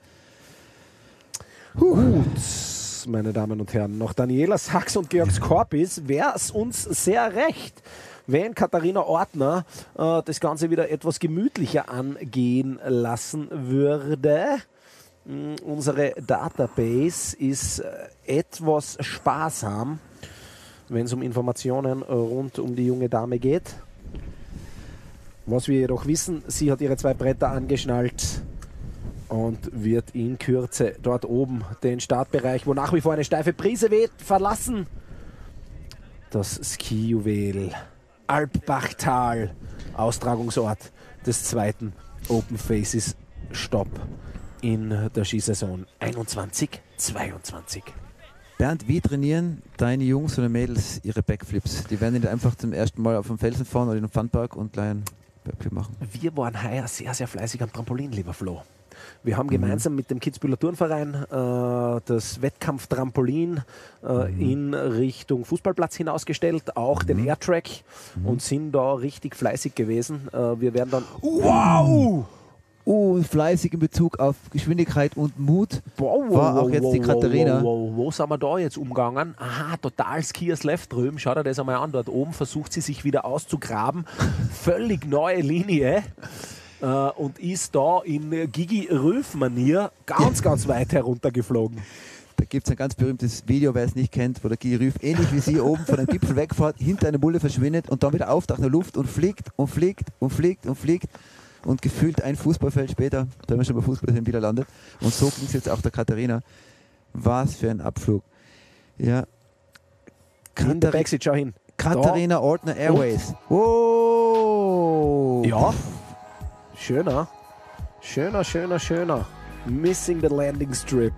Gut, meine Damen und Herren, nach Daniela Sachs und Georg Skorpis wäre es uns sehr recht, wenn Katharina Ortner das Ganze wieder etwas gemütlicher angehen lassen würde. Unsere Database ist etwas sparsam, wenn es um Informationen rund um die junge Dame geht. Was wir jedoch wissen, sie hat ihre 2 Bretter angeschnallt und wird in Kürze dort oben den Startbereich, wo nach wie vor eine steife Brise weht, verlassen. Das Skijuwel Alpbachtal, Austragungsort des 2. Open Faces Stopp in der Skisaison 21/22. Bernd, wie trainieren deine Jungs oder Mädels ihre Backflips? Die werden nicht einfach zum ersten Mal auf dem Felsen fahren oder in den Funpark und gleich einen Backflip machen. Wir waren heuer sehr, sehr fleißig am Trampolin, lieber Flo. Wir haben gemeinsam mit dem Kitzbüheler Turnverein das Wettkampftrampolin in Richtung Fußballplatz hinausgestellt, auch den Airtrack und sind da richtig fleißig gewesen. Wir werden dann... Wow! Fleißig in Bezug auf Geschwindigkeit und Mut war auch jetzt die Katharina. Wo sind wir da jetzt umgegangen? Aha, total Skiers Left drüben. Schaut euch das einmal an. Dort oben versucht sie sich wieder auszugraben. Völlig neue Linie. Und ist da in Gigi Rülf-Manier ganz, ganz weit heruntergeflogen. Da gibt es ein ganz berühmtes Video, wer es nicht kennt, wo der Gigi Rülf ähnlich wie sie oben von einem Gipfel wegfährt, hinter einer Mulle verschwindet und dann wieder auftaucht in der Luft und fliegt und fliegt und fliegt und fliegt. Und gefühlt ein Fußballfeld später, da wir schon bei Fußball wieder landet. Und so ging es jetzt auch der Katharina. Was für ein Abflug. Ja. In der Backseat, schau hin. Katharina Ortner Airways. Wow. Ja. Schöner. Schöner. Missing the landing strip.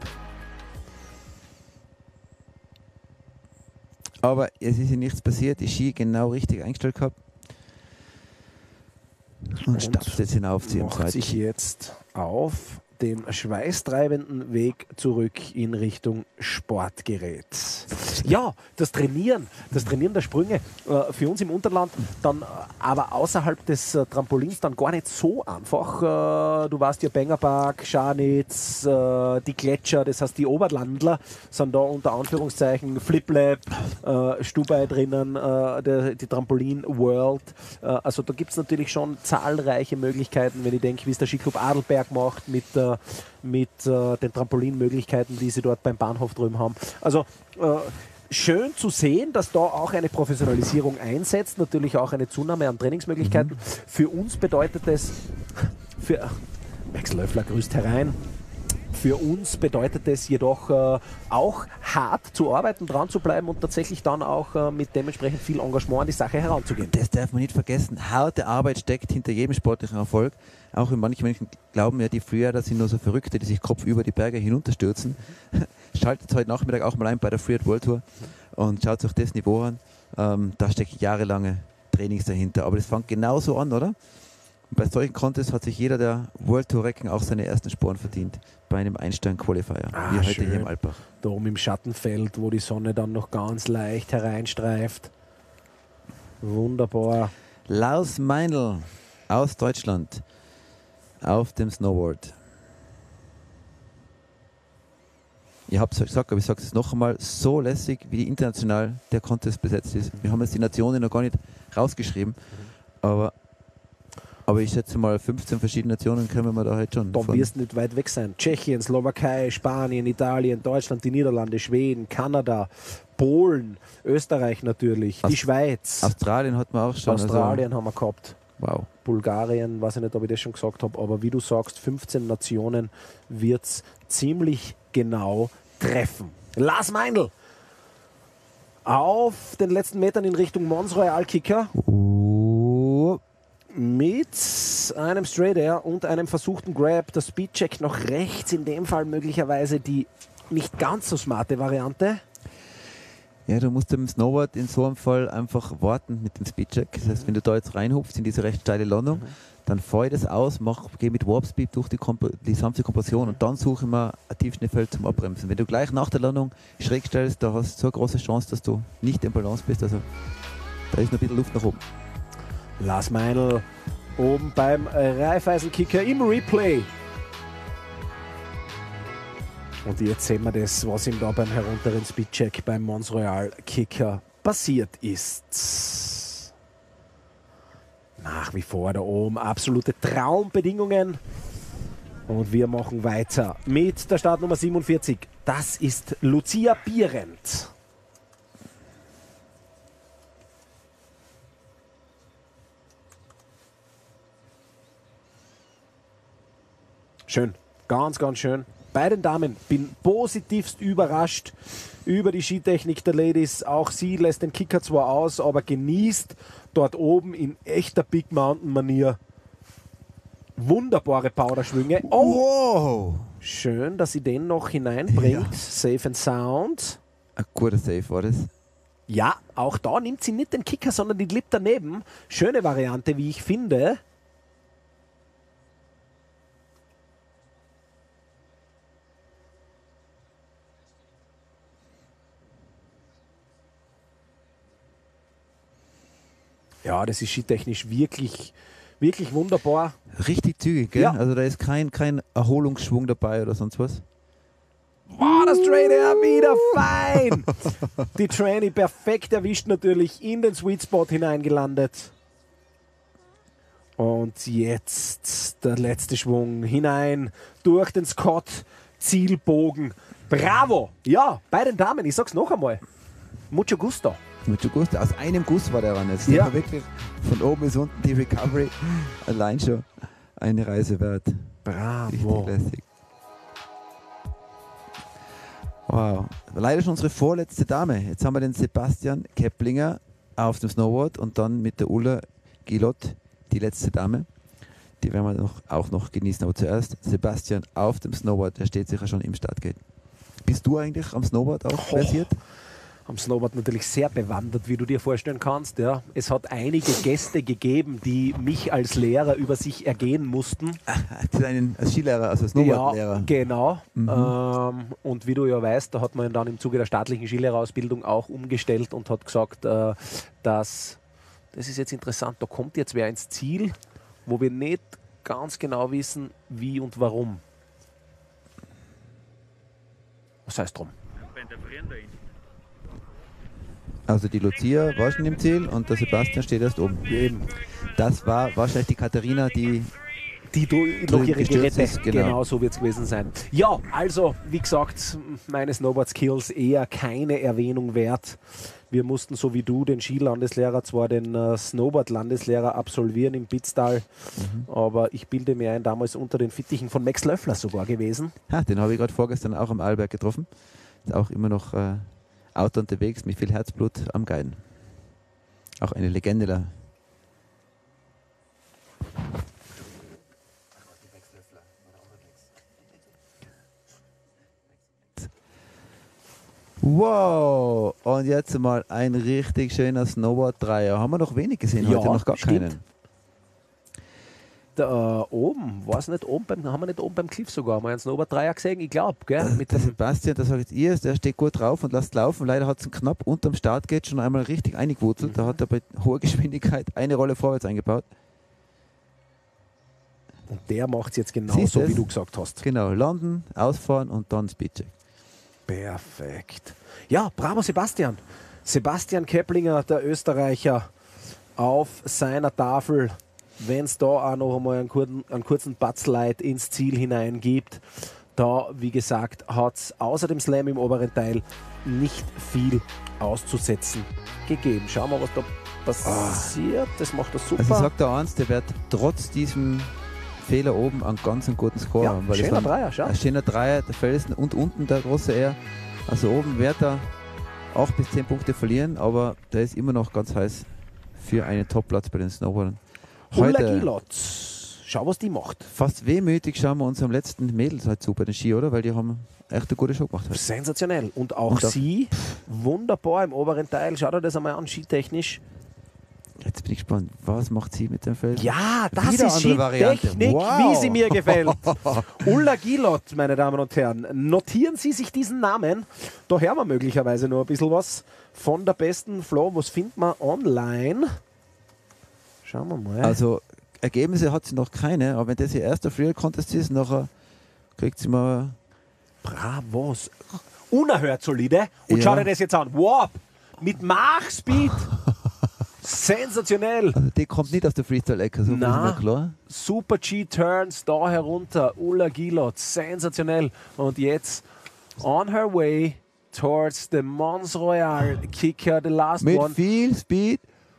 Aber es ist ja nichts passiert. Die Ski genau richtig eingestellt gehabt. Und stapft jetzt hinauf zu ihrem Macht sich Seiten. jetzt auf den schweißtreibenden Weg zurück in Richtung Sportgerät. Ja, das Trainieren der Sprünge für uns im Unterland, dann aber außerhalb des Trampolins dann gar nicht so einfach. Du weißt ja, Bengerberg, Scharnitz, die Gletscher, das heißt die Oberlandler sind da unter Anführungszeichen Fliplap, Stubai drinnen, die Trampolin World. Also da gibt es natürlich schon zahlreiche Möglichkeiten, wenn ich denke, wie es der Skiclub Adelberg macht mit den Trampolinmöglichkeiten, die sie dort beim Bahnhof drüben haben. Also schön zu sehen, dass da auch eine Professionalisierung einsetzt, natürlich auch eine Zunahme an Trainingsmöglichkeiten. Für uns bedeutet es, Max Löffler grüßt herein, für uns bedeutet es jedoch auch hart zu arbeiten, dran zu bleiben und tatsächlich dann auch mit dementsprechend viel Engagement an die Sache heranzugehen. Das darf man nicht vergessen. Harte Arbeit steckt hinter jedem sportlichen Erfolg. Auch wenn manche Menschen glauben, ja, die Freerider sind nur so Verrückte, die sich kopfüber die Berge hinunterstürzen. Schaltet heute Nachmittag auch mal ein bei der Freeride World Tour und schaut euch das Niveau an. Da stecken jahrelange Trainings dahinter. Aber das fängt genauso an, oder? Und bei solchen Contests hat sich jeder der World Tour Recken auch seine ersten Sporen verdient. Bei einem Einstein-Qualifier, wie heute schön. hier im Alpbach. Da oben im Schattenfeld, wo die Sonne dann noch ganz leicht hereinstreift. Wunderbar. Lars Meindl aus Deutschland auf dem Snowboard. Ihr habt es gesagt, aber ich sage es noch einmal, so lässig, wie international der Contest besetzt ist. Wir haben jetzt die Nationen noch gar nicht rausgeschrieben, aber ich schätze mal, 15 verschiedene Nationen können wir da halt schon. Da wirst du nicht weit weg sein. Tschechien, Slowakei, Spanien, Italien, Deutschland, die Niederlande, Schweden, Kanada, Polen, Österreich natürlich, die Schweiz. Australien hat man auch schon. Australien haben wir gehabt. Wow. Bulgarien, weiß ich nicht, ob ich das schon gesagt habe, aber wie du sagst, 15 Nationen wird es ziemlich genau treffen. Lars Meindl auf den letzten Metern in Richtung Mons Royal Kicker. Mit einem Straight Air und einem versuchten Grab. Der Speedcheck noch rechts, in dem Fall möglicherweise die nicht ganz so smarte Variante. Ja, du musst im Snowboard in so einem Fall einfach warten mit dem Speedcheck. Das heißt, wenn du da jetzt reinhupfst in diese recht steile Landung, dann fahre ich das aus, geh mit Warp Speed durch die sanfte Kompression und dann suche ich mir ein Tiefschneefeld zum Abbremsen. Wenn du gleich nach der Landung schräg stellst, da hast du so eine große Chance, dass du nicht im Balance bist. Also da ist noch ein bisschen Luft nach oben. Lars Meindl oben beim Raiffeisen-Kicker im Replay. Und jetzt sehen wir das, was ihm da beim herunteren Speedcheck beim Mons Royal Kicker passiert ist. Nach wie vor da oben absolute Traumbedingungen. Und wir machen weiter mit der Startnummer 47. Das ist Lucia Bierent. Schön, ganz, ganz schön. Bei den Damen bin positivst überrascht über die Skitechnik der Ladies. Auch sie lässt den Kicker zwar aus, aber genießt dort oben in echter Big Mountain-Manier wunderbare Powderschwünge. Oh, wow! Schön, dass sie den noch hineinbringt. Ja. Safe and sound. Ein guter Safe war das. Ja, auch da nimmt sie nicht den Kicker, sondern die Lip daneben. Schöne Variante, wie ich finde. Ja, das ist skitechnisch wirklich, wirklich wunderbar. Richtig zügig, gell? Ja. Also da ist kein Erholungsschwung dabei oder sonst was. Wow, das Straight Air wieder fein! Die Tranny perfekt erwischt natürlich, in den Sweet Spot hineingelandet. Und jetzt der letzte Schwung hinein durch den Scott, Zielbogen. Bravo! Ja, bei den Damen, ich sag's noch einmal. Mucho gusto. Mucho gusto. Aus einem Guss war der ran jetzt. Ja. Der war wirklich von oben bis unten die Recovery allein schon eine Reise wert. Bravo. Richtig lässig. Wow. Leider schon unsere vorletzte Dame. Jetzt haben wir den Sebastian Keplinger auf dem Snowboard und dann mit der Ulla Gilot die letzte Dame. Die werden wir auch noch genießen. Aber zuerst Sebastian auf dem Snowboard. Der steht sicher schon im Startgate. Bist du eigentlich am Snowboard auch versiert? am Snowboard natürlich sehr bewandert, wie du dir vorstellen kannst. Ja. Es hat einige Gäste gegeben, die mich als Lehrer über sich ergehen mussten. Als Skilehrer, also Snowboardlehrer. Ja, genau. Und wie du ja weißt, da hat man dann im Zuge der staatlichen Skilehrerausbildung auch umgestellt und hat gesagt, dass, das ist jetzt interessant, da kommt jetzt wer ins Ziel, wo wir nicht ganz genau wissen, wie und warum. Was heißt drum? Also die Lucia war schon im Ziel und der Sebastian steht erst oben. Eben. Das war wahrscheinlich die Katharina, die noch ihre gestürzt Geräte. ist, genau. So wird es gewesen sein. Ja, also, wie gesagt, meine Snowboard-Skills eher keine Erwähnung wert. Wir mussten, so wie du, den Skilandeslehrer, zwar den Snowboard-Landeslehrer absolvieren im Pitztal, aber ich bilde mir ein, damals unter den Fittichen von Max Löffler sogar gewesen. Den habe ich gerade vorgestern auch am Arlberg getroffen. Ist auch immer noch Auto unterwegs mit viel Herzblut am Guiden. Auch eine Legende da. Wow! Und jetzt mal ein richtig schöner Snowboard-Dreier. Haben wir noch wenig gesehen heute, noch gar stimmt. keinen. Da oben, war es nicht oben haben wir nicht oben beim Cliff sogar mal einen Snowboard-Dreier gesehen? Ich glaube, gell? Mit Der dem Sebastian, das sagt ihr, der steht gut drauf und lasst laufen. Leider hat es knapp unterm Startgate schon einmal richtig eingewurzelt. Da hat er bei hoher Geschwindigkeit eine Rolle vorwärts eingebaut. und der macht es jetzt Siehst genauso, du wie es? du gesagt hast. Genau, landen, ausfahren und dann Speedcheck. Perfekt. Ja, bravo Sebastian. Sebastian Keplinger, der Österreicher, auf seiner Tafel, wenn es da auch noch einmal einen kurzen Batzleit ins Ziel hinein gibt. Da, wie gesagt, hat es außer dem Slam im oberen Teil nicht viel auszusetzen gegeben. Schauen wir, was da passiert. Das macht er super. Also ich sag da eins, der wird trotz diesem Fehler oben einen ganz guten Score Ja, haben. Weil schöner es war Dreier, schau. ein schöner Dreier, der Felsen und unten der große R. Also oben wird er 8 bis 10 Punkte verlieren, aber der ist immer noch ganz heiß für einen Topplatz bei den Snowboardern. Ulla Heute Gilotz. Schau, was die macht. fast wehmütig schauen wir unserem letzten Mädels halt zu bei den Ski, oder? Weil die haben echt eine gute Show gemacht. Heute. Sensationell. Und auch Und auch- sie wunderbar im oberen Teil. Schau dir das einmal an, skitechnisch. Jetzt bin ich gespannt, was macht sie mit dem Felsen? Ja, das Wieder ist andere Variante. Skitechnik, Wow. wie sie mir gefällt. Ulla Gilot, meine Damen und Herren. Notieren Sie sich diesen Namen. Da hören wir möglicherweise noch ein bisschen was von der besten Flo. Was findet man online? Schauen wir mal. Also Ergebnisse hat sie noch keine, aber wenn das ihr erster Freeride Contest ist, nachher kriegt sie mal. Bravos. Unerhört solide. Und Ja. schau dir das jetzt an. Wow. Mit Mach-Speed. Sensationell. Also die kommt nicht aus der Freestyle-Ecke, so viel ist Na. mir klar. Super G-Turns da herunter. Ulla Gilot. Sensationell. Und jetzt on her way towards the Mons Royal Kicker, the last Mit one. viel Speed.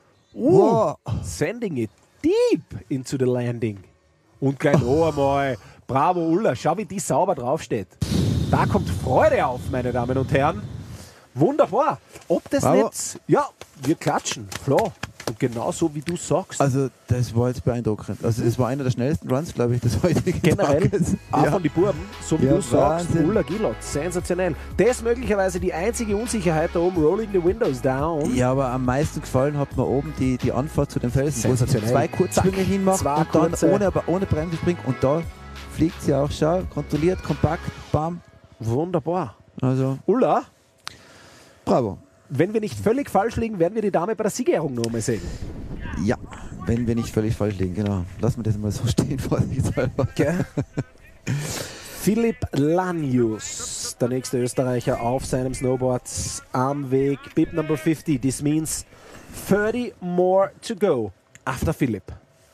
Wow. Sending it deep into the landing. Und gleich noch einmal. Bravo, Ulla. Schau, wie die sauber draufsteht. Da kommt Freude auf, meine Damen und Herren. Wunderbar. Ob das Bravo. nicht... Ja, wir klatschen. Flo. Und genauso wie du sagst. Also das war jetzt beeindruckend. Also das war einer der schnellsten Runs, glaube ich, des heutigen Generell, Tages. auch Ja. von den Buben, so wie Ja, du sagst, Wahnsinn. Ulla Gilot, sensationell. Das ist möglicherweise die einzige Unsicherheit da oben, rolling the windows down. Ja, aber am meisten gefallen hat mir oben die Anfahrt zu den Felsen, wo sie Sensationell. 2 Kurzschwünge Zack, hinmacht zwei und dann kurze. ohne Bremse springt und da fliegt sie auch, schau, kontrolliert, kompakt, bam. Wunderbar. Also, Ulla, bravo. wenn wir nicht völlig falsch liegen, werden wir die Dame bei der Siegerehrung noch mal sehen. Ja, wenn wir nicht völlig falsch liegen, genau. Lassen wir das mal so stehen, vorsichtshalber. Philipp Lanius, der nächste Österreicher auf seinem Snowboard am Weg. Bib number 50. This means 30 more to go after Philipp.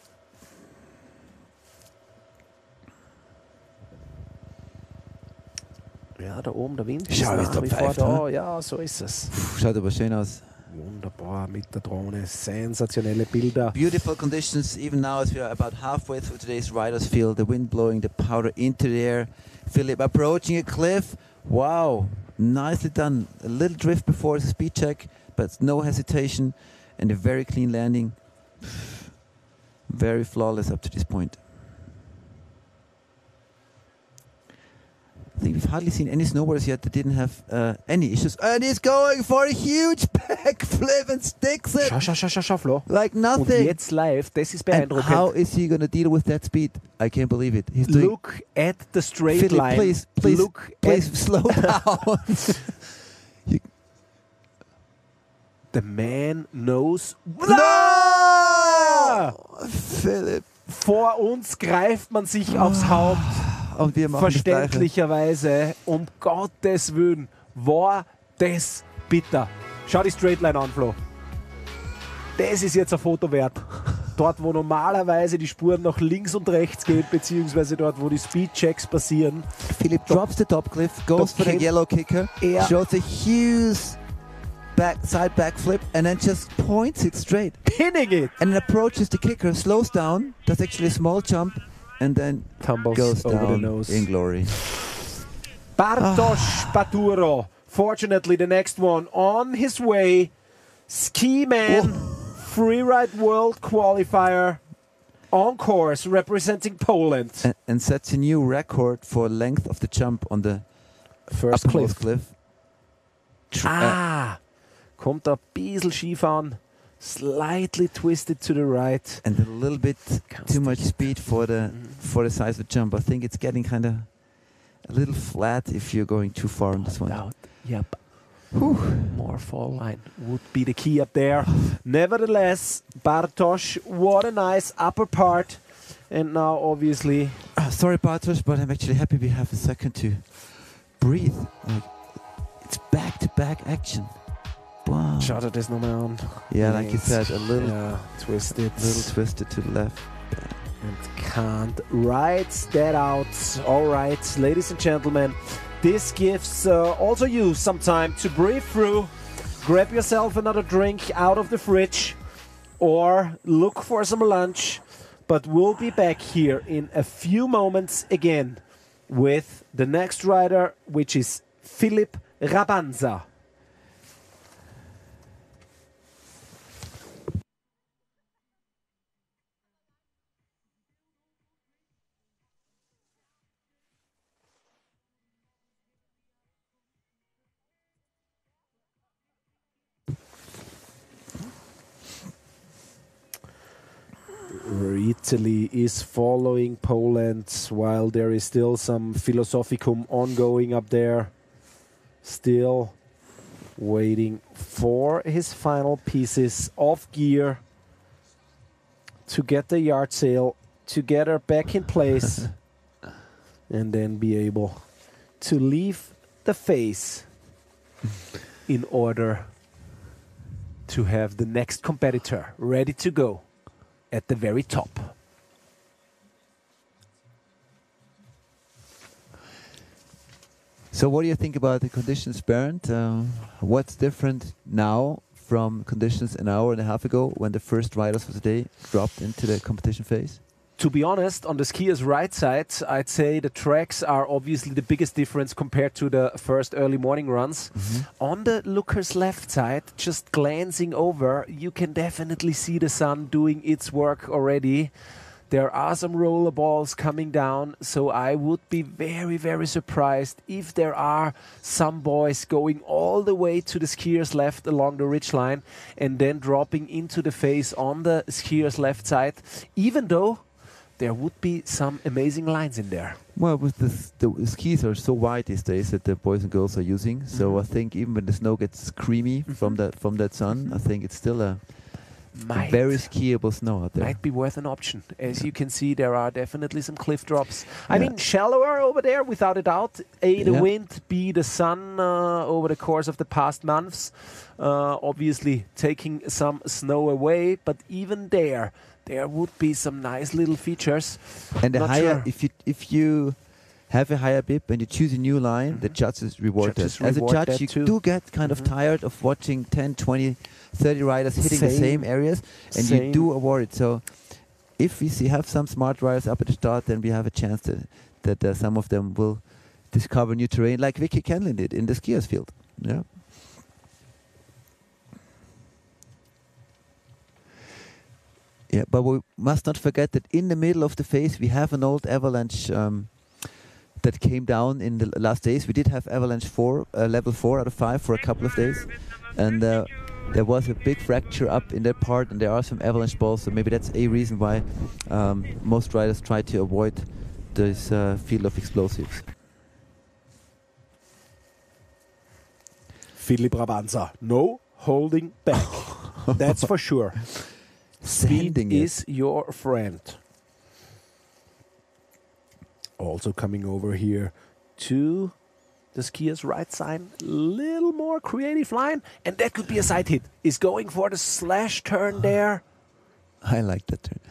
Ja, da oben der Wind Schau, wie es da nach wie vor pfeift, da. ne? Ja, so ist es. Puh, schaut aber schön aus. Wunderbar mit der Drohne. Sensationelle Bilder. Beautiful conditions, even now as we are about halfway through today's riders field. The wind blowing the powder into the air. Philip approaching a cliff. Wow, nicely done. A little drift before the speed check, but no hesitation and a very clean landing. Very flawless up to this point. I think we've hardly seen any snowboarders yet that didn't have any issues. And he's going for a huge backflip and sticks it Schau, Flo. like Und nothing. jetzt live, das ist And beeindruckend. how is he going to deal with that speed? I can't believe it. He's doing. Look at the straight Philip, line. please, Look please at slow down. the man knows. No! Philipp. Vor uns greift man sich aufs Haupt. Und wir machen das Gleiche. Verständlicherweise, um Gottes Willen, war das bitter. Schau die Straightline an, Flo. Das ist jetzt ein Foto wert. Dort, wo normalerweise die Spuren nach links und rechts gehen, beziehungsweise dort, wo die Speedchecks passieren. Philipp drops the top cliff, goes for the yellow kicker, shows a huge side backflip, and then just points it straight. Pinning it! And then approaches the kicker, slows down, does actually a small jump, and then Tumbles goes over down the nose. in glory. Bartosz Paturo. Fortunately, the next one on his way. Ski Man, Freeride World Qualifier, on course, representing Poland. And sets a new record for length of the jump on the First uppermost cliff. Kommt da ein bisschen schief an. Slightly twisted to the right. And a little bit too much speed for the size of the jump. I think it's getting kind of a little flat if you're going too far on this one. Out. Yep. More fall line would be the key up there. Nevertheless, Bartosz, what a nice upper part. And now, obviously... Sorry, Bartosz, but I'm actually happy we have a second to breathe. Like, it's back-to-back action. Wow. Schaut er das nochmal an. Yeah, like you said, a little twisted. To the left. And can't ride that out. All right, ladies and gentlemen, this gives also you some time to breathe through, grab yourself another drink out of the fridge, or look for some lunch. But we'll be back here in a few moments again with the next rider, which is Filip Rabanza. Italy is following Poland while there is still some Philosophicum ongoing up there. Still waiting for his final pieces of gear to get the yard sail, to get her back in place and then be able to leave the face in order to have the next competitor ready to go at the very top. So what do you think about the conditions, Bernd? What's different now from conditions an hour and a half ago when the first riders for today dropped into the competition phase? To be honest, on the skier's right side, I'd say the tracks are obviously the biggest difference compared to the first early morning runs. On the looker's left side, just glancing over, you can definitely see the sun doing its work already. There are some roller balls coming down, so I would be very, very surprised if there are some boys going all the way to the skier's left along the ridgeline and then dropping into the face on the skier's left side, even though there would be some amazing lines in there. Well, with the skis are so wide these days that the boys and girls are using, so I think even when the snow gets creamy from that sun, I think it's still a very skiable snow out there. Might be worth an option. As you can see, there are definitely some cliff drops. I mean, shallower over there, without a doubt. A, the wind, B, the sun over the course of the past months. Obviously taking some snow away, but even there would be some nice little features. And the higher, if you have a higher bib and you choose a new line, the judges reward that. As a judge, you do get kind of tired of watching 10, 20, 30 riders hitting the same areas, and you do award it. So if we have some smart riders up at the start, then we have a chance that some of them will discover new terrain, like Vicky Kenlin did in the skiers field. Yeah. Yeah, but we must not forget that in the middle of the phase we have an old avalanche that came down in the last days. We did have avalanche 4, level 4 out of 5 for a couple of days, and there was a big fracture up in that part, and there are some avalanche balls, so maybe that's a reason why most riders try to avoid this field of explosives. Philipp Rabanza, no holding back. That's for sure. Speed Sending it. is your friend. Also coming over here to the skier's right side, little more creative line, and that could be a side hit. Is going for the slash turn there. I like that turn.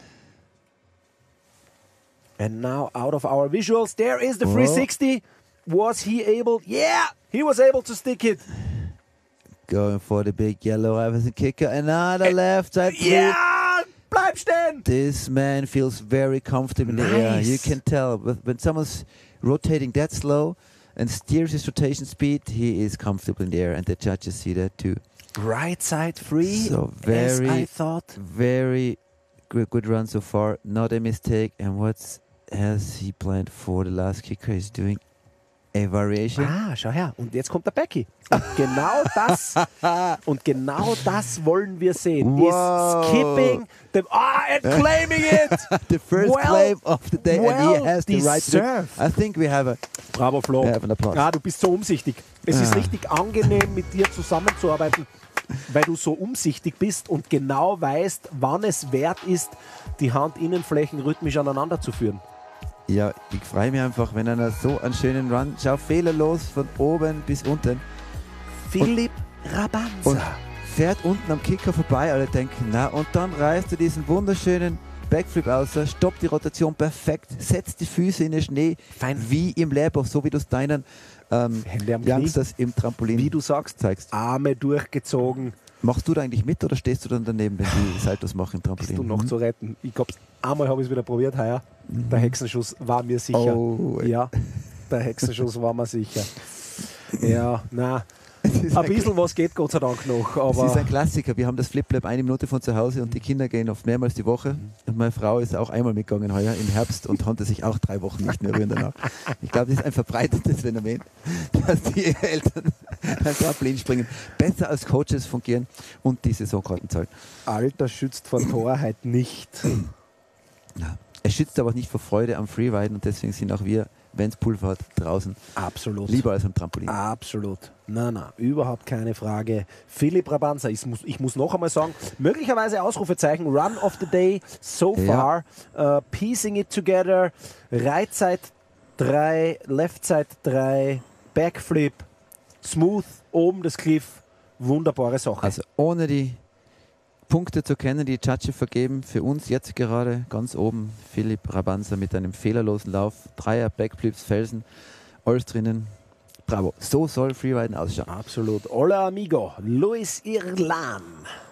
And now out of our visuals, there is the Whoa. 360. Was he able? Yeah, he was able to stick it. Going for the big yellow Iverson kicker. Another left side flip. Yeah, bleib stehen. This man feels very comfortable in the air. Nice. You can tell when someone's rotating that slow and steers his rotation speed, he is comfortable in the air, and the judges see that too. Right side free, So as I very, thought. very good run so far. Not a mistake. And what has he planned for the last kicker? He's doing a variation. Ah, schau her. Und jetzt kommt der Becky. Und genau das wollen wir sehen. Wow. Is skipping the and claiming it. The first Well- claim of the day, and well he has the right to do it. deserved. I think we have Bravo, Flo. an applause. Ah, du bist so umsichtig. Es ist Ah. richtig angenehm, mit dir zusammenzuarbeiten, weil du so umsichtig bist und genau weißt, wann es wert ist, die Handinnenflächen rhythmisch aneinander zu führen. Ja, ich freue mich einfach, wenn einer so einen schönen Run, schau fehlerlos von oben bis unten Philipp und Rabanza. fährt unten am Kicker vorbei. Alle denken, na, und dann reißt er diesen wunderschönen Backflip aus, stoppt die Rotation perfekt, setzt die Füße in den Schnee, Fein. wie im Lehrbuch, so wie du es deinen Hände am Knie. Youngsters im Trampolin Wie du sagst, zeigst. Arme durchgezogen. Machst du da eigentlich mit oder stehst du dann daneben, wenn die Saltos machen im Trampolin? Bist du noch zu retten? Ich glaube, einmal habe ich es wieder probiert heuer. Der Hexenschuss war mir sicher. Oh, Ja, der Hexenschuss war mir sicher. Ja, na, Es ist ein bisschen was geht Gott sei Dank noch. Es ist Aber ein Klassiker. Wir haben das Flip-Lab 1 Minute von zu Hause und die Kinder gehen oft mehrmals die Woche. Und meine Frau ist auch einmal mitgegangen heuer im Herbst und konnte sich auch 3 Wochen nicht mehr rühren danach. Ich glaube, das ist ein verbreitetes Phänomen, dass die Eltern beim Trampolinspringen besser als Coaches fungieren und die Saisonkarten zahlen. Alter schützt vor Torheit nicht. Ja. Es schützt aber nicht vor Freude am Freeriden und deswegen sind auch wir, wenn es Pulver hat, draußen Absolut. lieber als am Trampolin. Absolut. Na, überhaupt keine Frage. Philipp Rabanza, ich muss noch einmal sagen, möglicherweise Ausrufezeichen, Run of the Day so Ja. far, piecing it together, Right Side 3, Left Side 3, Backflip, smooth, oben das Cliff, wunderbare Sache. Also ohne die Punkte zu kennen, die Judge vergeben, für uns jetzt gerade ganz oben Philipp Rabanza mit einem fehlerlosen Lauf, 3er Backflips, Felsen, alles drinnen. Bravo, so soll Freeriden ausschauen. Absolut. Hola amigo, Luis Irlan.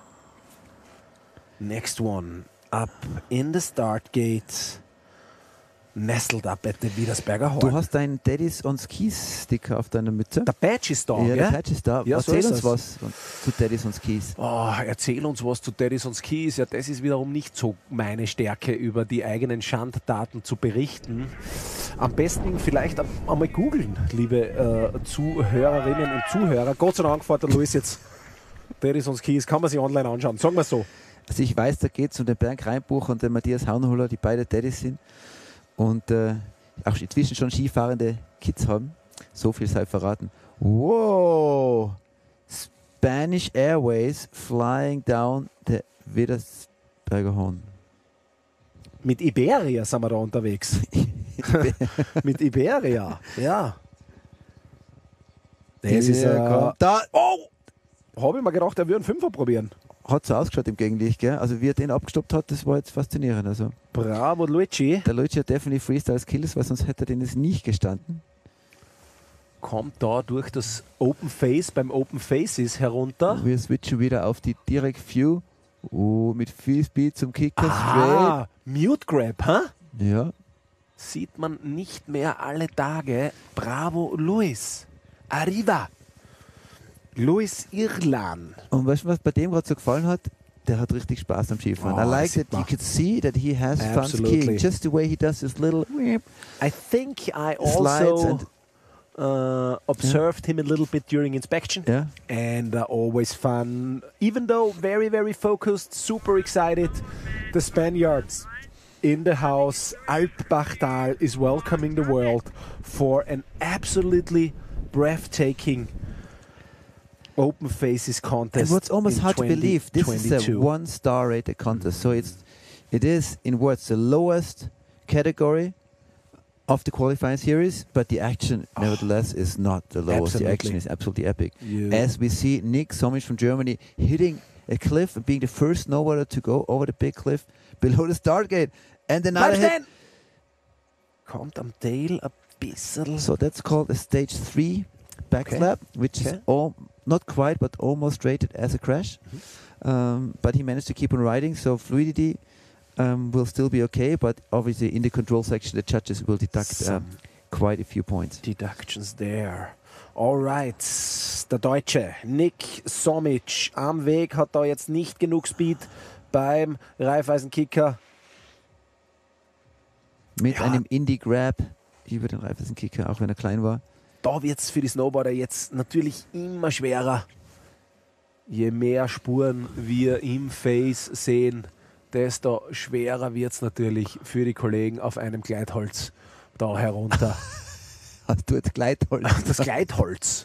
Next one, up in the start gate, nestled up at the Wiedersberger Horn. Du hast deinen Daddy's on Skis Sticker auf deiner Mütze. Der Badge ist da, Ja, der gell? Patch ist da. Ja, so Erzähl ist uns es. was zu Daddy's on Skis. Oh, erzähl uns was zu Daddy's on Skis. Ja, das ist wiederum nicht so meine Stärke, über die eigenen Schandtaten zu berichten. Am besten vielleicht einmal googeln, liebe Zuhörerinnen und Zuhörer. Gott sei Dank fährt der Luis jetzt Daddy's on Skis. Kann man sich online anschauen. Sagen wir so. Also ich weiß, da geht es um den Bernd Reinbuch und den Matthias Haunholer, die beide Daddys sind und auch inzwischen schon skifahrende Kids haben. So viel sei verraten. Wow! Spanish Airways flying down the Wiedersberger Horn. Mit Iberia sind wir da unterwegs. Mit Iberia, ja. Das ist da Oh! Habe ich mir gedacht, er würde einen Fünfer probieren. hat so ausgeschaut im Gegenlicht, gell? Also wie er den abgestoppt hat, das war jetzt faszinierend. Also Bravo, Luigi. der Luigi hat definitiv Freestyle Skills, weil sonst hätte er den jetzt nicht gestanden. Kommt da durch das Open Face beim Open Faces herunter. Wir switchen wieder auf die Direct View. Oh, mit viel Speed zum Kicker Ah, Mute Grab, hä? straight. Ja. Sieht man nicht mehr alle Tage. Bravo, Luis. Arriva. Luis Irlan. Und weißt du, was bei dem gerade so gefallen hat? der hat richtig Spaß am Skifahren. Oh, I like that super. you could see that he has fun Absolutely. skiing. Just the way he does his little I think I slides also observed him a little bit during inspection. yeah. And always fun, even though very, very focused, super excited. The Spaniards in the house, Alpbachtal is welcoming the world for an absolutely breathtaking Open Faces contest. And what's almost in hard to believe, this is a 2022. 1-star rated contest. So it is in words the lowest category of the qualifying series, but the action nevertheless is not the lowest. The action Absolutely. is absolutely epic. You- As we see Nick Somich from Germany hitting a cliff and being the first snowboarder to go over the big cliff below the start gate. And another Bleib hit. stehen! Kommt am Tail ein bisschen. So that's called a stage 3 backslap, which is not quite, but almost rated as a crash. But he managed to keep on riding, so fluidity will still be okay, but obviously in the control section the judges will deduct Some quite a few points. deductions there. Alright, der Deutsche Nick Somich am Weg hat da jetzt nicht genug Speed beim Raiffeisenkicker. Mit Ja. einem Indie-Grab über den Raiffeisenkicker, auch wenn er klein war. Da wird es für die Snowboarder jetzt natürlich immer schwerer. Je mehr Spuren wir im Face sehen, desto schwerer wird es natürlich für die Kollegen auf einem Gleitholz da herunter. Hast du jetzt Gleitholz? Das Gleitholz.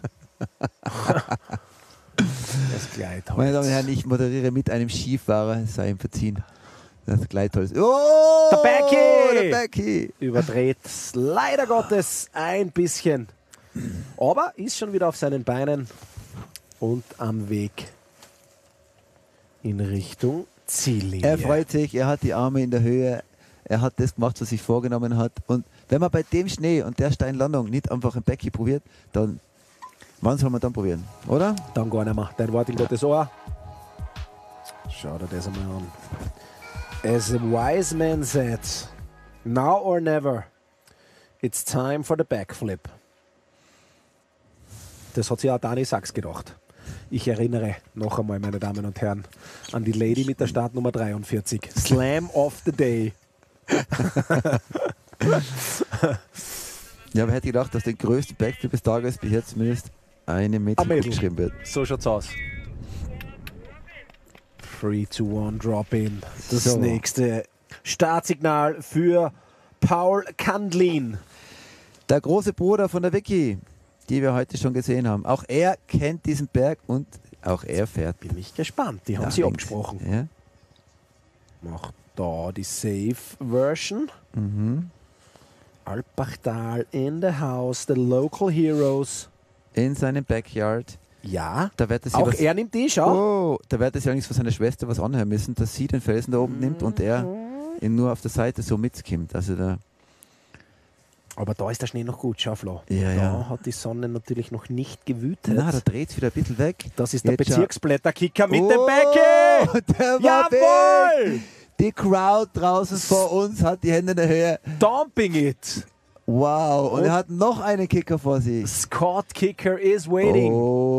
Das Gleitholz. Meine Damen und Herren, ich moderiere mit einem Skifahrer, es sei ihm verziehen. Das Gleitholz. Oh! Der Becky! Der Becky! Überdreht leider Gottes ein bisschen. Aber ist schon wieder auf seinen Beinen und am Weg in Richtung Ziellinie. Er freut sich, er hat die Arme in der Höhe, er hat das gemacht, was er sich vorgenommen hat. Und wenn man bei dem Schnee und der Steinlandung nicht einfach ein Becky probiert, dann wann soll man dann probieren, oder? Dann gar nicht mehr. Dein Wort in Gottes Ohr. Schau dir das einmal an. As a wise man said, now or never, it's time for the backflip. Das hat sich auch Dani Sachs gedacht. Ich erinnere noch einmal, meine Damen und Herren, an die Lady mit der Startnummer 43. Slam of the Day. Ja, aber hätte gedacht, dass der größte Backflip des Tages bis jetzt zumindest eine Meter Mädel. geschrieben wird. So schaut's aus. 3, 2, 1, Drop in. Das So. nächste Startsignal für Paul Kandlin. Der große Bruder von der Vicky, die wir heute schon gesehen haben. Auch er kennt diesen Berg und auch er fährt. Bin ich gespannt. Die haben sie links. abgesprochen. Ja. Macht da die Safe-Version. Mhm. Alpbachtal in the house, the local heroes. In seinem Backyard. Ja, Da wird es auch er nimmt die, schau. Oh, da wird es ja eigentlich von seiner Schwester was anhören müssen, dass sie den Felsen da oben nimmt und er ihn nur auf der Seite so mitskimmt. Also da, Aber da ist der Schnee noch gut, schau Flo. Ja, da ja. hat die Sonne natürlich noch nicht gewütet. da dreht es wieder ein bisschen weg. Das ist der Jetzt schau. Bezirksblätterkicker mit Oh, dem Becky. der war big. Jawohl! Die Crowd draußen vor uns hat die Hände in der Höhe. Dumping it. Wow, und er hat noch einen Kicker vor sich. Scott Kicker is waiting.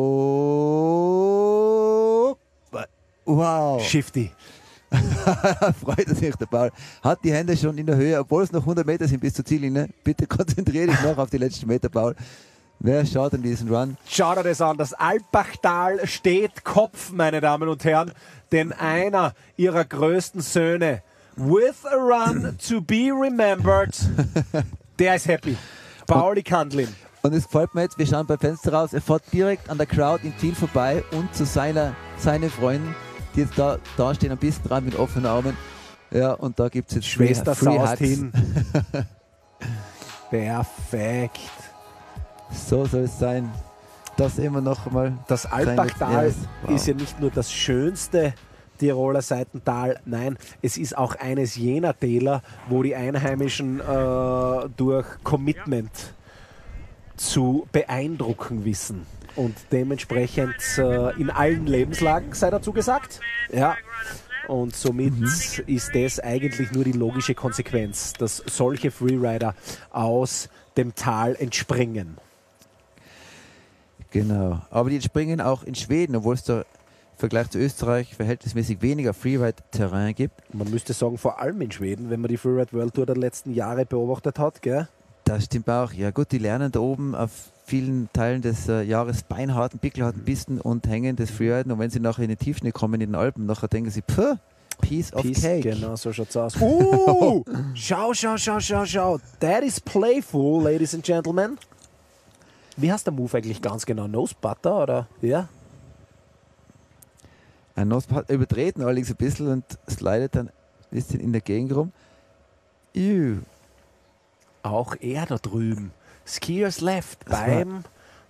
Oh. Wow. Shifty. Freut er sich, der Paul. Hat die Hände schon in der Höhe, obwohl es noch 100 Meter sind bis zur Ziellinie. Bitte konzentriere dich noch auf die letzten Meter, Paul. Wer schaut in diesen Run? Schau dir das an. Das Alpbachtal steht Kopf, meine Damen und Herren. Denn einer ihrer größten Söhne, with a run to be remembered, der ist happy. Pauli Kandlin. Und es gefällt mir jetzt, wir schauen beim Fenster raus, er fährt direkt an der Crowd im Ziel vorbei und zu seinen Freunden, die jetzt da stehen, ein bisschen dran mit offenen Armen. Ja, und da gibt es jetzt Schwester Free saust Hugs. hin. Perfekt. So soll es sein. Das immer noch einmal. Das Alpbachtal Wow. ist ja nicht nur das schönste Tiroler Seitental, nein, es ist auch eines jener Täler, wo die Einheimischen durch Commitment zu beeindrucken wissen. Und dementsprechend in allen Lebenslagen, sei dazu gesagt. Ja. Und somit ist das eigentlich nur die logische Konsequenz, dass solche Freerider aus dem Tal entspringen. Genau. Aber die springen auch in Schweden, obwohl es da Vergleich zu Österreich verhältnismäßig weniger Freeride-Terrain gibt. Man müsste sagen, vor allem in Schweden, wenn man die Freeride World Tour der letzten Jahre beobachtet hat, gell? Das stimmt auch. Ja gut, die lernen da oben auf vielen Teilen des Jahres beinharten, pickelharten Pisten und hängen das Freeriden. Und wenn sie nachher in den Tiefschnee kommen in den Alpen, nachher denken sie, piece of cake. Genau, so schaut's aus. Schau. That is playful, ladies and gentlemen. Wie heißt der Move eigentlich ganz genau? Nose Butter oder? Ja. Ein Nosebud überdreht ihn allerdings ein bisschen und slidet dann ein bisschen in der Gegend rum. Ew. Auch er da drüben. Skiers Left beim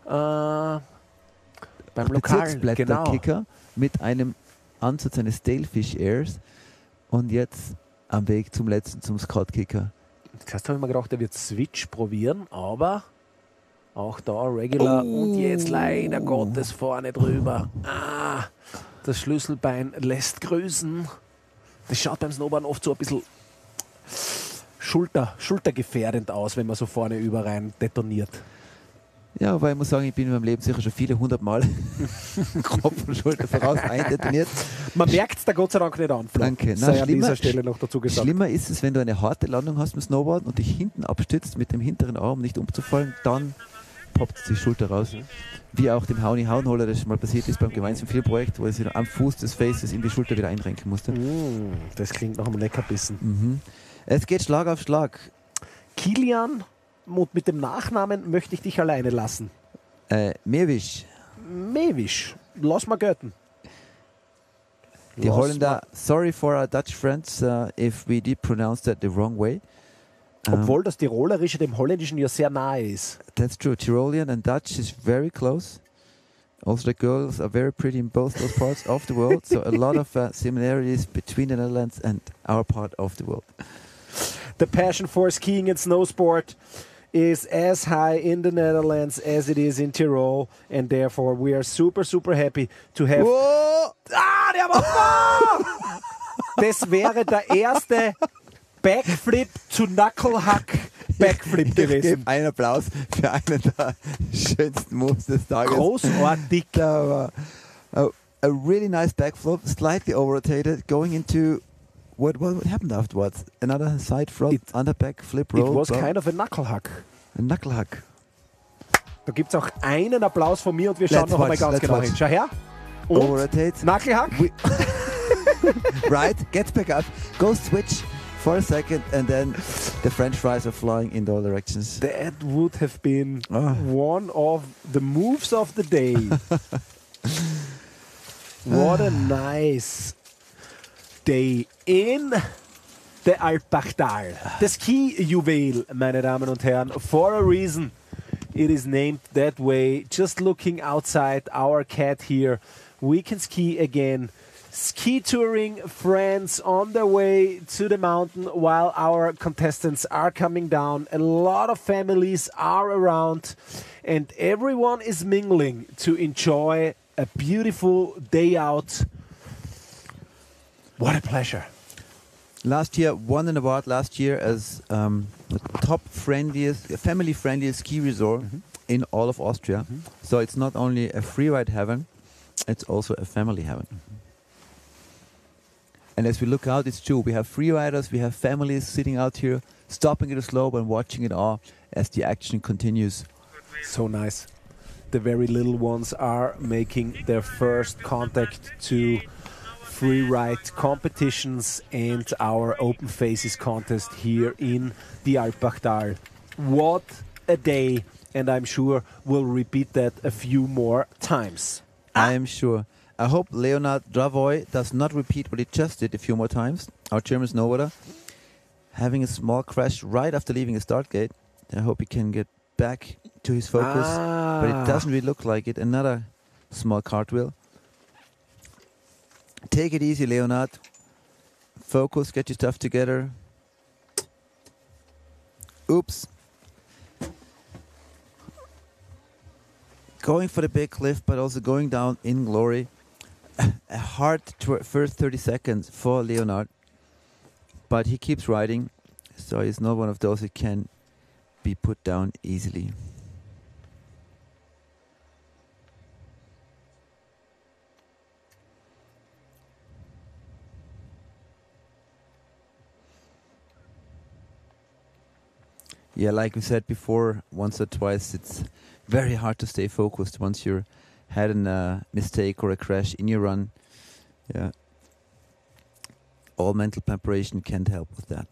lokalen Bezirksblätterkicker mit einem Ansatz eines Stalefish Airs und jetzt am Weg zum letzten, zum Scout-Kicker. Zuerst habe ich mir gedacht, er wird Switch probieren, aber auch da Regular und jetzt leider Gottes vorne drüber. Das Schlüsselbein lässt grüßen. Das schaut beim Snowboarden oft so ein bisschen schultergefährdend aus, wenn man so vorne über rein detoniert. Ja, weil ich muss sagen, ich bin in meinem Leben sicher schon viele 100 Mal Kopf und Schulter voraus eindetoniert. Man merkt es da Gott sei Dank nicht an. Danke. Sei an dieser Stelle noch dazu gesagt. Schlimmer ist es, wenn du eine harte Landung hast mit Snowboarden und dich hinten abstützt mit dem hinteren Arm, nicht umzufallen, dann poppt die Schulter raus. Wie auch dem Hauni Haunholer, das schon mal passiert ist beim gemeinsamen Filmprojekt, wo er sich am Fuß des Faces in die Schulter wieder einrenken musste. Das klingt nach einem Leckerbissen. Es geht Schlag auf Schlag. Kilian, mit dem Nachnamen möchte ich dich alleine lassen. Mewisch. Mewisch. Lass mal gelten. Die Holländer, sorry for our Dutch friends if we did pronounce that the wrong way. Obwohl das Tirolerische dem Holländischen ja sehr nahe ist. That's true. Tyrolean and Dutch is very close. Also the girls are very pretty in both those parts of the world. So a lot of similarities between the Netherlands and our part of the world. The passion for skiing and snowsport is as high in the Netherlands as it is in Tyrol, and therefore we are super, super happy to have... Der war Das wäre der erste Backflip to Knucklehack Backflip gewesen. Einen Applaus für einen der schönsten Moves des Tages. Großartig. Da war a really nice backflip, slightly over-rotated, going into... What happened afterwards? Another side front, under back, flip, roll. It was kind of a Knucklehack. A Knucklehack. Da gibt es auch einen Applaus von mir und wir schauen noch einmal ganz genau hin. Schau her. Und Over-rotate. Knucklehack. Right, gets back up, goes switch for a second, and then the French fries are flying in all directions. That would have been one of the moves of the day. What a nice day in the Alpbachtal. The Ski-Juwel, meine Damen und Herren, for a reason. It is named that way. Just looking outside our cat here, we can ski again. Ski touring friends on their way to the mountain while our contestants are coming down. A lot of families are around and everyone is mingling to enjoy a beautiful day out. What a pleasure. Last year, won an award last year as the top friendliest, family friendliest ski resort in all of Austria. So it's not only a freeride heaven, it's also a family heaven. And as we look out, it's true. We have freeriders, we have families sitting out here, stopping at a slope and watching it all as the action continues. So nice. The very little ones are making their first contact to freeride competitions and our Open Faces contest here in the Alpbachtal. What a day, and I'm sure we'll repeat that a few more times. I am sure. I hope Leonard Dravoy does not repeat what he just did a few more times. Our German snowboarder having a small crash right after leaving the start gate. I hope he can get back to his focus, but it doesn't really look like it. Another small cartwheel. Take it easy, Leonard. Focus, get your stuff together. Oops. Going for the big cliff, but also going down in glory. A hard first 30 seconds for Leonard, but he keeps riding, so he's not one of those who can be put down easily. Yeah, like we said before, once or twice, it's very hard to stay focused once you're had a mistake or a crash in your run. Yeah, all mental preparation can't help with that.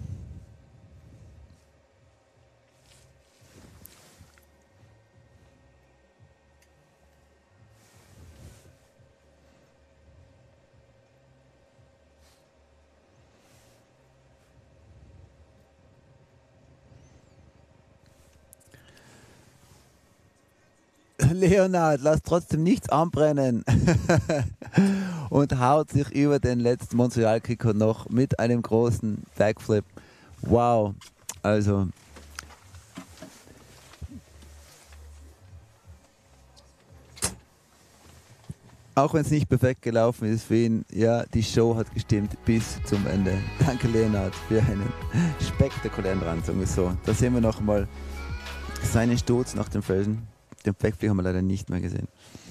Leonard, lass trotzdem nichts anbrennen und haut sich über den letzten Montreal-Kicker noch mit einem großen Backflip. Wow, also auch wenn es nicht perfekt gelaufen ist für ihn, ja, die Show hat gestimmt bis zum Ende. Danke Leonard für einen spektakulären Run, sagen wir so. Da sehen wir noch mal seinen Sturz nach dem Felsen. Den Backflip haben wir leider nicht mehr gesehen.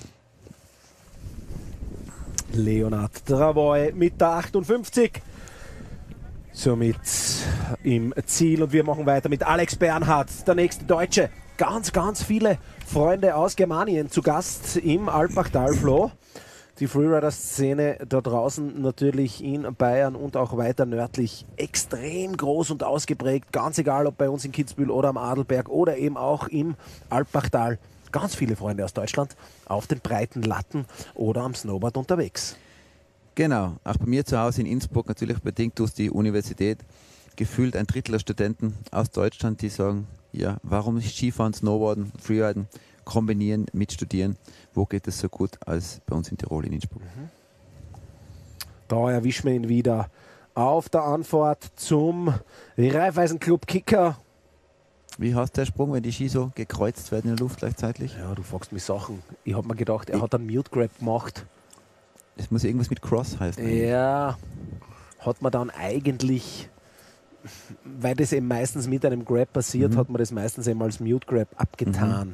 Leonard Travois mit der 58. Somit im Ziel und wir machen weiter mit Alex Bernhardt, der nächste Deutsche. Ganz viele Freunde aus Germanien zu Gast im Alpbachtal, Flo. Die Freerider-Szene da draußen natürlich in Bayern und auch weiter nördlich extrem groß und ausgeprägt. Ganz egal, ob bei uns in Kitzbühel oder am Adelberg oder eben auch im Alpbachtal. Ganz viele Freunde aus Deutschland auf den breiten Latten oder am Snowboard unterwegs. Genau, auch bei mir zu Hause in Innsbruck, natürlich bedingt durch die Universität, gefühlt ein Drittel der Studenten aus Deutschland, die sagen, ja, warum nicht Skifahren, Snowboarden, Freeriden kombinieren mit Studieren? Wo geht es so gut als bei uns in Tirol, in Innsbruck? Da erwischen wir ihn wieder auf der Anfahrt zum Raiffeisen-Club Kicker. Wie heißt der Sprung, wenn die Ski so gekreuzt werden in der Luft gleichzeitig? Ja, du fragst mich Sachen. Ich habe mir gedacht, er hat einen Mute Grab gemacht. Es muss irgendwas mit Cross heißen. Ja, hat man dann eigentlich, weil das eben meistens mit einem Grab passiert, hat man das meistens eben als Mute Grab abgetan.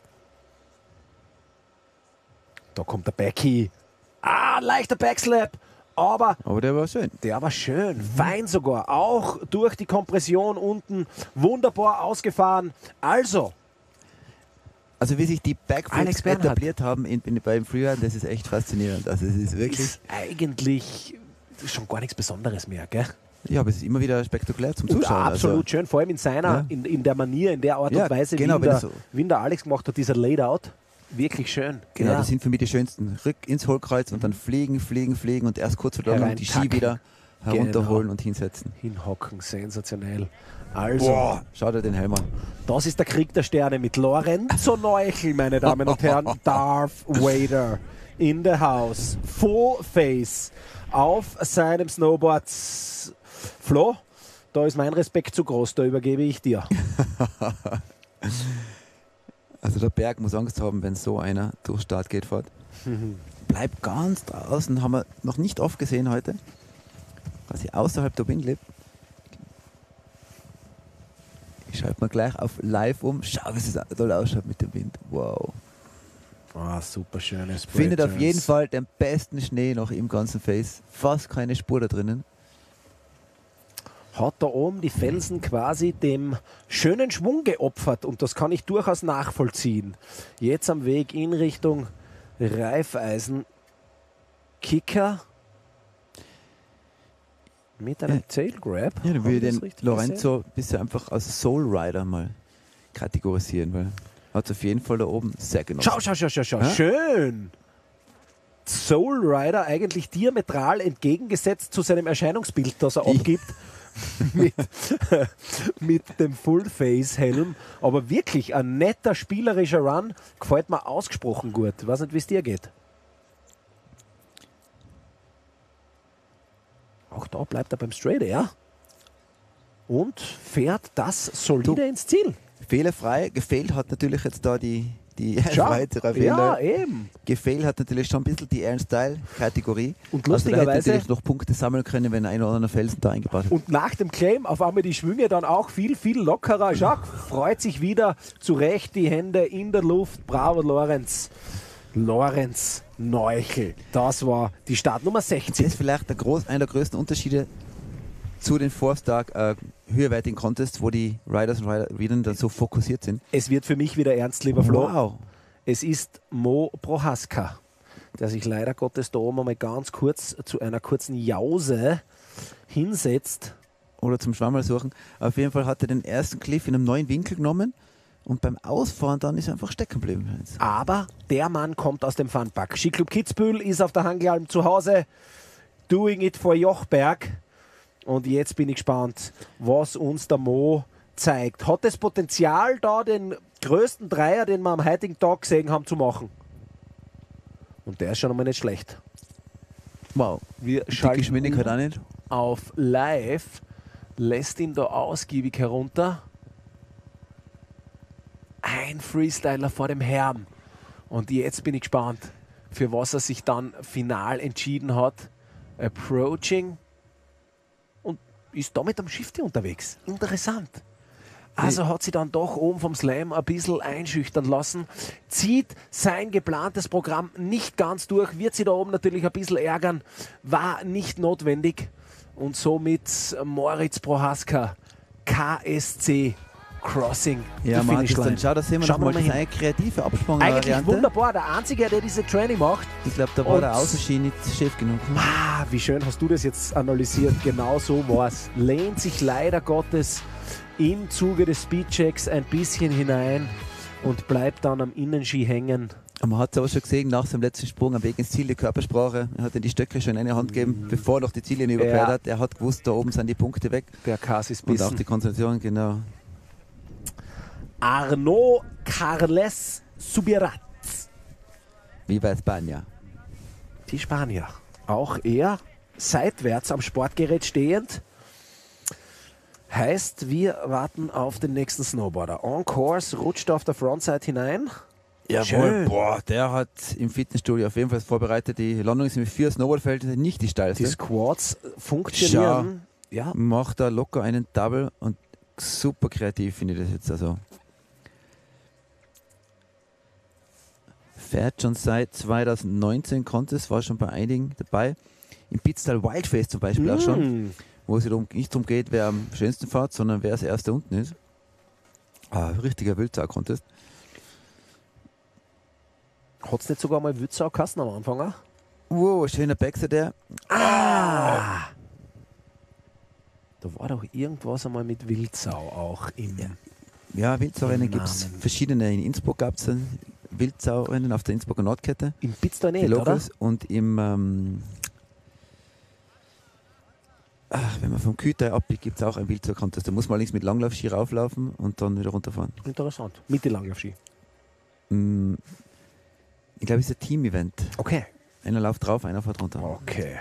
Da kommt der Becky. Leichter Backslap. Aber der war schön. Der war schön, fein sogar. Auch durch die Kompression unten wunderbar ausgefahren. Also wie sich die Alex Backflips Bernhardt etabliert haben beim Freeride, das ist echt faszinierend. Also es ist wirklich... ist eigentlich schon gar nichts Besonderes mehr, gell? Ja, aber es ist immer wieder spektakulär zum Und Zuschauen. absolut schön, vor allem in seiner, Ja. in der Manier, in der Art Ja, und Weise, genau, wie ihn der Alex gemacht hat, dieser Laid-Out. Wirklich schön. Genau, Ja. das sind für mich die schönsten. Rück ins Hohlkreuz und dann fliegen und erst kurz vor der die Ski Hereintacken. wieder herunterholen Genau. und hinsetzen. Hinhocken, sensationell. Also, Schau dir den Helm an. das ist der Krieg der Sterne mit Lorenzo Neuchel, meine Damen und Herren. Darth Vader in the house. Full face auf seinem Snowboard. Flo, da ist mein Respekt zu groß, da übergebe ich dir. Also der Berg muss Angst haben, wenn so einer durch Start geht fährt. Bleibt ganz draußen, haben wir noch nicht oft gesehen heute. Quasi außerhalb der Windlip. Ich schalte mal gleich auf live um. Schau, wie es toll ausschaut mit dem Wind. Wow. Super schönes Findet auf jeden Fall den besten Schnee noch im ganzen Face. Fast keine Spur da drinnen. Hat da oben die Felsen quasi dem schönen Schwung geopfert und das kann ich durchaus nachvollziehen. Jetzt am Weg in Richtung Raiffeisen Kicker mit einem Tail Grab. Ja, dann Hab würde ich ich das den richtig Lorenzo ein bisschen einfach als Soul Rider mal kategorisieren, weil hat es auf jeden Fall da oben sehr genossen. Schau. Ja? Schön. Soul Rider eigentlich diametral entgegengesetzt zu seinem Erscheinungsbild, das er abgibt. mit dem Full-Face-Helm. Aber wirklich ein netter, spielerischer Run. Gefällt mir ausgesprochen gut. Ich weiß nicht, wie es dir geht. Auch da bleibt er beim Straight Air. Und fährt das solide ins Ziel. Fehlerfrei. Gefehlt hat natürlich jetzt da die Schau. weitere Ja, Fehler. eben. Gefehlt hat natürlich schon ein bisschen die Air-Style-Kategorie. Und Also da hätte lustigerweise, natürlich noch Punkte sammeln können, wenn ein oder anderer Felsen da eingebaut hätte. und nach dem Claim auf einmal die Schwünge dann auch viel lockerer. Schau, freut sich wieder zurecht, die Hände in der Luft. Bravo, Lorenz. Lorenz Neuchel. Das war die Startnummer Das 60. ist vielleicht einer der größten Unterschiede zu den Four-Star höherwertigen Contests, wo die Riders und Riderinnen dann so fokussiert sind. Es wird für mich wieder ernst, lieber Flo. Wow. Es ist Mo Prohaska, der sich leider Gottes da oben einmal ganz kurz zu einer kurzen Jause hinsetzt. Oder zum Schwammerl suchen. Auf jeden Fall hat er den ersten Cliff in einem neuen Winkel genommen und beim Ausfahren dann ist er einfach stecken geblieben. Aber der Mann kommt aus dem Funpark. Skiclub Kitzbühel ist auf der Hangelalm zu Hause. Doing it for Jochberg. Und jetzt bin ich gespannt, was uns der Mo zeigt. Hat das Potenzial, da den größten Dreier, den wir am heutigen Tag gesehen haben, zu machen? Und der ist schon einmal nicht schlecht. Wow. Wir Die schalten Geschwindigkeit auch nicht. auf live, lässt ihn da ausgiebig herunter. Ein Freestyler vor dem Herrn. Und jetzt bin ich gespannt, für was er sich dann final entschieden hat. Approaching. Und ist da mit am Shifty unterwegs. Interessant. Also hat sie dann doch oben vom Slam ein bisschen einschüchtern lassen. Zieht sein geplantes Programm nicht ganz durch. Wird sie da oben natürlich ein bisschen ärgern. War nicht notwendig. Und somit Moritz Prohaska, KSC Crossing. Ja, die man hat es Finishline. dann, schau, da sehen wir Schauen nochmal, wir das mal ist eine kreative Eigentlich Absprungvariante. wunderbar. Der Einzige, der diese Training macht. Ich glaube, da war Und- der Außenski nicht schief genug. Ah, wie schön hast du das jetzt analysiert. Genau so war es. Lehnt sich leider Gottes im Zuge des Speedchecks ein bisschen hinein und bleibt dann am Innenski hängen. Und man hat es aber schon gesehen, nach seinem letzten Sprung am Weg ins Ziel, die Körpersprache, er hat ihm die Stöcke schon in eine Hand gegeben, bevor er noch die Ziellinie überquert hat. Er hat gewusst, da oben sind die Punkte weg. Der Cassis Und auch Bissen. die Konzentration, genau. Arnaud Carles Subirats. Wie bei Spanier. Die Spanier. Auch er seitwärts am Sportgerät stehend. Heißt, wir warten auf den nächsten Snowboarder. On Course rutscht auf der Frontside hinein. Schön. Boah, der hat im Fitnessstudio auf jeden Fall vorbereitet. Die Landung ist mit 4 Snowboardfeldern nicht die steilste. Die Squats funktionieren. Ja, Macht da locker einen Double und super kreativ finde ich das jetzt. Also fährt schon seit 2019 Contest, war schon bei einigen dabei. Im Pitstyle Wildface zum Beispiel auch schon, wo es nicht darum geht, wer am schönsten fährt, sondern wer als Erster unten ist. Richtiger Wildsau-Contest. Hat es nicht sogar mal Wützau-Kasten am Anfang? Auch? Wow, schöner Backside der. Da war doch irgendwas einmal mit Wildsau auch im. Ja, Wildsau-Rennen Im gibt es Namen. verschiedene. In Innsbruck gab es Wildsau-Rennen auf der Innsbrucker Nordkette. Im Pitstall Die nicht, oder? Locals. Und im wenn man vom Küter abbiegt, gibt es auch ein Wildsau-Contest. Da muss man links mit Langlaufski rauflaufen und dann wieder runterfahren. Interessant. Mit den Langlaufski. Ich glaube, es ist ein Team-Event. Okay. Einer läuft drauf, einer fährt runter. Okay.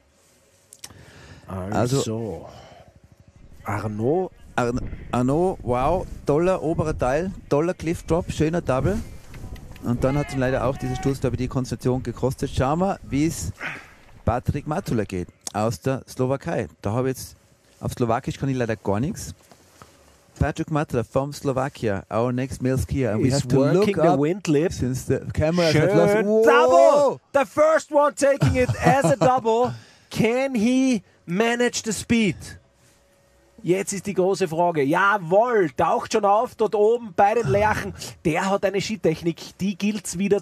Also- Arnaud. Arnaud, wow, toller oberer Teil, toller Cliff Drop, schöner Double. Und dann hat ihm leider auch dieser Sturz über die Konzentration gekostet. Schauen wir, wie es Patrick Matula geht aus der Slowakei. Da habe ich jetzt, auf Slowakisch kann ich leider gar nichts. Patrick Matula from Slovakia, our next male skier. And we Is have to look working the up wind lip. since the cameras have Schön. lost. Whoa! Double! The first one taking it as a double. Can he manage the speed? Jetzt ist die große Frage. Jawohl, taucht schon auf dort oben bei den Lerchen. Der hat eine Skitechnik, die gilt's wieder.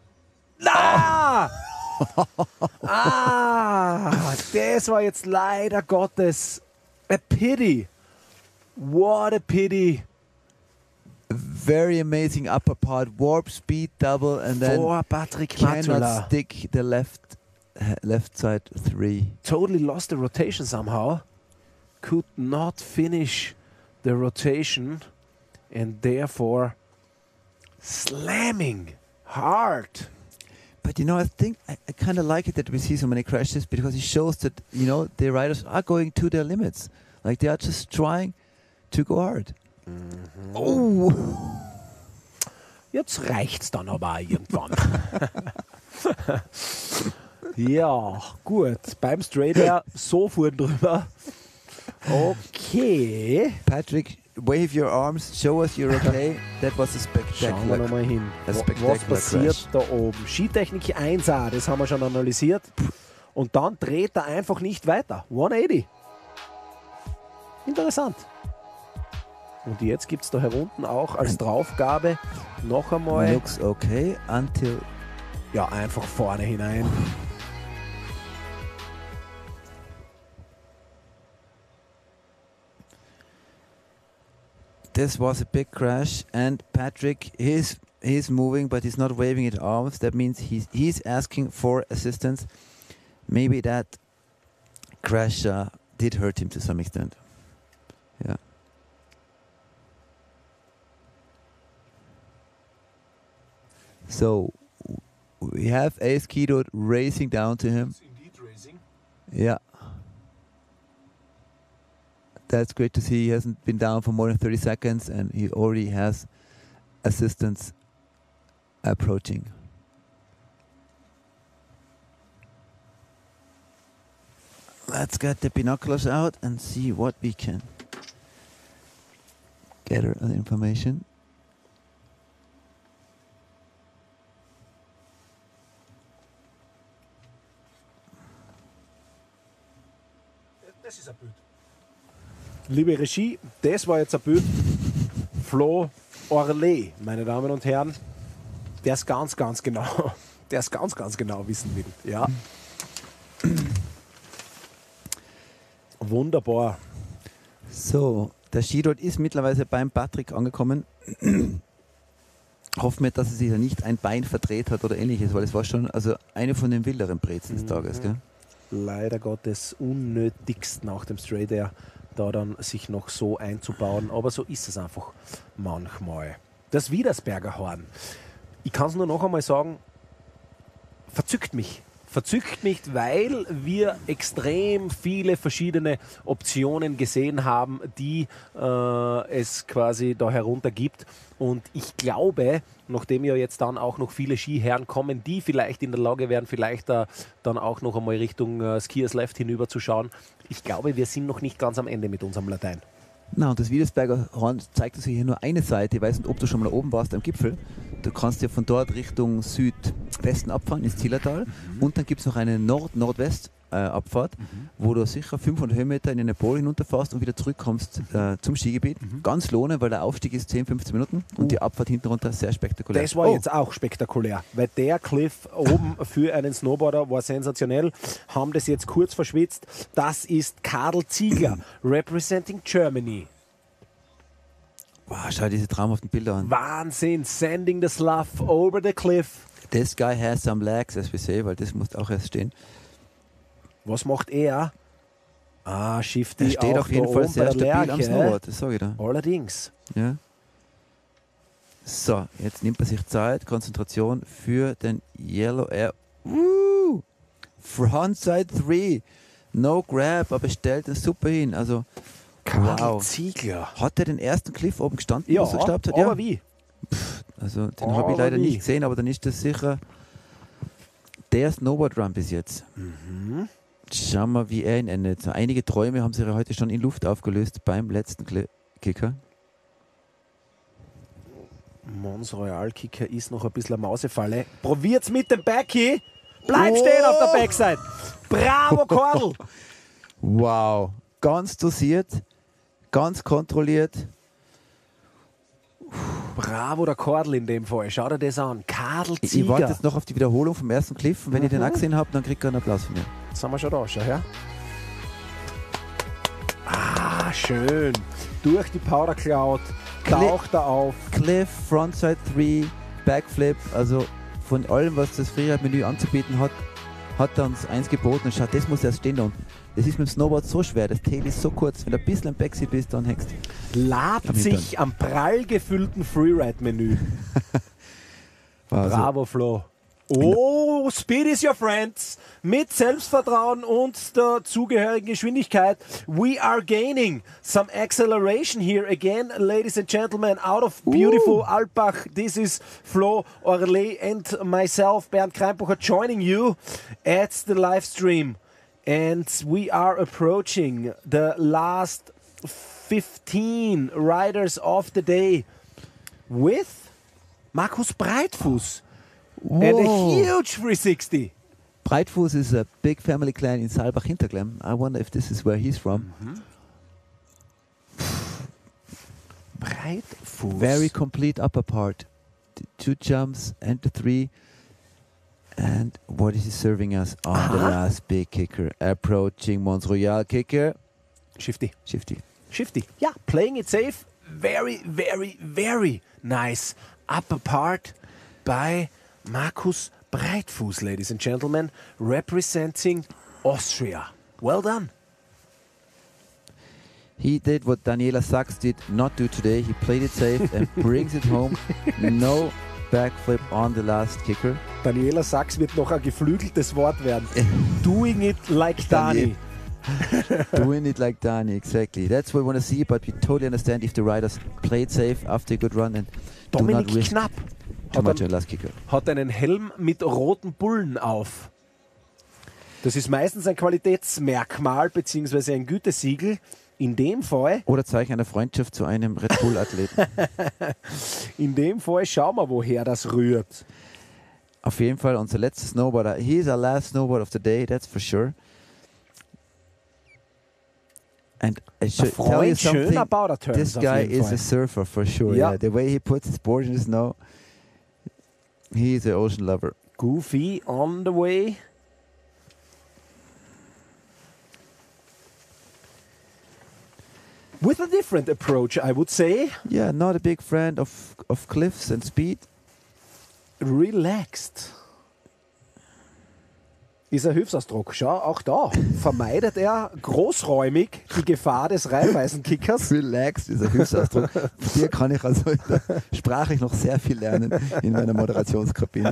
Das war jetzt leider Gottes a pity. What a pity. Very amazing upper part, warp speed double, and then Vor Patrick cannot Matula. stick the left side 3. Totally lost the rotation somehow. Could not finish the rotation and therefore slamming hard. But you know, I think I kind of like it that we see so many crashes because it shows that, you know, the riders are going to their limits. Like they are just trying to go hard. Oh! Jetzt reicht's dann aber auch irgendwann. Ja, gut. Beim Straight Air so vorn drüber. Okay. Patrick, wave your arms, show us you're okay. That was a Schauen wir spectacular. nochmal hin. A Was spectacular passiert crash. da oben? Skitechnik 1A, das haben wir schon analysiert. Und dann dreht er einfach nicht weiter. 180. Interessant. Und jetzt gibt es da herunten auch als Draufgabe noch einmal. Looks okay until. Ja, einfach vorne hinein. This was a big crash, and Patrick he's moving, but he's not waving his arms. That means he's asking for assistance. Maybe that crash did hurt him to some extent. Yeah. So we have Ace Keto racing down to him. Indeed racing. Yeah. That's great to see. He hasn't been down for more than 30 seconds and he already has assistance approaching. Let's get the binoculars out and see what we can gather on information. Das ist ein Bild. Liebe Regie, das war jetzt ein Bild. Flo Orlet, meine Damen und Herren, der es ganz genau wissen will. Ja. Wunderbar. So, der Skirot ist mittlerweile beim Patrick angekommen. Hoffen wir, dass er sich ja nicht ein Bein verdreht hat oder ähnliches, weil es war schon also eine von den wilderen Brezen des Tages. Gell? Leider Gottes unnötigst nach dem Straight Air da dann sich noch so einzubauen. Aber so ist es einfach manchmal. Das Widersberger Horn. Ich kann es nur noch einmal sagen, verzückt mich. Verzückt mich, weil wir extrem viele verschiedene Optionen gesehen haben, die es quasi da herunter gibt. Und ich glaube, nachdem ja jetzt dann auch noch viele Skiherren kommen, die vielleicht in der Lage wären, vielleicht dann auch noch einmal Richtung Skiers Left hinüber zu schauen, ich glaube, wir sind noch nicht ganz am Ende mit unserem Latein. Na, und das Widersberger Horn zeigt uns hier nur eine Seite. Ich weiß nicht, ob du schon mal oben warst am Gipfel. Du kannst ja von dort Richtung Südwesten abfahren, ins Zillertal. Und dann gibt es noch eine Nord-Nordwest-Abfahrt, wo du sicher 500 Höhenmeter in eine Pole hinunterfährst und wieder zurückkommst zum Skigebiet. Ganz lohnen, weil der Aufstieg ist 10, 15 Minuten und die Abfahrt hinten runter sehr spektakulär. Das war jetzt auch spektakulär, weil der Cliff oben für einen Snowboarder war sensationell. Haben das jetzt kurz verschwitzt. Das ist Karl Ziegler, representing Germany. Wow, schau diese traumhaften Bilder an. Wahnsinn, sending the slough over the cliff. This guy has some legs, as we say, weil das muss auch erst stehen. Was macht er? Schifft Er die steht auch auf jeden da Fall oben sehr bei der stabil am Lerche, Snowboard, das sage ich da. Allerdings. Ja. So, jetzt nimmt er sich Zeit, Konzentration für den Yellow Air. Frontside 3. No grab, aber stellt es super hin. Also, Karl Ziegler. Hat er den ersten Cliff oben gestanden, Ja, was er geglaubt hat? aber wie? Also, den habe ich leider wie? nicht gesehen, aber dann ist das sicher der Snowboard-Run bis jetzt. Schauen wir, wie er ihn endet. So, einige Träume haben sich ja heute schon in Luft aufgelöst beim letzten Kicker. Mons Royal Kicker ist noch ein bisschen eine Mausefalle. Probiert's mit dem Backy. Bleib stehen auf der Backside. Bravo, Kordel. Wow. Ganz dosiert, ganz kontrolliert. Bravo, der Kordel in dem Fall. Schau dir das an. Karl Ich Ziegler. warte jetzt noch auf die Wiederholung vom ersten Cliff und wenn ich den auch gesehen habe, dann kriegt er einen Applaus von mir. Jetzt haben wir schon da. Schau her. Schön. Durch die Powder Cloud taucht er auf. Cliff, Frontside 3, Backflip, also von allem, was das Freeride-Menü anzubieten hat, hat er uns eins geboten und schaut, das muss erst stehen da unten. Das ist mit dem Snowboard so schwer, das Tail ist so kurz, wenn du ein bisschen am Backseat bist, dann hängst du. Labt sich am prall gefüllten Freeride-Menü. Also, Bravo, Flo. Oh, Speed is your friends. Mit Selbstvertrauen und der zugehörigen Geschwindigkeit. We are gaining some acceleration here again, ladies and gentlemen, out of beautiful Alpbach. This is Flo Orlet and myself, Bernd Kreinbucher, joining you at the live stream. And we are approaching the last 15 riders of the day with Markus Breitfuß. And a huge 360. Breitfuß is a big family clan in Saalbach Hinterglemm. I wonder if this is where he's from. Breitfuß. Very complete upper part. The 2 jumps and the 3. And what is he serving us on the last big kicker? Approaching Mons Royal kicker. Shifty. Shifty. Yeah, playing it safe. Very, very, very nice upper part by Markus Breitfuß, ladies and gentlemen, representing Austria. Well done. He did what Daniela Sachs did not do today. He played it safe and brings it home. No backflip on the last kicker. Daniela Sachs wird noch ein geflügeltes Wort werden. Doing it like Dani. Doing it like Dani, exactly. That's what we want to see, but we totally understand if the riders played safe after a good run and do not Dominik risk Knapp too much on the last kicker. hat einen Helm mit roten Bullen auf. Das ist meistens ein Qualitätsmerkmal bzw. ein Gütesiegel. In dem Fall, Oder Zeichen einer Freundschaft zu einem Red Bull-Athleten. schauen wir, woher das rührt. Auf jeden Fall unser letzter Snowboarder. He is our last snowboarder of the day, that's for sure. And I should tell you something, schöner Bauderturns this auf guy jeden is Fall. a surfer for sure. Ja. Yeah. The way he puts his board in the snow, he is an ocean lover. Goofy on the way. With a different approach, I would say. Yeah, not a big friend of cliffs and speed. Relaxed. Ist ein Hilfsausdruck. Schau, auch da vermeidet er großräumig die Gefahr des Reifeisenkickers. Relaxed ist ein Hilfsausdruck. Von dir kann ich also sprachlich noch sehr viel lernen in meiner Moderationskabine.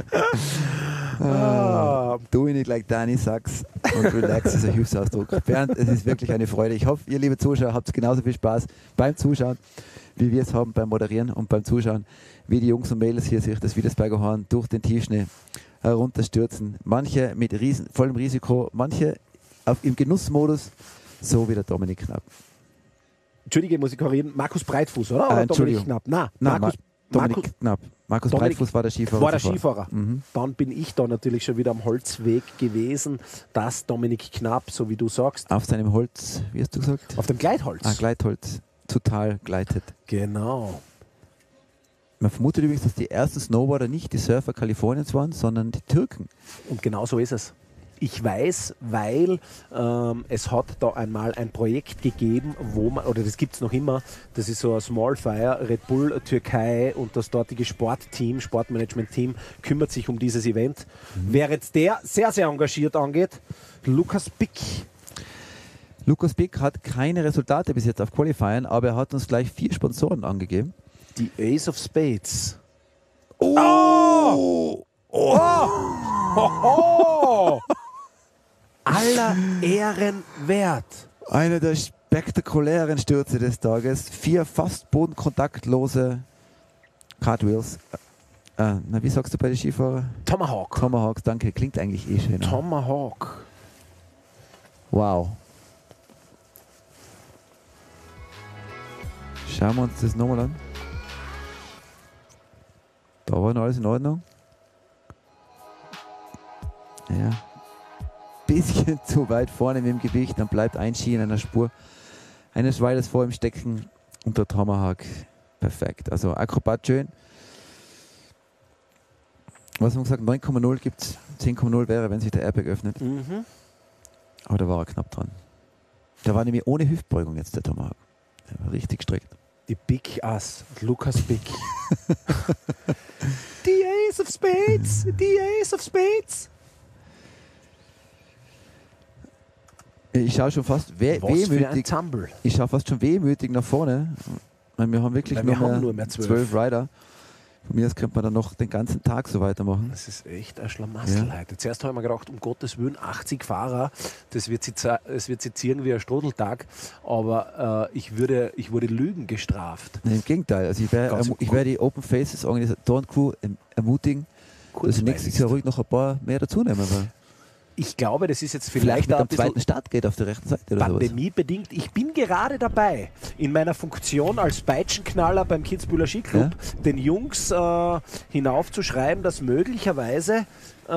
Doing it like Dani Sachs und relax ist ein Hilfsausdruck. Bernd, es ist wirklich eine Freude. Ich hoffe, ihr liebe Zuschauer habt genauso viel Spaß beim Zuschauen, wie wir es haben beim Moderieren und beim Zuschauen, wie die Jungs und Mädels hier sich das Wiedersbergerhorn durch den Tiefschnee herunterstürzen. Manche mit vollem Risiko, manche im Genussmodus, so wie der Dominik Knapp. Entschuldige, muss ich korrigieren. Markus Breitfuß, oder? Oder Dominik Entschuldigung. Knapp? Nein, Dominik Knapp. Markus Dominik Breitfuß war der Skifahrer. war der zuvor. Skifahrer. Dann bin ich da natürlich schon wieder am Holzweg gewesen, dass Dominik Knapp, so wie du sagst, Auf seinem Holz, wie hast du gesagt? auf dem Gleitholz. Gleitholz. Total gleitet. Genau. Man vermutet übrigens, dass die ersten Snowboarder nicht die Surfer Kaliforniens waren, sondern die Türken. Und genau so ist es. Ich weiß, weil es hat da einmal ein Projekt gegeben, wo man, oder das gibt es noch immer, das ist so ein Small Fire, Red Bull Türkei und das dortige Sportmanagement-Team kümmert sich um dieses Event. Wer jetzt der sehr, sehr engagiert angeht, Lukas Bick. Lukas Bick hat keine Resultate bis jetzt auf Qualifiern, aber er hat uns gleich 4 Sponsoren angegeben. Die Ace of Spades. Aller Ehren wert. Einer der spektakulären Stürze des Tages. 4 fast bodenkontaktlose Cartwheels. Wie sagst du bei den Skifahrern? Tomahawk. Tomahawks, danke. Klingt eigentlich eh schöner. Tomahawk. Wow. Schauen wir uns das nochmal an. Da war noch alles in Ordnung. Ja. Bisschen zu weit vorne mit dem Gewicht, dann bleibt ein Ski in einer Spur eines Riders vor ihm stecken und der Tomahawk perfekt. Also Akrobat schön. Was haben wir gesagt? 9,0 gibt es. 10,0 wäre, wenn sich der Airbag öffnet. Aber da war er knapp dran. Der war nämlich ohne Hüftbeugung jetzt, der Tomahawk. Der war richtig strikt. Die Big Ass, Lukas Big. Die Ace of Spades, die Ace of Spades. Ich schaue schon fast Was für ein wehmütig. Tumble. Ich schaue fast schon wehmütig nach vorne. Weil wir haben wirklich Weil wir haben nur nur mehr mehr 12 Rider. Von mir aus könnte man dann noch den ganzen Tag so weitermachen. Das ist echt ein Schlamassel Ja. heute. Zuerst habe ich mir gedacht, um Gottes Willen, 80 Fahrer, das wird jetzt irgendwie ein Strudeltag, aber ich wurde Lügen gestraft. Nein, im Gegenteil. Also ich Ganz werde die Open Faces Organisatoren-Crew ermutigen, dass sie nächstes Jahr ruhig noch ein paar mehr dazu nehmen. Weil Ich glaube, das ist jetzt vielleicht vielleicht mit ein dem bisschen zweiten Start geht auf der rechten Seite oder sowas. pandemiebedingt. Ich bin gerade dabei, in meiner Funktion als Peitschenknaller beim Kitzbüheler Skiclub den Jungs hinaufzuschreiben, dass möglicherweise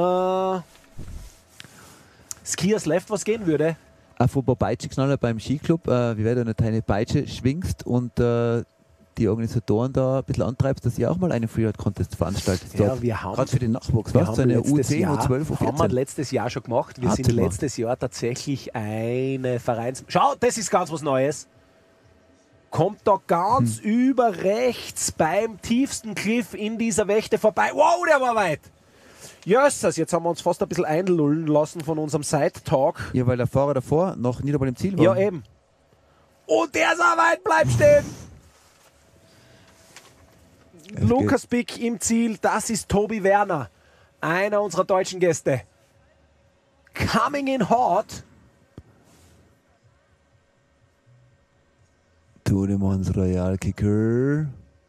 Skiers Left was gehen würde. Apropos Peitschenknaller beim Skiclub, wie wenn du eine kleine Peitsche schwingst und die Organisatoren da ein bisschen antreibst, dass ihr auch mal einen Freeride-Contest veranstaltet. Ja, wir haben gerade für den Nachwuchs, wir was? So eine letztes U10, Jahr, U12, U14. haben wir letztes Jahr schon gemacht. Wir sind super. letztes Jahr tatsächlich eine Schau, das ist ganz was Neues. Kommt da ganz über rechts beim tiefsten Cliff in dieser Wächte vorbei. Wow, der war weit. Jösses, jetzt haben wir uns fast ein bisschen einlullen lassen von unserem Side-Talk. Ja, weil der Fahrer davor noch nicht einmal im Ziel war. Ja, eben. Und der ist auch weit, bleibt stehen. Lukas Pick im Ziel, das ist Tobi Werner, einer unserer deutschen Gäste. Coming in hot. Tour de Mons Royal Kicker.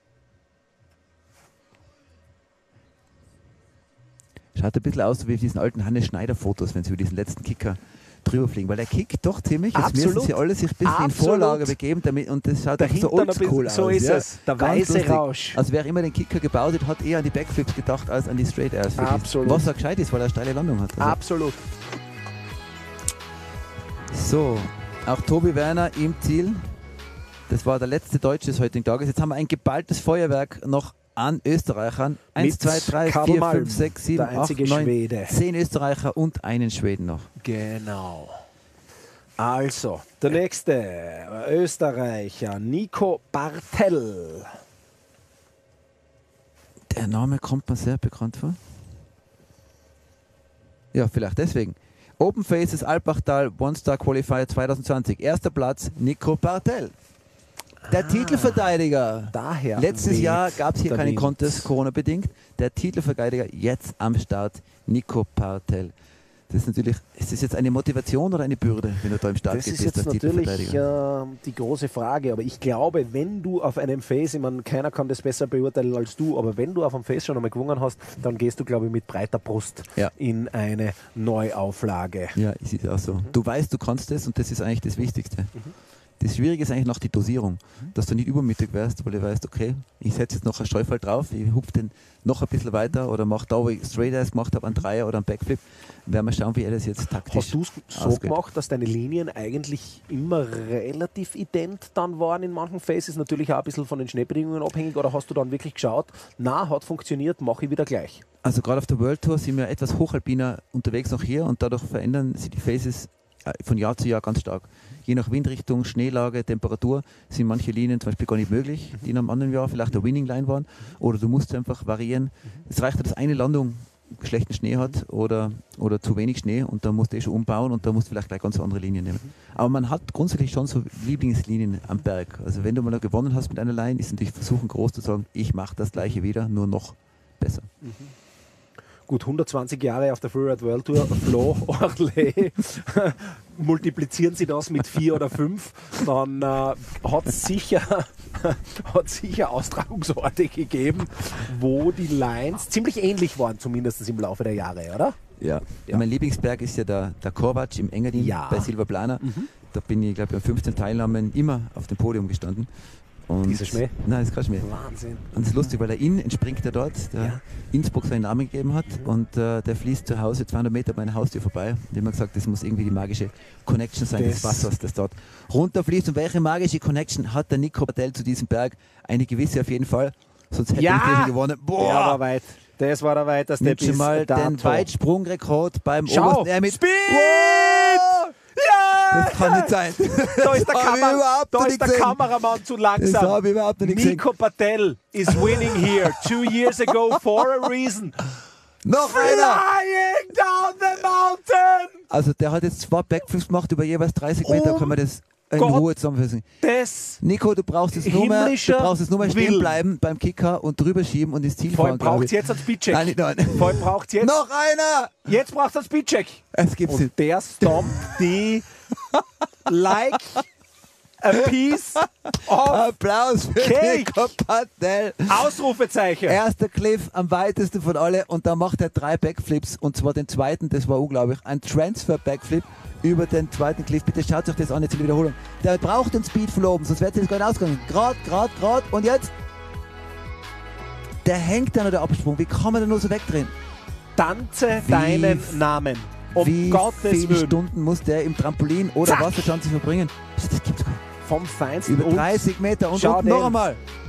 Schaut ein bisschen aus wie auf diesen alten Hannes Schneider-Fotos, wenn sie über diesen letzten Kicker drüber fliegen, weil der kickt doch ziemlich. Jetzt müssen sie alle sich ein bisschen in Vorlage begeben damit, und das schaut dahinter so oldschool aus. So ist es, der Ganz weiße lustig. Rausch. Also wer immer den Kicker gebaut hat, hat eher an die Backflips gedacht als an die Straight Airs. Absolut. Was auch gescheit ist, weil er eine steile Landung hat. Also. Absolut. So, auch Tobi Werner im Ziel. Das war der letzte Deutsche des heutigen Tages. Jetzt haben wir ein geballtes Feuerwerk noch an Österreichern. 1, 2, 3, 4, 5, 6, 7, 8, 9, 10 Österreicher und einen Schweden noch. Genau. Also, der nächste Österreicher, Nico Bartel. Der Name kommt mir sehr bekannt vor. Ja, vielleicht deswegen. Open Faces Alpbachtal One-Star Qualifier 2020. Erster Platz, Nico Bartel. Der Titelverteidiger. Daher. Letztes Jahr gab es hier der keinen Wind. Contest, Corona-bedingt. Der Titelverteidiger jetzt am Start, Nico Bartel. Das ist natürlich, ist das jetzt eine Motivation oder eine Bürde, wenn du da im Start Das bist ist jetzt als natürlich Titelverteidiger? die große Frage, aber ich glaube, wenn du auf einem Face, ich meine, keiner kann das besser beurteilen als du, aber wenn du auf einem Face schon einmal gewonnen hast, dann gehst du, glaube ich, mit breiter Brust in eine Neuauflage. Ja, es ist auch so. Du weißt, du kannst das, und das ist eigentlich das Wichtigste. Das Schwierige ist eigentlich noch die Dosierung, dass du nicht übermütig wärst, weil du weißt, okay, ich setze jetzt noch einen Streufall drauf, ich hupfe den noch ein bisschen weiter oder mache da, wo ich Straight Eyes gemacht habe, einen Dreier oder einen Backflip. Werden wir schauen, wie er das jetzt taktisch Hast du es so gemacht, dass deine Linien eigentlich immer relativ ident dann waren in manchen Phases, natürlich auch ein bisschen von den Schneebedingungen abhängig, oder hast du dann wirklich geschaut, na, hat funktioniert, mache ich wieder gleich? Also gerade auf der World Tour sind wir etwas hochalpiner unterwegs noch hier, und dadurch verändern sich die Phases von Jahr zu Jahr ganz stark. Je nach Windrichtung, Schneelage, Temperatur sind manche Linien zum Beispiel gar nicht möglich, die in einem anderen Jahr vielleicht eine Winning Line waren, oder du musst einfach variieren. Es reicht ja, dass eine Landung schlechten Schnee hat oder zu wenig Schnee, und da musst du schon umbauen, und da musst du vielleicht gleich ganz andere Linien nehmen. Aber man hat grundsätzlich schon so Lieblingslinien am Berg. Also wenn du mal gewonnen hast mit einer Line, ist natürlich versuchen groß zu sagen, ich mache das gleiche wieder, nur noch besser. Gut, 120 Jahre auf der Freeride World Tour, Flo, Orlais, multiplizieren Sie das mit 4 oder 5, dann hat es sicher Austragungsorte gegeben, wo die Lines ziemlich ähnlich waren, zumindest im Laufe der Jahre, oder? Ja. Mein Lieblingsberg ist ja der Korvatsch im Engadin bei Silvaplana. Da bin ich, glaube ich, bei 15 Teilnahmen immer auf dem Podium gestanden. Und dieser Schmäh? Nein, das ist kein Schmäh. Wahnsinn. Und es ist lustig, weil der Inn entspringt ja dort, der Innsbruck seinen Namen gegeben hat, und der fließt zu Hause 200 Meter bei meiner Haustür vorbei. Und ich habe mir gesagt, das muss irgendwie die magische Connection sein des Wassers, das dort runterfließt. Und welche magische Connection hat der Nico Bartel zu diesem Berg? Eine gewisse auf jeden Fall, sonst hätte ich den gewonnen. Boah! Der war weit. Das war der weiteste. Nimmst du mal den Weitsprungrekord beim Schau, obersten mit Speed! Ja! Das kann nicht sein. Da ist der Kameramann zu langsam. Das habe ich überhaupt nicht gesehen. Nico Bartel is winning here 2 years ago for a reason. Noch einer! Flying down the mountain! Also der hat jetzt 2 Backflips gemacht über jeweils 30 Meter, können wir das in Ruhe zusammenfassen. Nico, du brauchst jetzt nur mehr stehen bleiben beim Kicker und drüber schieben und ins Ziel fahren. Vor allem braucht es jetzt einen Speedcheck. Nein. Vor allem braucht jetzt... Noch einer! Jetzt braucht es einen Speedcheck. Es gibt's nicht. Und der stompt die like a piece of Applaus für Cake. Nico Bartel. Ausrufezeichen. Erster Cliff am weitesten von alle, und da macht er 3 Backflips, und zwar den zweiten, das war unglaublich, ein Transfer-Backflip über den zweiten Cliff. Bitte schaut euch das an, jetzt in der Wiederholung. Der braucht den Speed von oben, sonst wird es gar nicht ausgegangen. Grad, und jetzt? Der hängt da noch, der Absprung. Wie kann man da nur so wegdrehen? Tanze deinen Namen. Wie viele Stunden muss der im Trampolin oder Wasserschanze verbringen? Das gibt's gar nicht. Vom Feinsten. Über 30 Meter und schau noch einmal.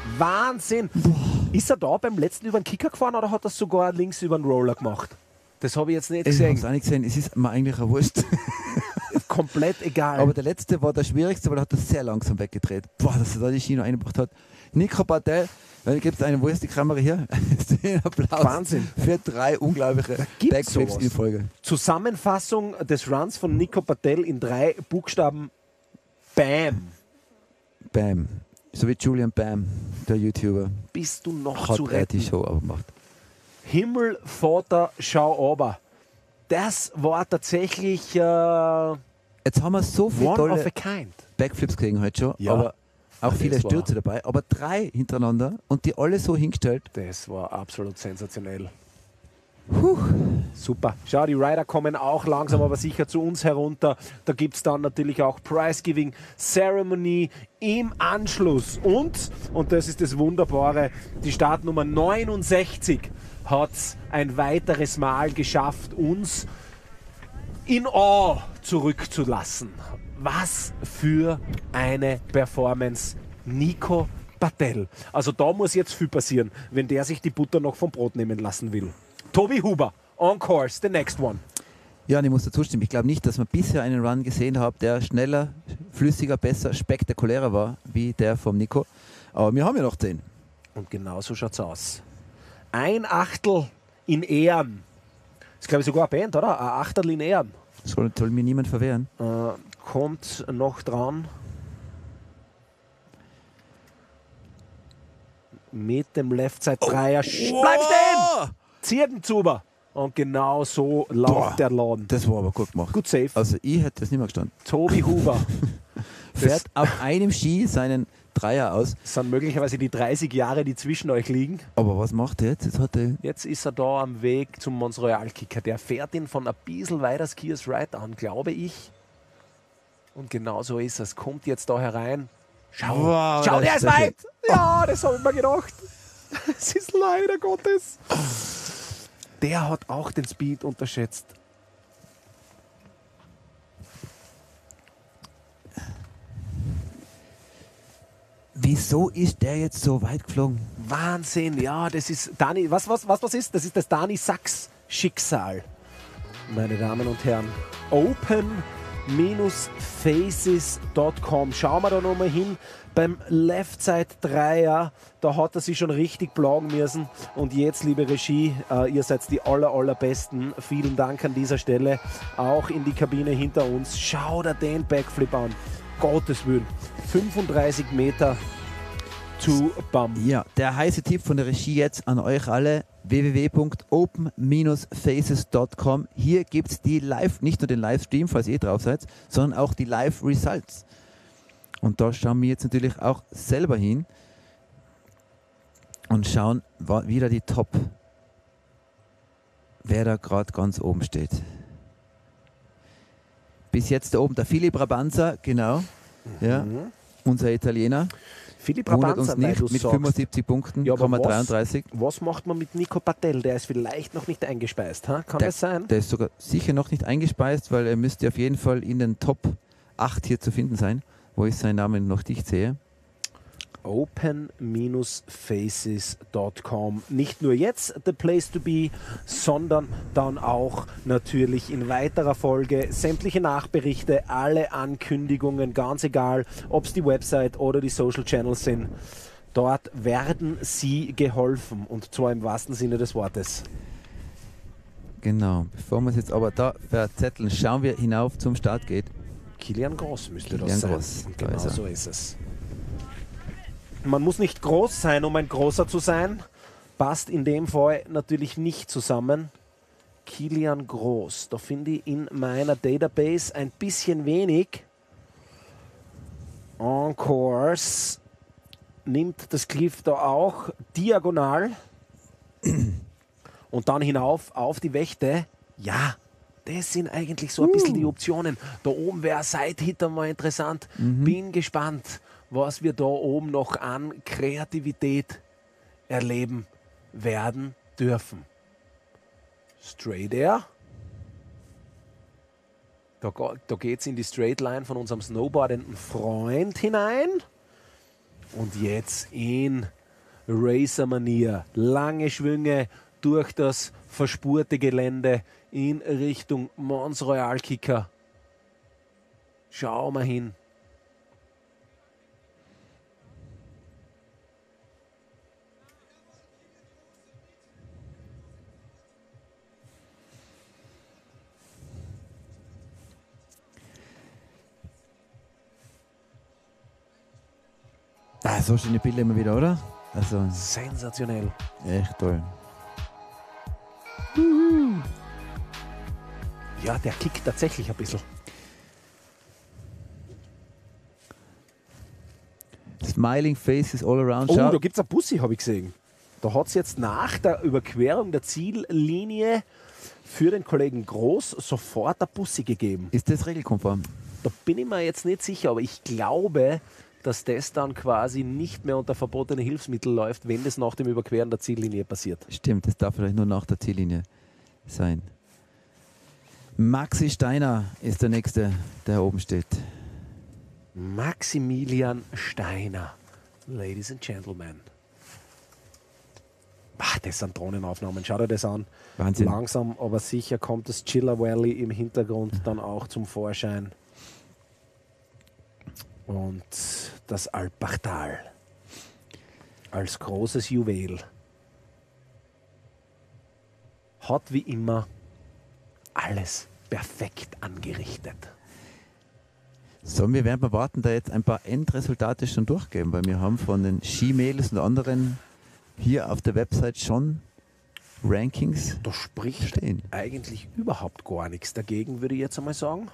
Wahnsinn. Ist er da beim letzten über den Kicker gefahren oder hat er sogar links über den Roller gemacht? Das habe ich jetzt nicht Ich habe gesehen. es auch nicht gesehen, es ist mir eigentlich ein Wurst. Komplett egal. Aber der letzte war der schwierigste, weil er hat das sehr langsam weggedreht. Boah, dass er da die Schiene eingebracht hat. Nico Patel, gibt es einen, wo ist die Kamera hier? Den Applaus Wahnsinn. für 3 unglaubliche Gibt's Backflips sowas? in Folge. Zusammenfassung des Runs von Nico Patel in 3 Buchstaben. Bam. Bam. So wie Julian Bam, der YouTuber. Bist du noch Hat zu er die retten? Show abgemacht. Himmel, Vater, schau aber. Das war tatsächlich Jetzt haben wir so viele one of tolle a kind. Backflips gesehen heute schon, Ja. aber auch Das viele war- Stürze dabei, aber 3 hintereinander und die alle so hingestellt. Das war absolut sensationell. Super. Schau, die Rider kommen auch langsam aber sicher zu uns herunter. Da gibt es dann natürlich auch Prize-Giving Ceremony im Anschluss. Und das ist das Wunderbare, die Startnummer 69 hat es ein weiteres Mal geschafft, uns in Awe zurückzulassen. Was für eine Performance. Nico Patel. Also da muss jetzt viel passieren, wenn der sich die Butter noch vom Brot nehmen lassen will. Tobi Huber, on course, the next one. Ja, und ich muss dazu stimmen. Ich glaube nicht, dass man bisher einen Run gesehen hat, der schneller, flüssiger, besser, spektakulärer war, wie der vom Nico. Aber wir haben ja noch 10. Und genau so schaut's aus. Ein Achtel in Ehren. Das ist, glaube ich, sogar eine Band, oder? Ein Achtel in Ehren. Soll mir niemand verwehren. Kommt noch dran. Mit dem Left-Side-Dreier. Bleib stehen! Zirkenzuber. Und genau so läuft Boah. der Laden. Das war aber gut gemacht. Gut safe. Also ich hätte das nicht mehr gestanden. Tobi Huber. Fährt auf einem Ski seinen Dreier aus. Das sind möglicherweise die 30 Jahre, die zwischen euch liegen. Aber was macht er jetzt? Jetzt hat er Jetzt ist er da am Weg zum Mons Royal Kicker. Der fährt ihn von ein bisschen weiter Skiers Right an, glaube ich. Und genau so ist es. Kommt jetzt da herein. Schau, Wow, schau, das der ist ist so weit. Ja, das habe ich mir gedacht. Es ist leider Gottes. Der hat auch den Speed unterschätzt. Wieso ist der jetzt so weit geflogen? Wahnsinn, ja, das ist Dani. Was ist? Das ist das Dani Sachs Schicksal. Meine Damen und Herren. Open-faces.com. Schauen wir da nochmal hin. Beim Left Side Dreier, da hat er sich schon richtig plagen müssen. Und jetzt, liebe Regie, ihr seid die allerbesten. Vielen Dank an dieser Stelle. Auch in die Kabine hinter uns. Schau dir den Backflip an. Gottes Willen. 35 Meter to bump. Ja, der heiße Tipp von der Regie jetzt an euch alle: www.open-faces.com. Hier gibt es die Live, nicht nur den Livestream, falls ihr drauf seid, sondern auch die Live-Results. Und da schauen wir jetzt natürlich auch selber hin und schauen wieder die Top, wer da gerade ganz oben steht. Bis jetzt da oben der Philipp Rabanza, genau, ja, unser Italiener. Philipp Wundert Rabanza, uns nicht, mit 75 Punkten, Ja, aber 33. Was macht man mit Nico Patel? Der ist vielleicht noch nicht eingespeist. Ha? Kann das sein? Der ist sogar sicher noch nicht eingespeist, weil er müsste auf jeden Fall in den Top 8 hier zu finden sein, wo ich seinen Namen noch nicht sehe. Open-faces.com. Nicht nur jetzt the place to be, sondern dann auch natürlich in weiterer Folge sämtliche Nachberichte, alle Ankündigungen, ganz egal, ob es die Website oder die Social Channels sind. Dort werden Sie geholfen und zwar im wahrsten Sinne des Wortes. Genau, bevor wir es jetzt aber da verzetteln, schauen wir hinauf zum Startgate. Kilian Gross müsste Kilian das sein. Gross, Und da genau ist er. so ist es. Man muss nicht groß sein, um ein Großer zu sein. Passt in dem Fall natürlich nicht zusammen. Kilian Gross, da finde ich in meiner Database ein bisschen wenig. On course nimmt das Cliff da auch diagonal und dann hinauf auf die Wächte. Ja, das sind eigentlich so ein bisschen die Optionen. Da oben wäre ein Side-Hitter mal interessant. Bin gespannt, was wir da oben noch an Kreativität erleben werden dürfen. Straight Air. Da geht es in die Straight Line von unserem snowboardenden Freund hinein. Und jetzt in Racer-Manier. Lange Schwünge durch das verspurte Gelände in Richtung Mons Royal Kicker. Schau mal hin. Ah, so schöne Bilder immer wieder, oder? Also, Sensationell. echt toll. Ja, der kickt tatsächlich ein bisschen. Smiling faces all around. Oh, Schau. da gibt es ein Bussi, habe ich gesehen. Da hat es jetzt nach der Überquerung der Ziellinie für den Kollegen Groß sofort ein Bussi gegeben. Ist das regelkonform? Da bin ich mir jetzt nicht sicher, aber ich glaube, dass das dann quasi nicht mehr unter verbotene Hilfsmittel läuft, wenn das nach dem Überqueren der Ziellinie passiert. Stimmt, das darf vielleicht nur nach der Ziellinie sein. Maxi Steiner ist der Nächste, der oben steht. Maximilian Steiner, Ladies and Gentlemen. Das sind Drohnenaufnahmen, schau dir das an. Wahnsinn. Langsam, aber sicher kommt das Chiller Valley im Hintergrund dann auch zum Vorschein. Und das Alpbachtal als großes Juwel hat wie immer alles perfekt angerichtet. So, wir werden mal warten, da jetzt ein paar Endresultate schon durchgeben, weil wir haben von den Skimädels und anderen hier auf der Website schon Rankings Da spricht stehen. eigentlich überhaupt gar nichts dagegen, würde ich jetzt einmal sagen.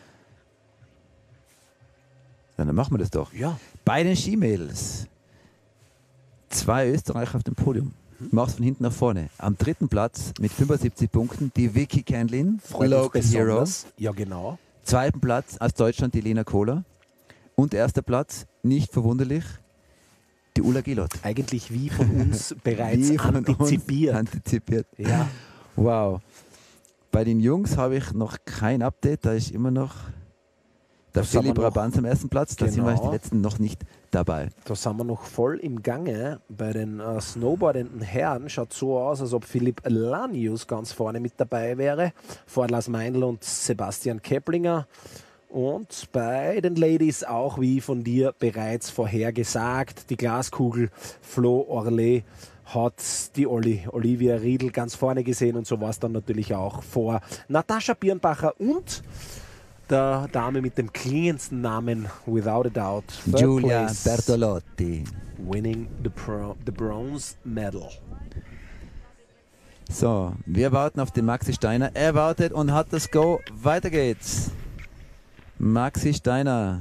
Dann machen wir das doch. Ja, Bei den Skimädels 2 Österreicher auf dem Podium. Mach's von hinten nach vorne. Am 3. Platz mit 75 Punkten die Vicky Candlin, freut uns Local Hero. besonders. Ja, genau. 2. Platz aus Deutschland die Lena Kohler. Und 1. Platz, nicht verwunderlich, die Ulla Gilot. Eigentlich wie von uns bereits Wie von uns antizipiert. Antizipiert. Ja, Wow. Bei den Jungs habe ich noch kein Update. Da ist immer noch der Da sind Philipp wir noch- Rabanz am 1. Platz. Da sind wir Genau. die letzten noch nicht dabei. da sind wir noch voll im Gange. Bei den snowboardenden Herren schaut so aus, als ob Philipp Lanius ganz vorne mit dabei wäre. Vor Lars Meindl und Sebastian Keplinger. Und bei den Ladies auch, wie von dir bereits vorhergesagt, die Glaskugel Flo Orlet hat die Olivia Riedl ganz vorne gesehen und so war es dann natürlich auch vor Natascha Birnbacher und der Dame mit dem klingendsten Namen, without a doubt, third Giulia place, Bertolotti. winning the bronze medal. So, wir warten auf den Maxi Steiner. Er wartet und hat das Go. Weiter geht's. Maxi Steiner.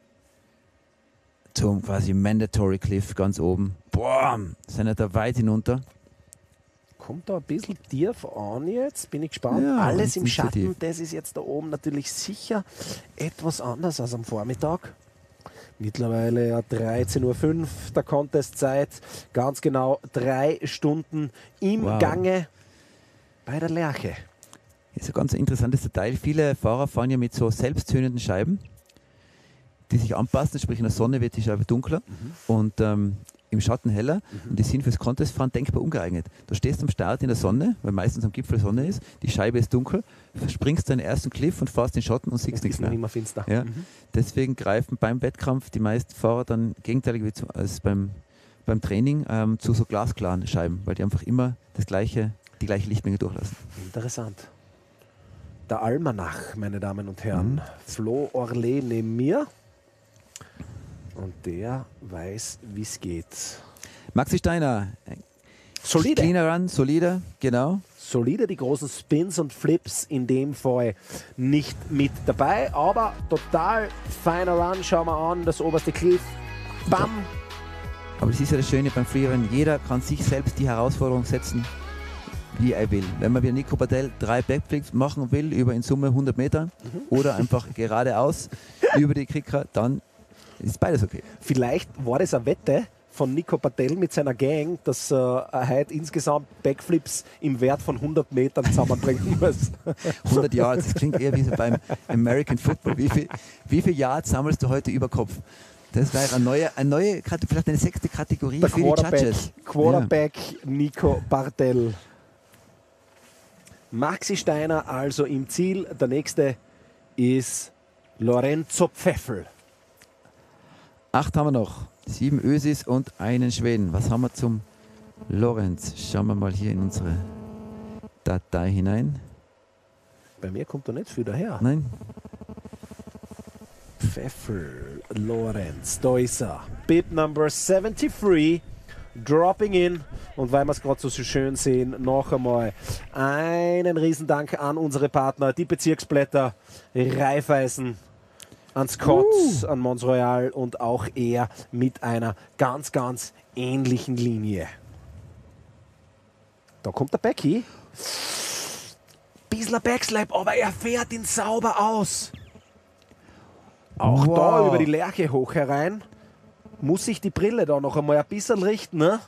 Zum quasi Mandatory Cliff ganz oben. Boah, sind wir da weit hinunter. Kommt da ein bisschen tief an jetzt, bin ich gespannt. Ja, Alles ist im nicht so Schatten, tief. das ist jetzt da oben natürlich sicher etwas anders als am Vormittag. Mittlerweile ja 13:05 Uhr der Contestzeit, ganz genau 3 Stunden im Wow. Gange bei der Lerche. Ist ein ganz interessantes Detail. Viele Fahrer fahren ja mit so selbsttönenden Scheiben, die sich anpassen. Sprich, in der Sonne wird die Scheibe dunkler und im Schatten heller. Und die sind fürs Contestfahren denkbar ungeeignet. Du stehst am Start in der Sonne, weil meistens am Gipfel Sonne ist, die Scheibe ist dunkel, springst deinen ersten Cliff und fährst in den Schatten und siehst Und nichts ist noch mehr. immer finster. Ja. Deswegen greifen beim Wettkampf die meisten Fahrer dann gegenteilig als beim Training zu so glasklaren Scheiben, weil die einfach immer die gleiche Lichtmenge durchlassen. Interessant. Der Almanach, meine Damen und Herren. Flo Orlet neben mir. Und der weiß, wie es geht. Maxi Steiner, Solide. cleaner Run, solide, genau. Solide, die großen Spins und Flips in dem Fall nicht mit dabei, aber total feiner Run. Schauen wir an, das oberste Cliff. Bam! Aber das ist ja das Schöne beim Freerun, jeder kann sich selbst die Herausforderung setzen, wie er will. Wenn man wie Nico Patel 3 Backflips machen will, über in Summe 100 Meter oder einfach geradeaus über die Kicker, dann ist beides okay. Vielleicht war das eine Wette von Nico Patel mit seiner Gang, dass er heute insgesamt Backflips im Wert von 100 Metern zusammenbringen muss. 100 Yards, das klingt eher wie so beim American Football. Wie viel Yards sammelst du heute über Kopf? Das wäre eine neue vielleicht eine 6. Kategorie Der für die Judges. Quarterback Nico Bartel. Maxi Steiner also im Ziel. Der nächste ist Lorenzo Pfeffel. 8 haben wir noch. 7 Ösis und einen Schweden. Was haben wir zum Lorenz? Schauen wir mal hier in unsere Datei hinein. Bei mir kommt er nicht viel daher. Nein? Pfeffel, Lorenz, da ist er. Bid number 73, dropping in. Und weil wir es gerade so schön sehen, noch einmal einen Riesendank an unsere Partner, die Bezirksblätter, Raiffeisen, an Scott, an Mons Royal und auch er mit einer ganz, ganz ähnlichen Linie. Da kommt der Becky. Bissler Backslap, aber er fährt ihn sauber aus. Auch da über die Lerche hoch herein. Muss sich die Brille da noch einmal ein bisschen richten. Ne?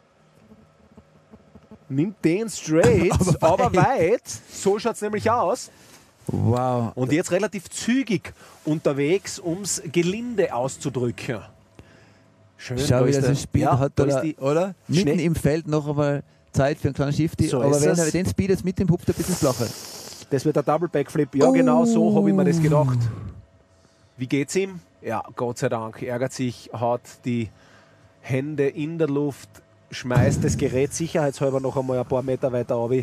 Nimmt den straight, aber weit. So schaut es nämlich aus. Wow. Und jetzt relativ zügig unterwegs, um es gelinde auszudrücken. Schön. Schau, wie er den Speed hat, oder? Mitten Schnell. im Feld noch einmal Zeit für einen kleinen Shifty. So aber ist wenn es. er den Speed jetzt mit dem hupft, ein bisschen flacher. Das wird der Double Backflip. Ja, genau so habe ich mir das gedacht. Wie geht's ihm? Ja, Gott sei Dank. Ärgert sich, hat die Hände in der Luft, schmeißt das Gerät sicherheitshalber noch einmal ein paar Meter weiter runter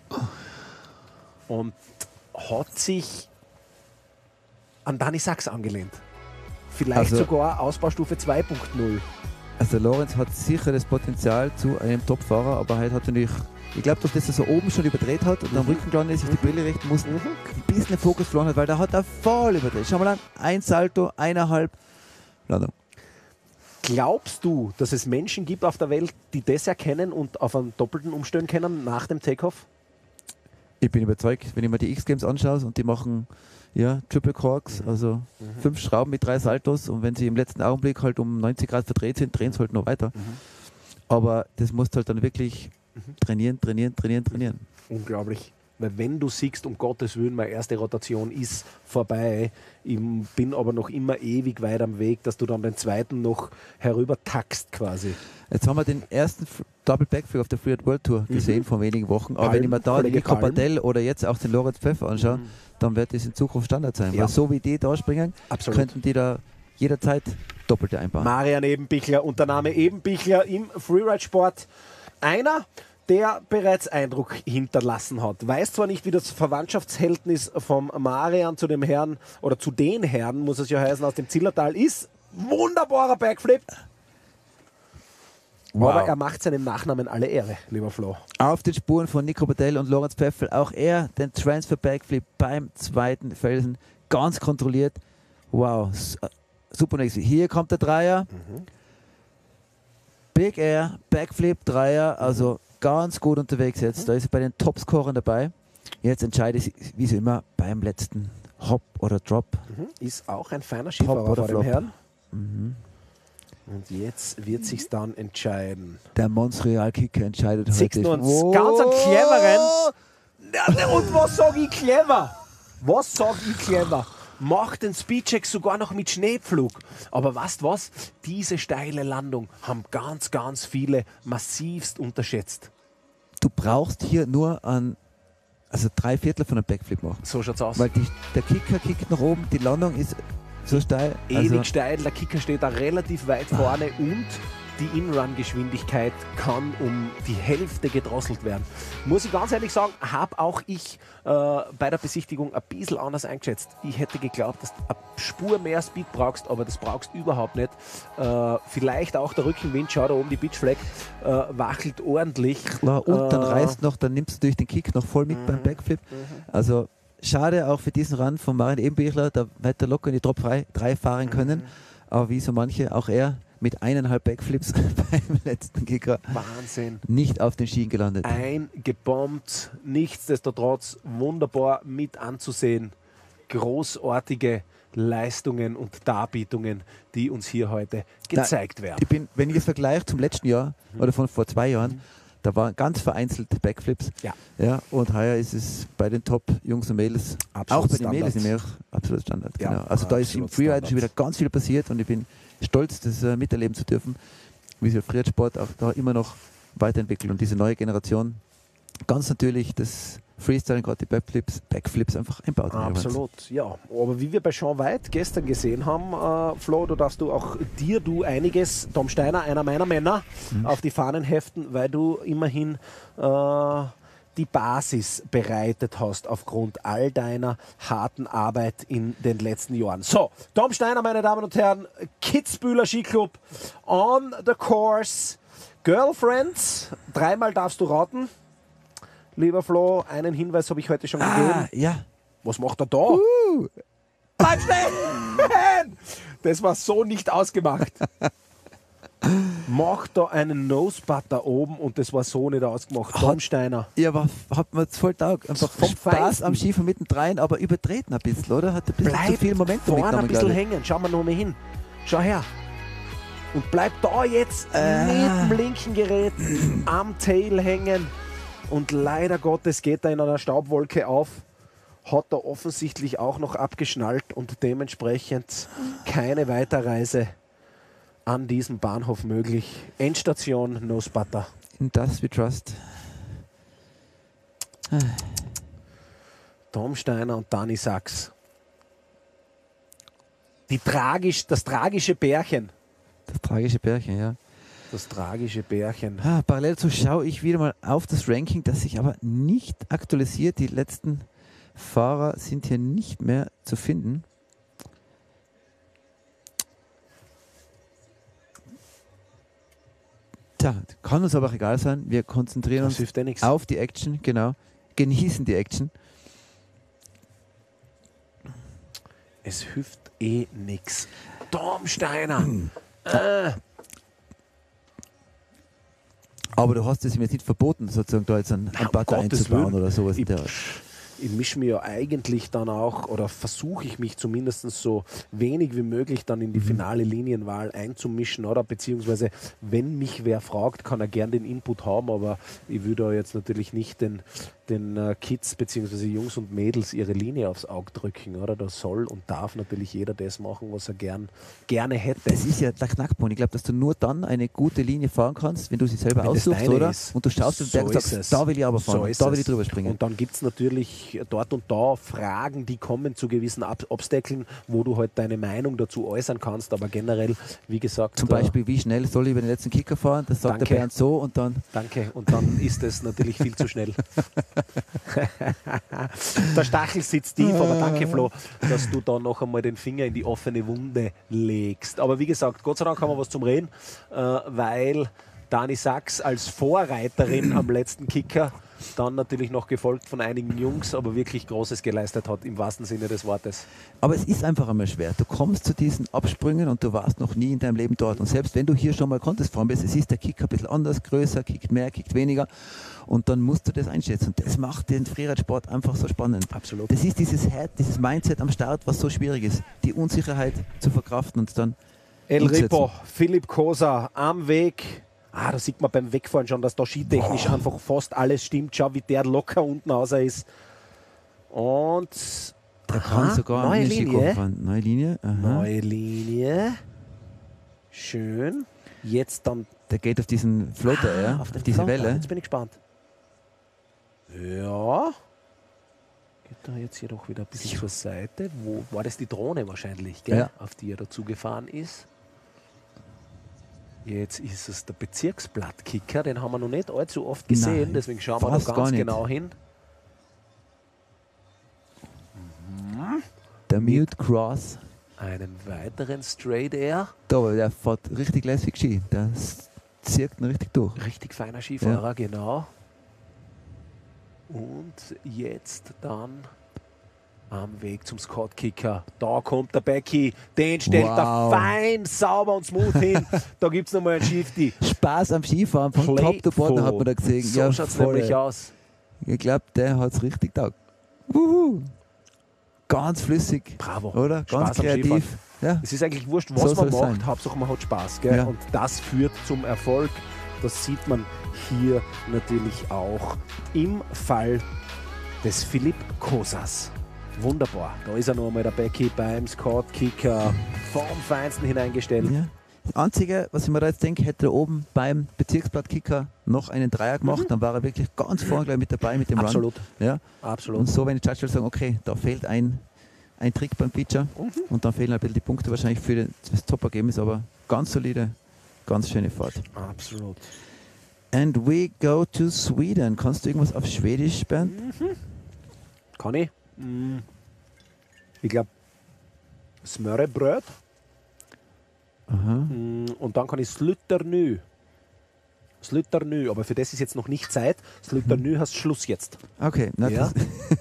und hat sich an Danny Sachs angelehnt. Vielleicht Also- sogar Ausbaustufe 2.0. Also Lorenz hat sicher das Potenzial zu einem Top-Fahrer, aber heute hat er nicht. Ich glaube, dass er so oben schon überdreht hat und am Rücken gelandet ist, sich die Brille richten muss, ein bisschen den Fokus verloren hat, weil da hat er voll überdreht. Schau mal an, ein Salto, 1,5 Landung. Glaubst du, dass es Menschen gibt auf der Welt, die das erkennen und auf einen Doppelten umstellen können nach dem Takeoff? Ich bin überzeugt, wenn ich mir die X-Games anschaue und die machen Triple Corks, also 5 Schrauben mit 3 Saltos und wenn sie im letzten Augenblick halt um 90 Grad verdreht sind, drehen sie halt noch weiter. Aber das musst du halt dann wirklich trainieren. Unglaublich. Weil wenn du siehst, um Gottes Willen, meine erste Rotation ist vorbei, ich bin aber noch immer ewig weit am Weg, dass du dann den zweiten noch herüber tackst quasi. Jetzt haben wir den ersten Double Backflip auf der Free World Tour gesehen vor wenigen Wochen. Aber Palm, wenn ich mir da den Kollege Nico Palm. Bartel oder jetzt auch den Lorenz Pfeffer anschaue, dann wird das in Zukunft Standard sein. Ja. Weil so wie die da springen, Absolut. könnten die da jederzeit Doppelte einbauen. Marian Ebenbichler und der Name Ebenbichler im Freeride-Sport. Einer, der bereits Eindruck hinterlassen hat. Weiß zwar nicht, wie das Verwandtschaftsverhältnis vom Marian zu dem Herrn, oder zu den Herren, muss es ja heißen, aus dem Zillertal ist. Wunderbarer Backflip. Wow. Aber er macht seinem Nachnamen alle Ehre, lieber Flo. Auf den Spuren von Nico Bartel und Lorenz Pfeffel, auch er den Transfer Backflip beim zweiten Felsen ganz kontrolliert. Wow, super nächste. Hier kommt der Dreier. Big Air, Backflip, Dreier, also ganz gut unterwegs jetzt. Da ist er bei den Topscorern dabei. Jetzt entscheidet es, wie so immer, beim letzten Hop oder Drop. Ist auch ein feiner Pop Skifahrer oder vor dem Flop. Herrn. Und jetzt wird sich's dann entscheiden. Der Mons Royal Kicker entscheidet Siehst heute. du uns ganz einen cleveren. Ja, und was sage ich clever? Was sage ich clever? Macht den Speedcheck sogar noch mit Schneepflug. Aber weißt was? Diese steile Landung haben ganz, ganz viele massivst unterschätzt. Du brauchst hier nur also 3/4 von einem Backflip machen. So schaut's aus. Weil der Kicker kickt nach oben, die Landung ist so steil. Ewig steil, der Kicker steht da relativ weit vorne und die In-Run-Geschwindigkeit kann um die Hälfte gedrosselt werden. Muss ich ganz ehrlich sagen, habe auch ich bei der Besichtigung ein bisschen anders eingeschätzt. Ich hätte geglaubt, dass du eine Spur mehr Speed brauchst, aber das brauchst du überhaupt nicht. Vielleicht auch der Rückenwind, schau da oben die Pitchflag, wachelt ordentlich. Klar, und dann reißt noch, dann nimmst du durch den Kick noch voll mit beim Backflip. Also schade auch für diesen Run von Marian Ebenbichler, da hätte er locker in die Top 3 fahren können. Aber wie so manche, auch er mit 1,5 Backflips beim letzten Kicker Wahnsinn. nicht auf den Schienen gelandet. Eingebombt, nichtsdestotrotz wunderbar mit anzusehen. Großartige Leistungen und Darbietungen, die uns hier heute gezeigt werden. Wenn ich es vergleiche zum letzten Jahr oder von vor 2 Jahren, Da waren ganz vereinzelt Backflips. Ja. Ja, und heuer ist es bei den Top-Jungs und Mädels, Absolut auch bei den Standard. Mädels im absolut Standard. Ja, Genau. Also da ist im absolut Freeride Standard. schon wieder ganz viel passiert und ich bin stolz, das miterleben zu dürfen, wie sich der Freeride-Sport auch da immer noch weiterentwickelt und diese neue Generation ganz natürlich das Freestyle, gerade die Backflips einfach einbaut. Absolut, ja. Aber wie wir bei Sean White gestern gesehen haben, Flo, du darfst auch einiges, Tom Steiner, einer meiner Männer, auf die Fahnen heften, weil du immerhin die Basis bereitet hast aufgrund all deiner harten Arbeit in den letzten Jahren. So, Tom Steiner, meine Damen und Herren, Kitzbühler Skiclub on the course. Girlfriends, 3-mal darfst du raten. Lieber Flo, einen Hinweis habe ich heute schon gegeben. Ja. Was macht er da? Bleib stehen! Das war so nicht ausgemacht. Macht da einen Nosebutter oben und das war so nicht ausgemacht. Tom Steiner. Ja, aber hat mir jetzt voll taugt. Einfach Vom Spaß Feinsten. am Skifahren mittendrein, aber übertreten ein bisschen, oder? Hat ein bisschen zu Bleib viel Momentum vorne ein mitgenommen, bisschen glaube ich. hängen. Schau mal noch mal hin. Schau her. Und bleib da jetzt mit dem linken Gerät am Tail hängen. Und leider Gottes geht er in einer Staubwolke auf. Hat er offensichtlich auch noch abgeschnallt und dementsprechend keine Weiterreise an diesem Bahnhof möglich. Endstation Nosebutter. In das we trust. Tom Steiner und Dani Sachs. Das tragische Pärchen. Das tragische Pärchen, ja. Das tragische Pärchen. Parallel dazu schaue ich wieder mal auf das Ranking, das sich aber nicht aktualisiert. Die letzten Fahrer sind hier nicht mehr zu finden. Tja, kann uns aber auch egal sein. Wir konzentrieren Das uns hilft ja nichts. auf die Action, genau. Genießen die Action. Es hilft eh nichts. Tom Steiner. Aber du hast es mir jetzt nicht verboten, sozusagen da jetzt einen um Butter Gottes einzubauen Willen. oder sowas. in der Art. Ich mische mir ja eigentlich dann auch, oder versuche ich mich zumindest so wenig wie möglich dann in die finale Linienwahl einzumischen, oder? Beziehungsweise, wenn mich wer fragt, kann er gern den Input haben, aber ich würde da jetzt natürlich nicht den Kids beziehungsweise Jungs und Mädels ihre Linie aufs Auge drücken, oder? Da soll und darf natürlich jeder das machen, was er gerne hätte. Das ist ja der Knackpunkt. Ich glaube, dass du nur dann eine gute Linie fahren kannst, wenn du sie selber Wenn das aussuchst, deine oder? ist. Und du schaust auf den Berg und So ist sagst, es. da will ich aber fahren, So ist da will es. ich drüber springen. Und dann gibt es natürlich dort und da Fragen, die kommen zu gewissen Obstackeln, wo du halt deine Meinung dazu äußern kannst, aber generell, wie gesagt... Zum Beispiel, wie schnell soll ich über den letzten Kicker fahren? Das sagt Danke. der Bernd so und dann... Danke, und dann ist es natürlich viel zu schnell. Der Stachel sitzt tief, aber danke Flo, dass du da noch einmal den Finger in die offene Wunde legst. Aber wie gesagt, Gott sei Dank haben wir was zum Reden, weil Dani Sachs als Vorreiterin am letzten Kicker dann natürlich noch gefolgt von einigen Jungs, aber wirklich Großes geleistet hat, im wahrsten Sinne des Wortes. Aber es ist einfach einmal schwer. Du kommst zu diesen Absprüngen und du warst noch nie in deinem Leben dort. Und selbst wenn du hier schon mal Contest fahren bist, es ist der Kick ein bisschen anders, größer, kickt mehr, kickt weniger. Und dann musst du das einschätzen. Und das macht den Freeride-Sport einfach so spannend. Absolut. Das ist dieses Mindset am Start, was so schwierig ist. Die Unsicherheit zu verkraften und dann El umsetzen. Ripo, Philipp Kosa am Weg. Da sieht man beim Wegfahren schon, dass da skitechnisch einfach fast alles stimmt. Schau, wie der locker unten raus ist. Und Der kann sogar neue eine Skikurbel Linie. fahren. Neue Linie. Aha. Neue Linie. Schön. Jetzt dann Der geht auf diesen Floater, ja, auf den diese Floater. Welle. Jetzt bin ich gespannt. Ja. Geht da jetzt hier doch wieder ein bisschen zur Seite. Wo war das? Die Drohne wahrscheinlich, gell? Ja. Auf die er dazu gefahren ist. Jetzt ist es der Bezirksblattkicker, den haben wir noch nicht allzu oft gesehen, Nein, deswegen schauen wir da fast gar ganz nicht. genau hin. Der Mute Cross. Einen weiteren Straight Air. Da, aber der fährt richtig lässig Ski. Der zirkt ihn richtig durch. Richtig feiner Skifahrer, genau. Und jetzt dann am Weg zum Scott-Kicker. Da kommt der Becky, den stellt er Wow. fein, sauber und smooth hin. Da gibt es nochmal einen Shifty. Spaß am Skifahren, von Top to Bottom hat man da gesehen. So Ja, schaut es voll. nämlich aus. Ich glaube, der hat es richtig taugt. Ganz flüssig, Bravo. oder? Ganz Spaß am kreativ. Skifahren. Ja. Es ist eigentlich wurscht, So was soll man es macht, sein. Hauptsache man hat Spaß. Gell? Ja. Und das führt zum Erfolg. Das sieht man hier natürlich auch im Fall des Philipp Kosas. Wunderbar. Da ist er noch einmal der Becky beim Scout-Kicker vom Feinsten hineingestellt. Ja. Das Einzige, was ich mir da jetzt denke, hätte er oben beim Bezirksblattkicker noch einen Dreier gemacht, dann war er wirklich ganz vorne gleich mit dabei mit dem Absolut. Run. Ja. Absolut. Und so, wenn die Judge sagen, okay, da fehlt ein Trick beim Pitcher und dann fehlen ein bisschen die Punkte wahrscheinlich für das Top-Ergebnis, aber ganz solide, ganz schöne Fahrt. Absolut. And we go to Sweden. Kannst du irgendwas auf Schwedisch, Bernd? Kann ich? Ich glaube, Smörrebröd. Aha. Und dann kann ich Slütternü. Slütternü, aber für das ist jetzt noch nicht Zeit. Slütternü heißt Schluss jetzt. Okay, na, Ja.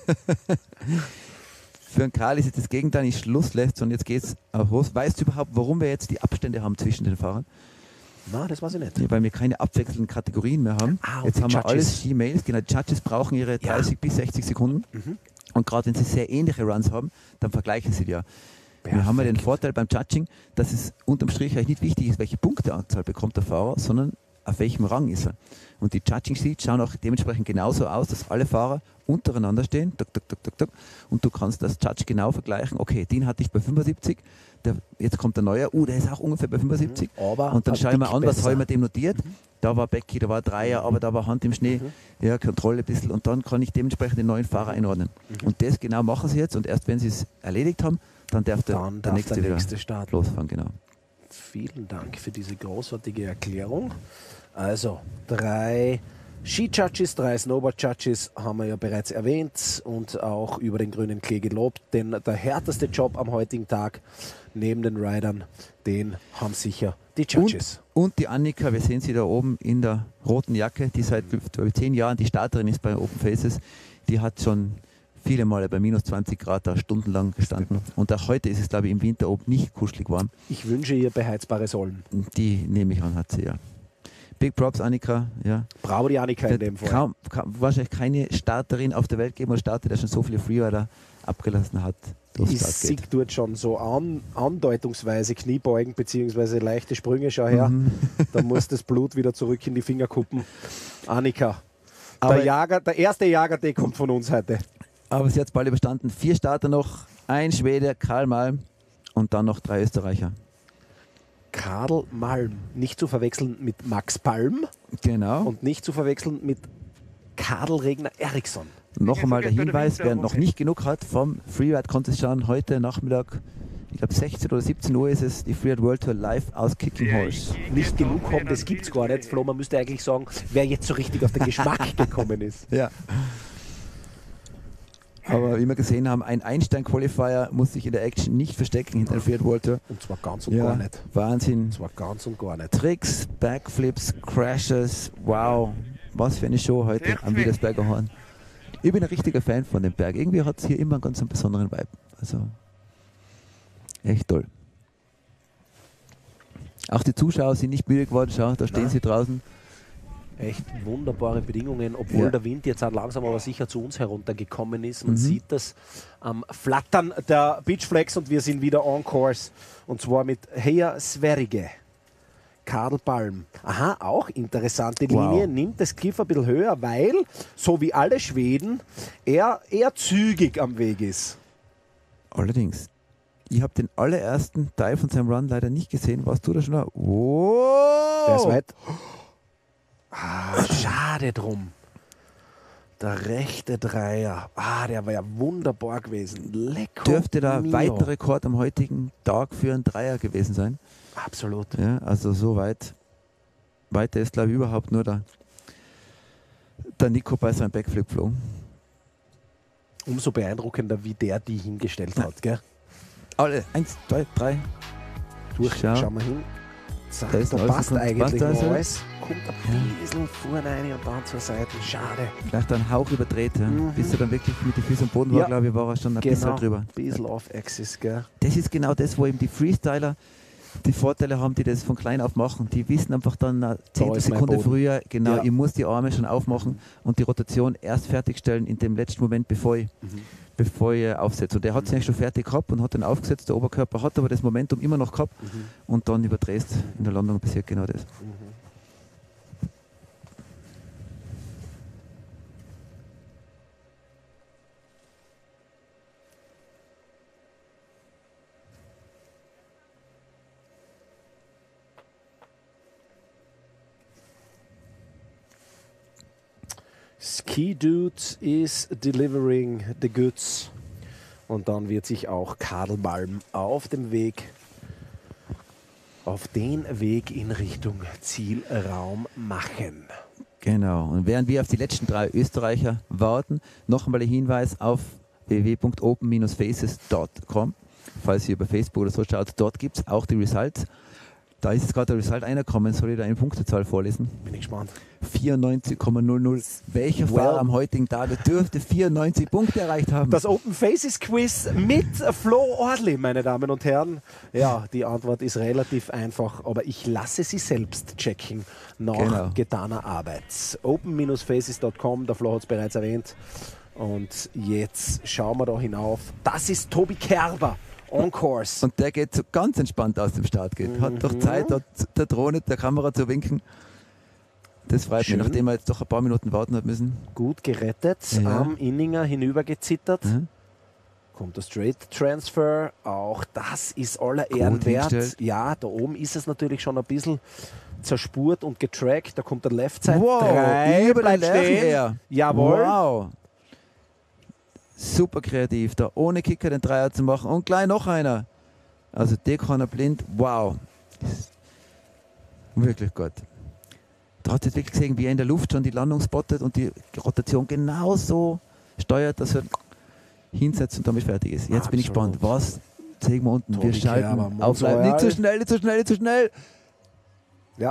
für einen Karl ist jetzt das Gegenteil nicht Schluss lässt, sondern jetzt geht es auf los. Weißt du überhaupt, warum wir jetzt die Abstände haben zwischen den Fahrern? Na, das weiß ich nicht. Ja, weil wir keine abwechselnden Kategorien mehr haben. Ah, und Jetzt die haben wir Judges. alles Females. Genau, die Judges brauchen ihre 30 bis 60 Sekunden. Und gerade wenn sie sehr ähnliche Runs haben, dann vergleichen sie die ja. Wir haben ja den Vorteil beim Judging, dass es unterm Strich eigentlich nicht wichtig ist, welche Punkteanzahl bekommt der Fahrer, sondern auf welchem Rang ist er. Und die Judging Sheets schauen auch dementsprechend genauso aus, dass alle Fahrer untereinander stehen. Tuk, tuk, tuk, tuk, tuk. Und du kannst das Judge genau vergleichen. Okay, den hatte ich bei 75. Jetzt kommt der neue. Der ist auch ungefähr bei 75. Aber und dann ein schaue ich mir Tick an, was besser. habe ich mir dem notiert. Da war Becky, da war Dreier, aber da war Hand im Schnee. Ja, Kontrolle ein bisschen. Und dann kann ich dementsprechend den neuen Fahrer einordnen. Und das genau machen sie jetzt. Und erst wenn sie es erledigt haben, dann darf der nächste wieder starten. losfahren. Genau. Vielen Dank für diese großartige Erklärung. Also, 3 Ski-Judges, 3 Snowboard-Judges haben wir ja bereits erwähnt und auch über den grünen Klee gelobt, denn der härteste Job am heutigen Tag neben den Riders, den haben sicher die Judges. Und die Annika, wir sehen sie da oben in der roten Jacke, die seit 10 Jahren die Starterin ist bei Open Faces, die hat schon viele Male bei minus 20 Grad da stundenlang gestanden. Und auch heute ist es, glaube ich, im Winter oben nicht kuschelig warm. Ich wünsche ihr beheizbare Säulen. Die nehme ich an, hat sie ja. Big Props, Annika. Ja. Bravo, die Annika in dem Fall. Wahrscheinlich keine Starterin auf der Welt geben oder Starter, der schon so viele Freerider abgelassen hat. Ich sehe dort schon so andeutungsweise Kniebeugen bzw. leichte Sprünge, schau her. Da muss das Blut wieder zurück in die Fingerkuppen. Annika, der erste Jager-Tee kommt von uns heute. Aber sie hat es bald überstanden. 4 Starter noch, ein Schwede, Karl Malm und dann noch 3 Österreicher. Karl Malm, nicht zu verwechseln mit Max Palm Genau. und nicht zu verwechseln mit Karl Regner Eriksson. Noch einmal der Hinweis, wer noch nicht genug hat vom Freeride Contest schauen, heute Nachmittag, ich glaube 16 oder 17 Uhr ist es, die Freeride World Tour live aus Kicking Horse. Nicht genug haben, das gibt es gar nicht. Flo, man müsste eigentlich sagen, wer jetzt so richtig auf den Geschmack gekommen ist. Ja. Aber wie wir gesehen haben, ein Einstein-Qualifier muss sich in der Action nicht verstecken hinter der Freeride World Tour. Und zwar ganz und gar nicht. Wahnsinn. Und zwar ganz und gar nicht. Tricks, Backflips, Crashes, wow, was für eine Show heute am Wiedersberger Horn. Ich bin ein richtiger Fan von dem Berg. Irgendwie hat es hier immer einen ganz besonderen Vibe. Also echt toll. Auch die Zuschauer sind nicht müde geworden. Schau, da stehen sie draußen. Echt wunderbare Bedingungen, obwohl der Wind jetzt auch langsam aber sicher zu uns heruntergekommen ist. Man sieht das am Flattern der Beachflags und wir sind wieder on course. Und zwar mit Heia Sverige. Karl Palm. Aha, auch interessante Linie. Nimmt das Cliff ein bisschen höher, weil, so wie alle Schweden, er eher zügig am Weg ist. Allerdings, ich habe den allerersten Teil von seinem Run leider nicht gesehen. Warst du da schon da? Wow! Der ist weit. Schade drum. Der rechte Dreier. Der war ja wunderbar gewesen. Lecco Dürfte da mio. weiter Rekord am heutigen Tag für einen Dreier gewesen sein. Absolut. Ja, also so weit. Weiter ist, glaube ich, überhaupt nur der Nico bei seinem Backflip geflogen. Umso beeindruckender, wie der die hingestellt hat. Gell? Alle, 1, 2, 3. Schauen wir hin. Zack, Da ist da alles passt gut. eigentlich Passt noch also? alles. Kommt ein bisschen vorne rein und dann zur Seite. Schade. Vielleicht einen Hauch überdreht, ja. Bis er dann wirklich mit den Füßen am Boden war, Ja. glaube ich, war er schon ein bisschen drüber. Ein bisschen off-axis, gell? Das ist genau das, wo eben die Freestyler die Vorteile haben, die das von klein auf machen. Die wissen einfach dann eine Zehntel ist mein Sekunde Boden. früher, genau, Ja. ich muss die Arme schon aufmachen und die Rotation erst fertigstellen in dem letzten Moment, bevor ich aufsetze. Und der hat es eigentlich schon fertig gehabt und hat dann aufgesetzt, der Oberkörper hat aber das Momentum immer noch gehabt und dann überdrehst in der Landung passiert genau das. Key Dude is delivering the goods. Und dann wird sich auch Kadelbalm auf den Weg in Richtung Zielraum machen. Genau. Und während wir auf die letzten 3 Österreicher warten, noch einmal der Hinweis auf www.open-faces.com. Falls ihr über Facebook oder so schaut, dort gibt es auch die Results. Da ist jetzt gerade der Result reingekommen. Soll ich da eine Punktezahl vorlesen? Bin ich gespannt. 94,00. Welcher Fahrer am heutigen Tage dürfte 94 Punkte erreicht haben? Das Open Faces Quiz mit Flo Orli, meine Damen und Herren. Ja, die Antwort ist relativ einfach, aber ich lasse sie selbst checken nach getaner Arbeit. Open-faces.com, der Flo hat es bereits erwähnt. Und jetzt schauen wir da hinauf. Das ist Tobi Kerber. On course. Und der geht so ganz entspannt aus dem Start. Hat doch Zeit, der Drohne, der Kamera zu winken. Das freut mich, nachdem er jetzt doch ein paar Minuten warten hat müssen. Gut gerettet, am Inninger hinübergezittert. Kommt der Straight Transfer, auch das ist aller Ehren wert. Ja, da oben ist es natürlich schon ein bisschen zerspurt und getrackt. Da kommt der Left Side. Wow, 3, über den bleibt stehen. Jawohl. Wow. Super kreativ, da ohne Kicker den Dreier zu machen und gleich noch einer. Also der kann er blind. Wow. Wirklich gut. Da hat es wirklich gesehen, wie er in der Luft schon die Landung spottet und die Rotation genauso steuert, dass er hinsetzt und damit fertig ist. Jetzt bin ich gespannt. Was sehen wir unten? Wir schalten auf. Nicht zu schnell, nicht zu schnell, nicht zu schnell. Ja.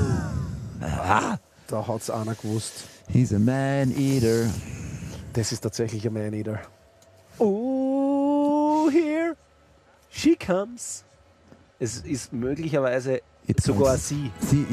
Da hat es einer gewusst. He's a man-eater. Das ist tatsächlich ein Man-Eater. Oh, here she comes. Es ist möglicherweise sogar sie.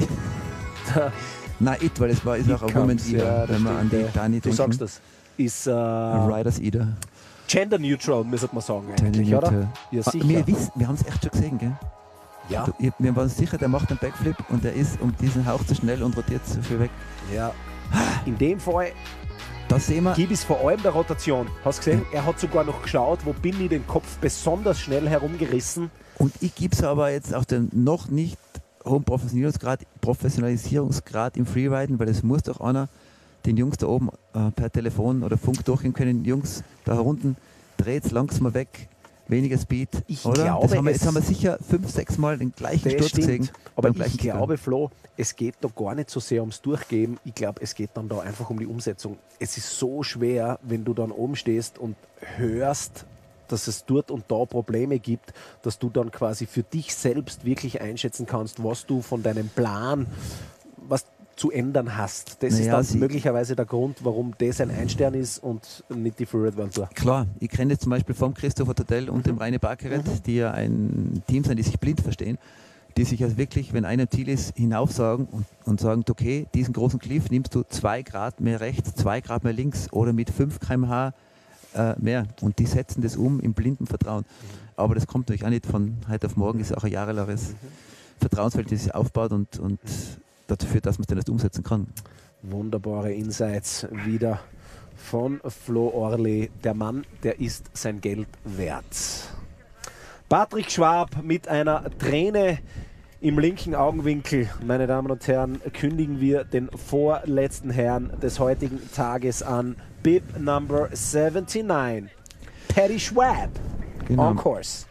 Nein, weil es ist auch ein Woman-Eater, wenn man an die Dani denkt. Du sagst das. Ist Riders-Eater. Gender-neutral, müsste man sagen eigentlich, oder? Ja, sicher. Wir haben es echt schon gesehen, gell? Ja. Wir waren sicher, der macht einen Backflip und der ist um diesen Hauch zu schnell und rotiert zu viel weg. Ja. In dem Fall das sehen wir. Gib es vor allem der Rotation. Hast du gesehen? Er hat sogar noch geschaut, wo bin ich den Kopf besonders schnell herumgerissen. Und ich gebe es aber jetzt auf den noch nicht hohen Professionalisierungsgrad im Freeriden, weil es muss doch einer den Jungs da oben per Telefon oder Funk durchgehen können. Jungs, da unten dreht langsam mal weg. Weniger Speed, oder? Jetzt haben wir sicher 5-6 Mal den gleichen Sturz gesehen. Aber ich glaube, Flo, es geht da gar nicht so sehr ums Durchgeben. Ich glaube, es geht dann da einfach um die Umsetzung. Es ist so schwer, wenn du dann oben stehst und hörst, dass es dort und da Probleme gibt, dass du dann quasi für dich selbst wirklich einschätzen kannst, was du von deinem Plan, was zu ändern hast. Das ist dann möglicherweise der Grund, warum das ein Einstern ist und nicht die Freeride World Tour. Klar, ich kenne jetzt zum Beispiel vom Christopher Todell und dem Reine Barkeret, die ja ein Team sind, die sich blind verstehen, die sich also wirklich, wenn einer im Ziel ist, hinaufsagen und sagen, okay, diesen großen Cliff nimmst du 2 Grad mehr rechts, 2 Grad mehr links oder mit 5 km/h mehr. Und die setzen das um im blinden Vertrauen. Aber das kommt natürlich auch nicht von heute auf morgen, ist auch ein jahrelanges Vertrauensfeld, das sich aufbaut und dazu führt, dass man es dann erst umsetzen kann. Wunderbare Insights wieder von Flo Orli. Der Mann, der ist sein Geld wert. Patrick Schwab mit einer Träne im linken Augenwinkel, meine Damen und Herren, kündigen wir den vorletzten Herrn des heutigen Tages an. Bib Number 79, Paddy Schwab, on course.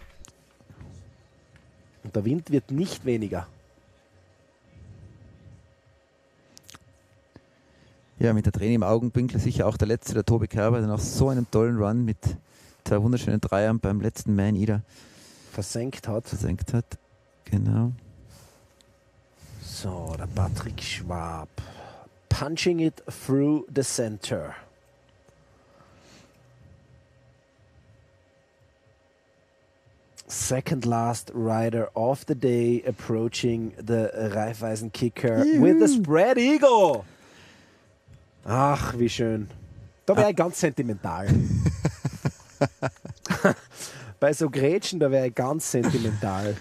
Und der Wind wird nicht weniger. Ja, mit der Träne im Augenwinkel sicher auch der letzte, der Tobi Kerber, der nach so einem tollen Run mit 2 wunderschönen Dreiern beim letzten Man-Eater versenkt hat. Genau. So, der Patrick Schwab. Punching it through the center. Second last rider of the day approaching the Raiffeisen Kicker with the spread eagle. Ach, wie schön. Da wäre ich ganz sentimental. Bei so Grätschen, da wäre ich ganz sentimental.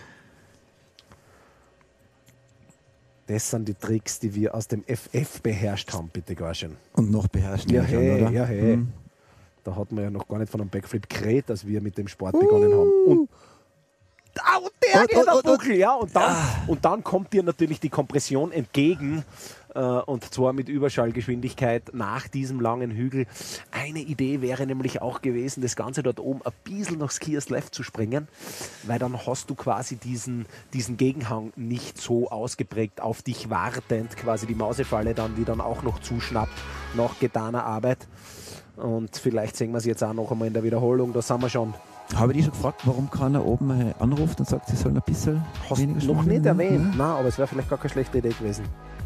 Das sind die Tricks, die wir aus dem FF beherrscht haben, bitte gar schön. Und noch beherrschen. Ja, hey, oder? Ja, hey. Da hat man ja noch gar nicht von einem Backflip geredet, als wir mit dem Sport begonnen haben. Und der geht der Buckel, ja. Und dann kommt dir natürlich die Kompression entgegen. und zwar mit Überschallgeschwindigkeit nach diesem langen Hügel. Eine Idee wäre nämlich auch gewesen, das Ganze dort oben ein bisschen nach Skiers Left zu springen, weil dann hast du quasi diesen Gegenhang nicht so ausgeprägt auf dich wartend, quasi die Mausefalle dann, die dann auch noch zuschnappt nach getaner Arbeit. Und vielleicht sehen wir es jetzt auch noch einmal in der Wiederholung, da sind wir schon. Habe ich schon gefragt, warum keiner oben anruft und sagt, sie sollen ein bisschen Hast weniger noch schwimmen? nicht erwähnt. Ja. Nein, aber es wäre vielleicht gar keine schlechte Idee gewesen.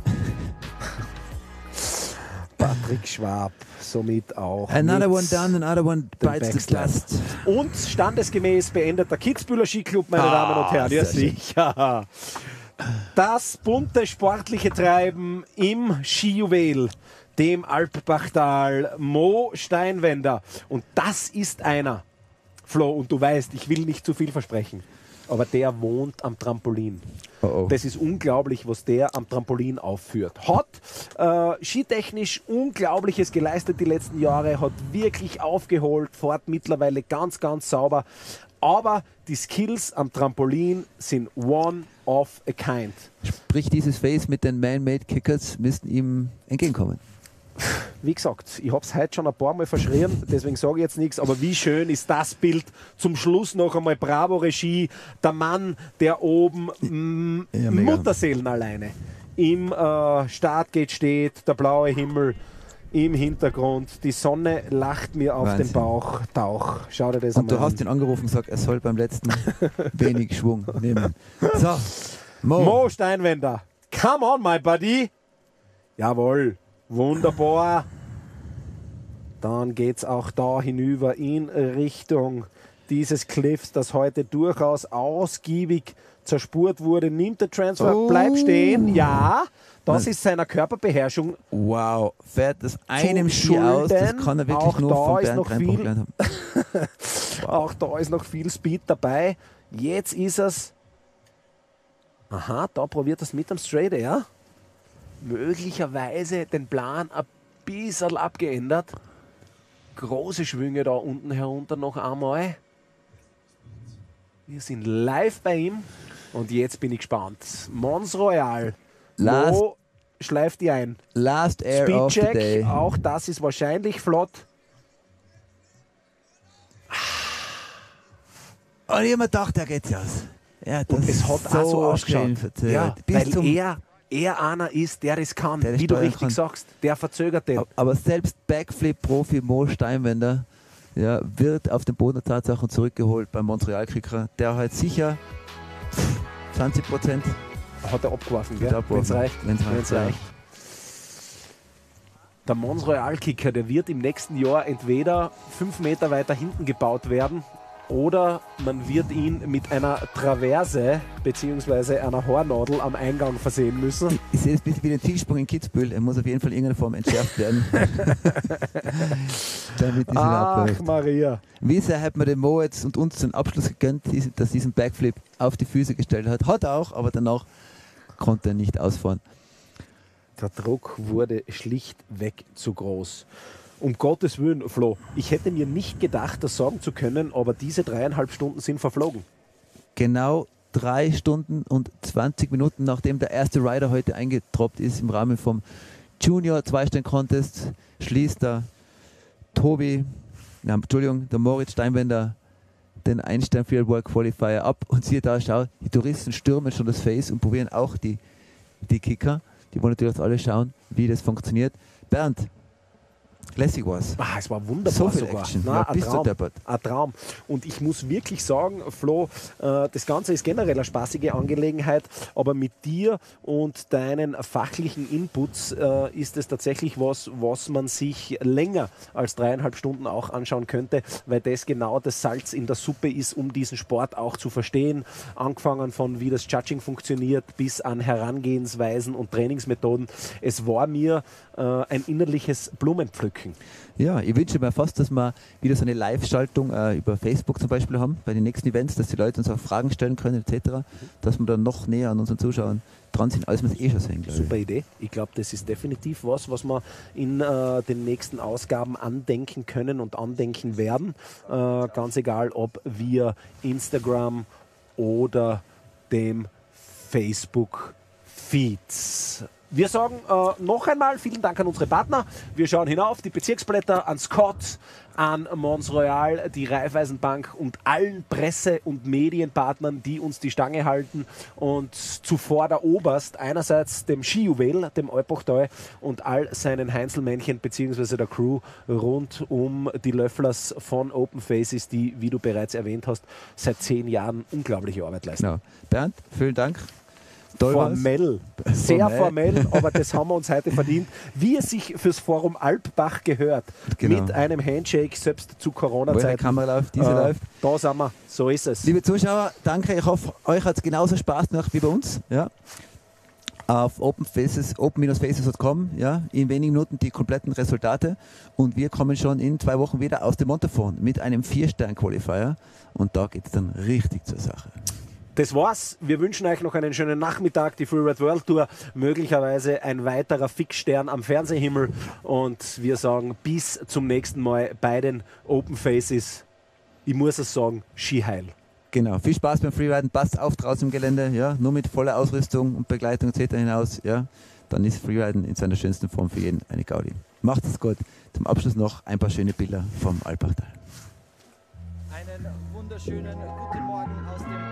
Patrick Schwab, somit auch. Another mit one down, another one bites the dust. Und standesgemäß beendet der Kitzbüheler Skiclub, meine Damen und Herren. Ja, sehr schön. sicher. Das bunte sportliche Treiben im Skijuwel, dem Alpbachtal, Mo Steinwender. Und das ist einer, Flo, und du weißt, ich will nicht zu viel versprechen, aber der wohnt am Trampolin. Oh. Das ist unglaublich, was der am Trampolin aufführt. Hat skitechnisch Unglaubliches geleistet die letzten Jahre, hat wirklich aufgeholt, fährt mittlerweile ganz, ganz sauber. Aber die Skills am Trampolin sind one of a kind. Sprich, dieses Face mit den Man-Made Kickers müssten ihm entgegenkommen. Wie gesagt, ich habe es heute schon ein paar Mal verschrien, deswegen sage ich jetzt nichts, aber wie schön ist das Bild zum Schluss noch einmal Bravo-Regie, der Mann, der oben Ja, mega. Mutterseelen alleine im Startgate steht, der blaue Himmel im Hintergrund, die Sonne lacht mir auf Wahnsinn. den Bauch, Tauch. Schau dir das Und du einmal hast an. ihn angerufen und gesagt, er soll beim letzten wenig Schwung nehmen. So, Mo Steinwender, come on my buddy. Jawohl, wunderbar. Dann geht es auch da hinüber in Richtung dieses Cliffs, das heute durchaus ausgiebig zerspurt wurde. Nimmt der Transfer, Oh. bleibt stehen. Ja, das ist seiner Körperbeherrschung. wow, fährt das einem Zu Ski aus, das schulden. kann er wirklich Auch nur da von ist Bernd noch Reinbach viel- gelernt haben. Auch da ist noch viel Speed dabei. Jetzt ist es. Aha, da probiert es mit am Straight Air. Möglicherweise den Plan ein bisschen abgeändert. Große Schwünge da unten herunter noch einmal. Wir sind live bei ihm. Und jetzt bin ich gespannt. Mons Royal. Last- Wo schleift die ein? Last Air of the Speedcheck, Day. auch das ist wahrscheinlich flott. Und ich hab mir gedacht, der geht's aus. Ja, das Und es hat ist auch so ausgeschaut. schön verzögert. Ja, Bis weil zum, er einer ist, der das kann, Der das wie du steuern richtig kann. sagst. Der verzögert den. aber selbst Backflip-Profi Mo Steinwender ja, wird auf den Boden der Tatsachen zurückgeholt beim Montreal-Kicker. Der halt sicher 20% Hat er abgeworfen, gell? Hat er abgeworfen. Wenn's reicht. Wenn's reicht, Wenn's ja. reicht. Der Mons Royal Kicker, der wird im nächsten Jahr entweder 5 Meter weiter hinten gebaut werden oder man wird ihn mit einer Traverse bzw. einer Haarnadel am Eingang versehen müssen. Ich sehe es ein bisschen wie den Tischsprung in Kitzbühel. Er muss auf jeden Fall in irgendeiner Form entschärft werden. Damit es Ach abläuft. Maria. Wie sehr hat man dem Mo jetzt und uns den Abschluss gegönnt, dass er diesen Backflip auf die Füße gestellt hat. Hat er auch, aber danach konnte er nicht ausfahren. Der Druck wurde schlichtweg zu groß. Um Gottes Willen, Flo, ich hätte mir nicht gedacht, das sagen zu können, aber diese 3,5 Stunden sind verflogen. Genau 3 Stunden und 20 Minuten, nachdem der erste Rider heute eingetroppt ist im Rahmen vom Junior Zweistein-Contest, schließt der der Moritz Steinwender den Einstein Field World Qualifier ab und siehe da, schau, die Touristen stürmen schon das Face und probieren auch die Kicker. Die wollen natürlich alle schauen, wie das funktioniert. Bernd, lässig war's. Es war wunderbar So viel sogar. Action. Na, Ja, ein bist du Traum. deppert. Ein Traum. Und ich muss wirklich sagen, Flo, das Ganze ist generell eine spaßige Angelegenheit, aber mit dir und deinen fachlichen Inputs ist es tatsächlich was man sich länger als 3,5 Stunden auch anschauen könnte, weil das genau das Salz in der Suppe ist, um diesen Sport auch zu verstehen. Angefangen von wie das Judging funktioniert, bis an Herangehensweisen und Trainingsmethoden. Es war mir ein innerliches Blumenpflücken. Ja, ich wünsche mir fast, dass wir wieder so eine Live-Schaltung über Facebook zum Beispiel haben, bei den nächsten Events, dass die Leute uns auch Fragen stellen können etc., dass wir dann noch näher an unseren Zuschauern dran sind, als wir es eh schon sehen, glaube ich. Super Idee. Ich glaube, das ist definitiv was wir in den nächsten Ausgaben andenken können und andenken werden. Ganz egal, ob via Instagram oder dem Facebook-Feeds. wir sagen noch einmal vielen Dank an unsere Partner. Wir schauen hinauf, die Bezirksblätter, an Scott, an Mons Royal, die Raiffeisenbank und allen Presse- und Medienpartnern, die uns die Stange halten. Und zuvor der Oberst, einerseits dem Skijuwel, dem Alpbachtal und all seinen Heinzelmännchen bzw. der Crew rund um die Löfflers von Open Faces, die, wie du bereits erwähnt hast, seit 10 Jahren unglaubliche Arbeit leisten. Genau. Bernd, vielen Dank. Toll Formell, sehr formell, aber das haben wir uns heute verdient, wie es sich fürs Forum Alpbach gehört. Genau. Mit einem Handshake, selbst zu Wo die Corona-Zeiten. Kamera läuft, diese läuft. Da sind wir, so ist es. Liebe Zuschauer, danke. Ich hoffe, euch hat es genauso Spaß gemacht wie bei uns. Ja. Auf open-faces.com, ja, in wenigen Minuten die kompletten Resultate. Und wir kommen schon in 2 Wochen wieder aus dem Montafon mit einem 4-Stern-Qualifier. Und da geht es dann richtig zur Sache. Das war's. Wir wünschen euch noch einen schönen Nachmittag, die Freeride World Tour, möglicherweise ein weiterer Fixstern am Fernsehhimmel. Und wir sagen bis zum nächsten Mal bei den Open Faces. Ich muss es sagen, Skiheil. Genau, viel Spaß beim Freeriden, passt auf draußen im Gelände, ja, nur mit voller Ausrüstung und Begleitung etc. hinaus, ja, dann ist Freeriden in seiner schönsten Form für jeden eine Gaudi. Macht es gut. Zum Abschluss noch ein paar schöne Bilder vom Alpbachtal. Einen wunderschönen guten Morgen aus dem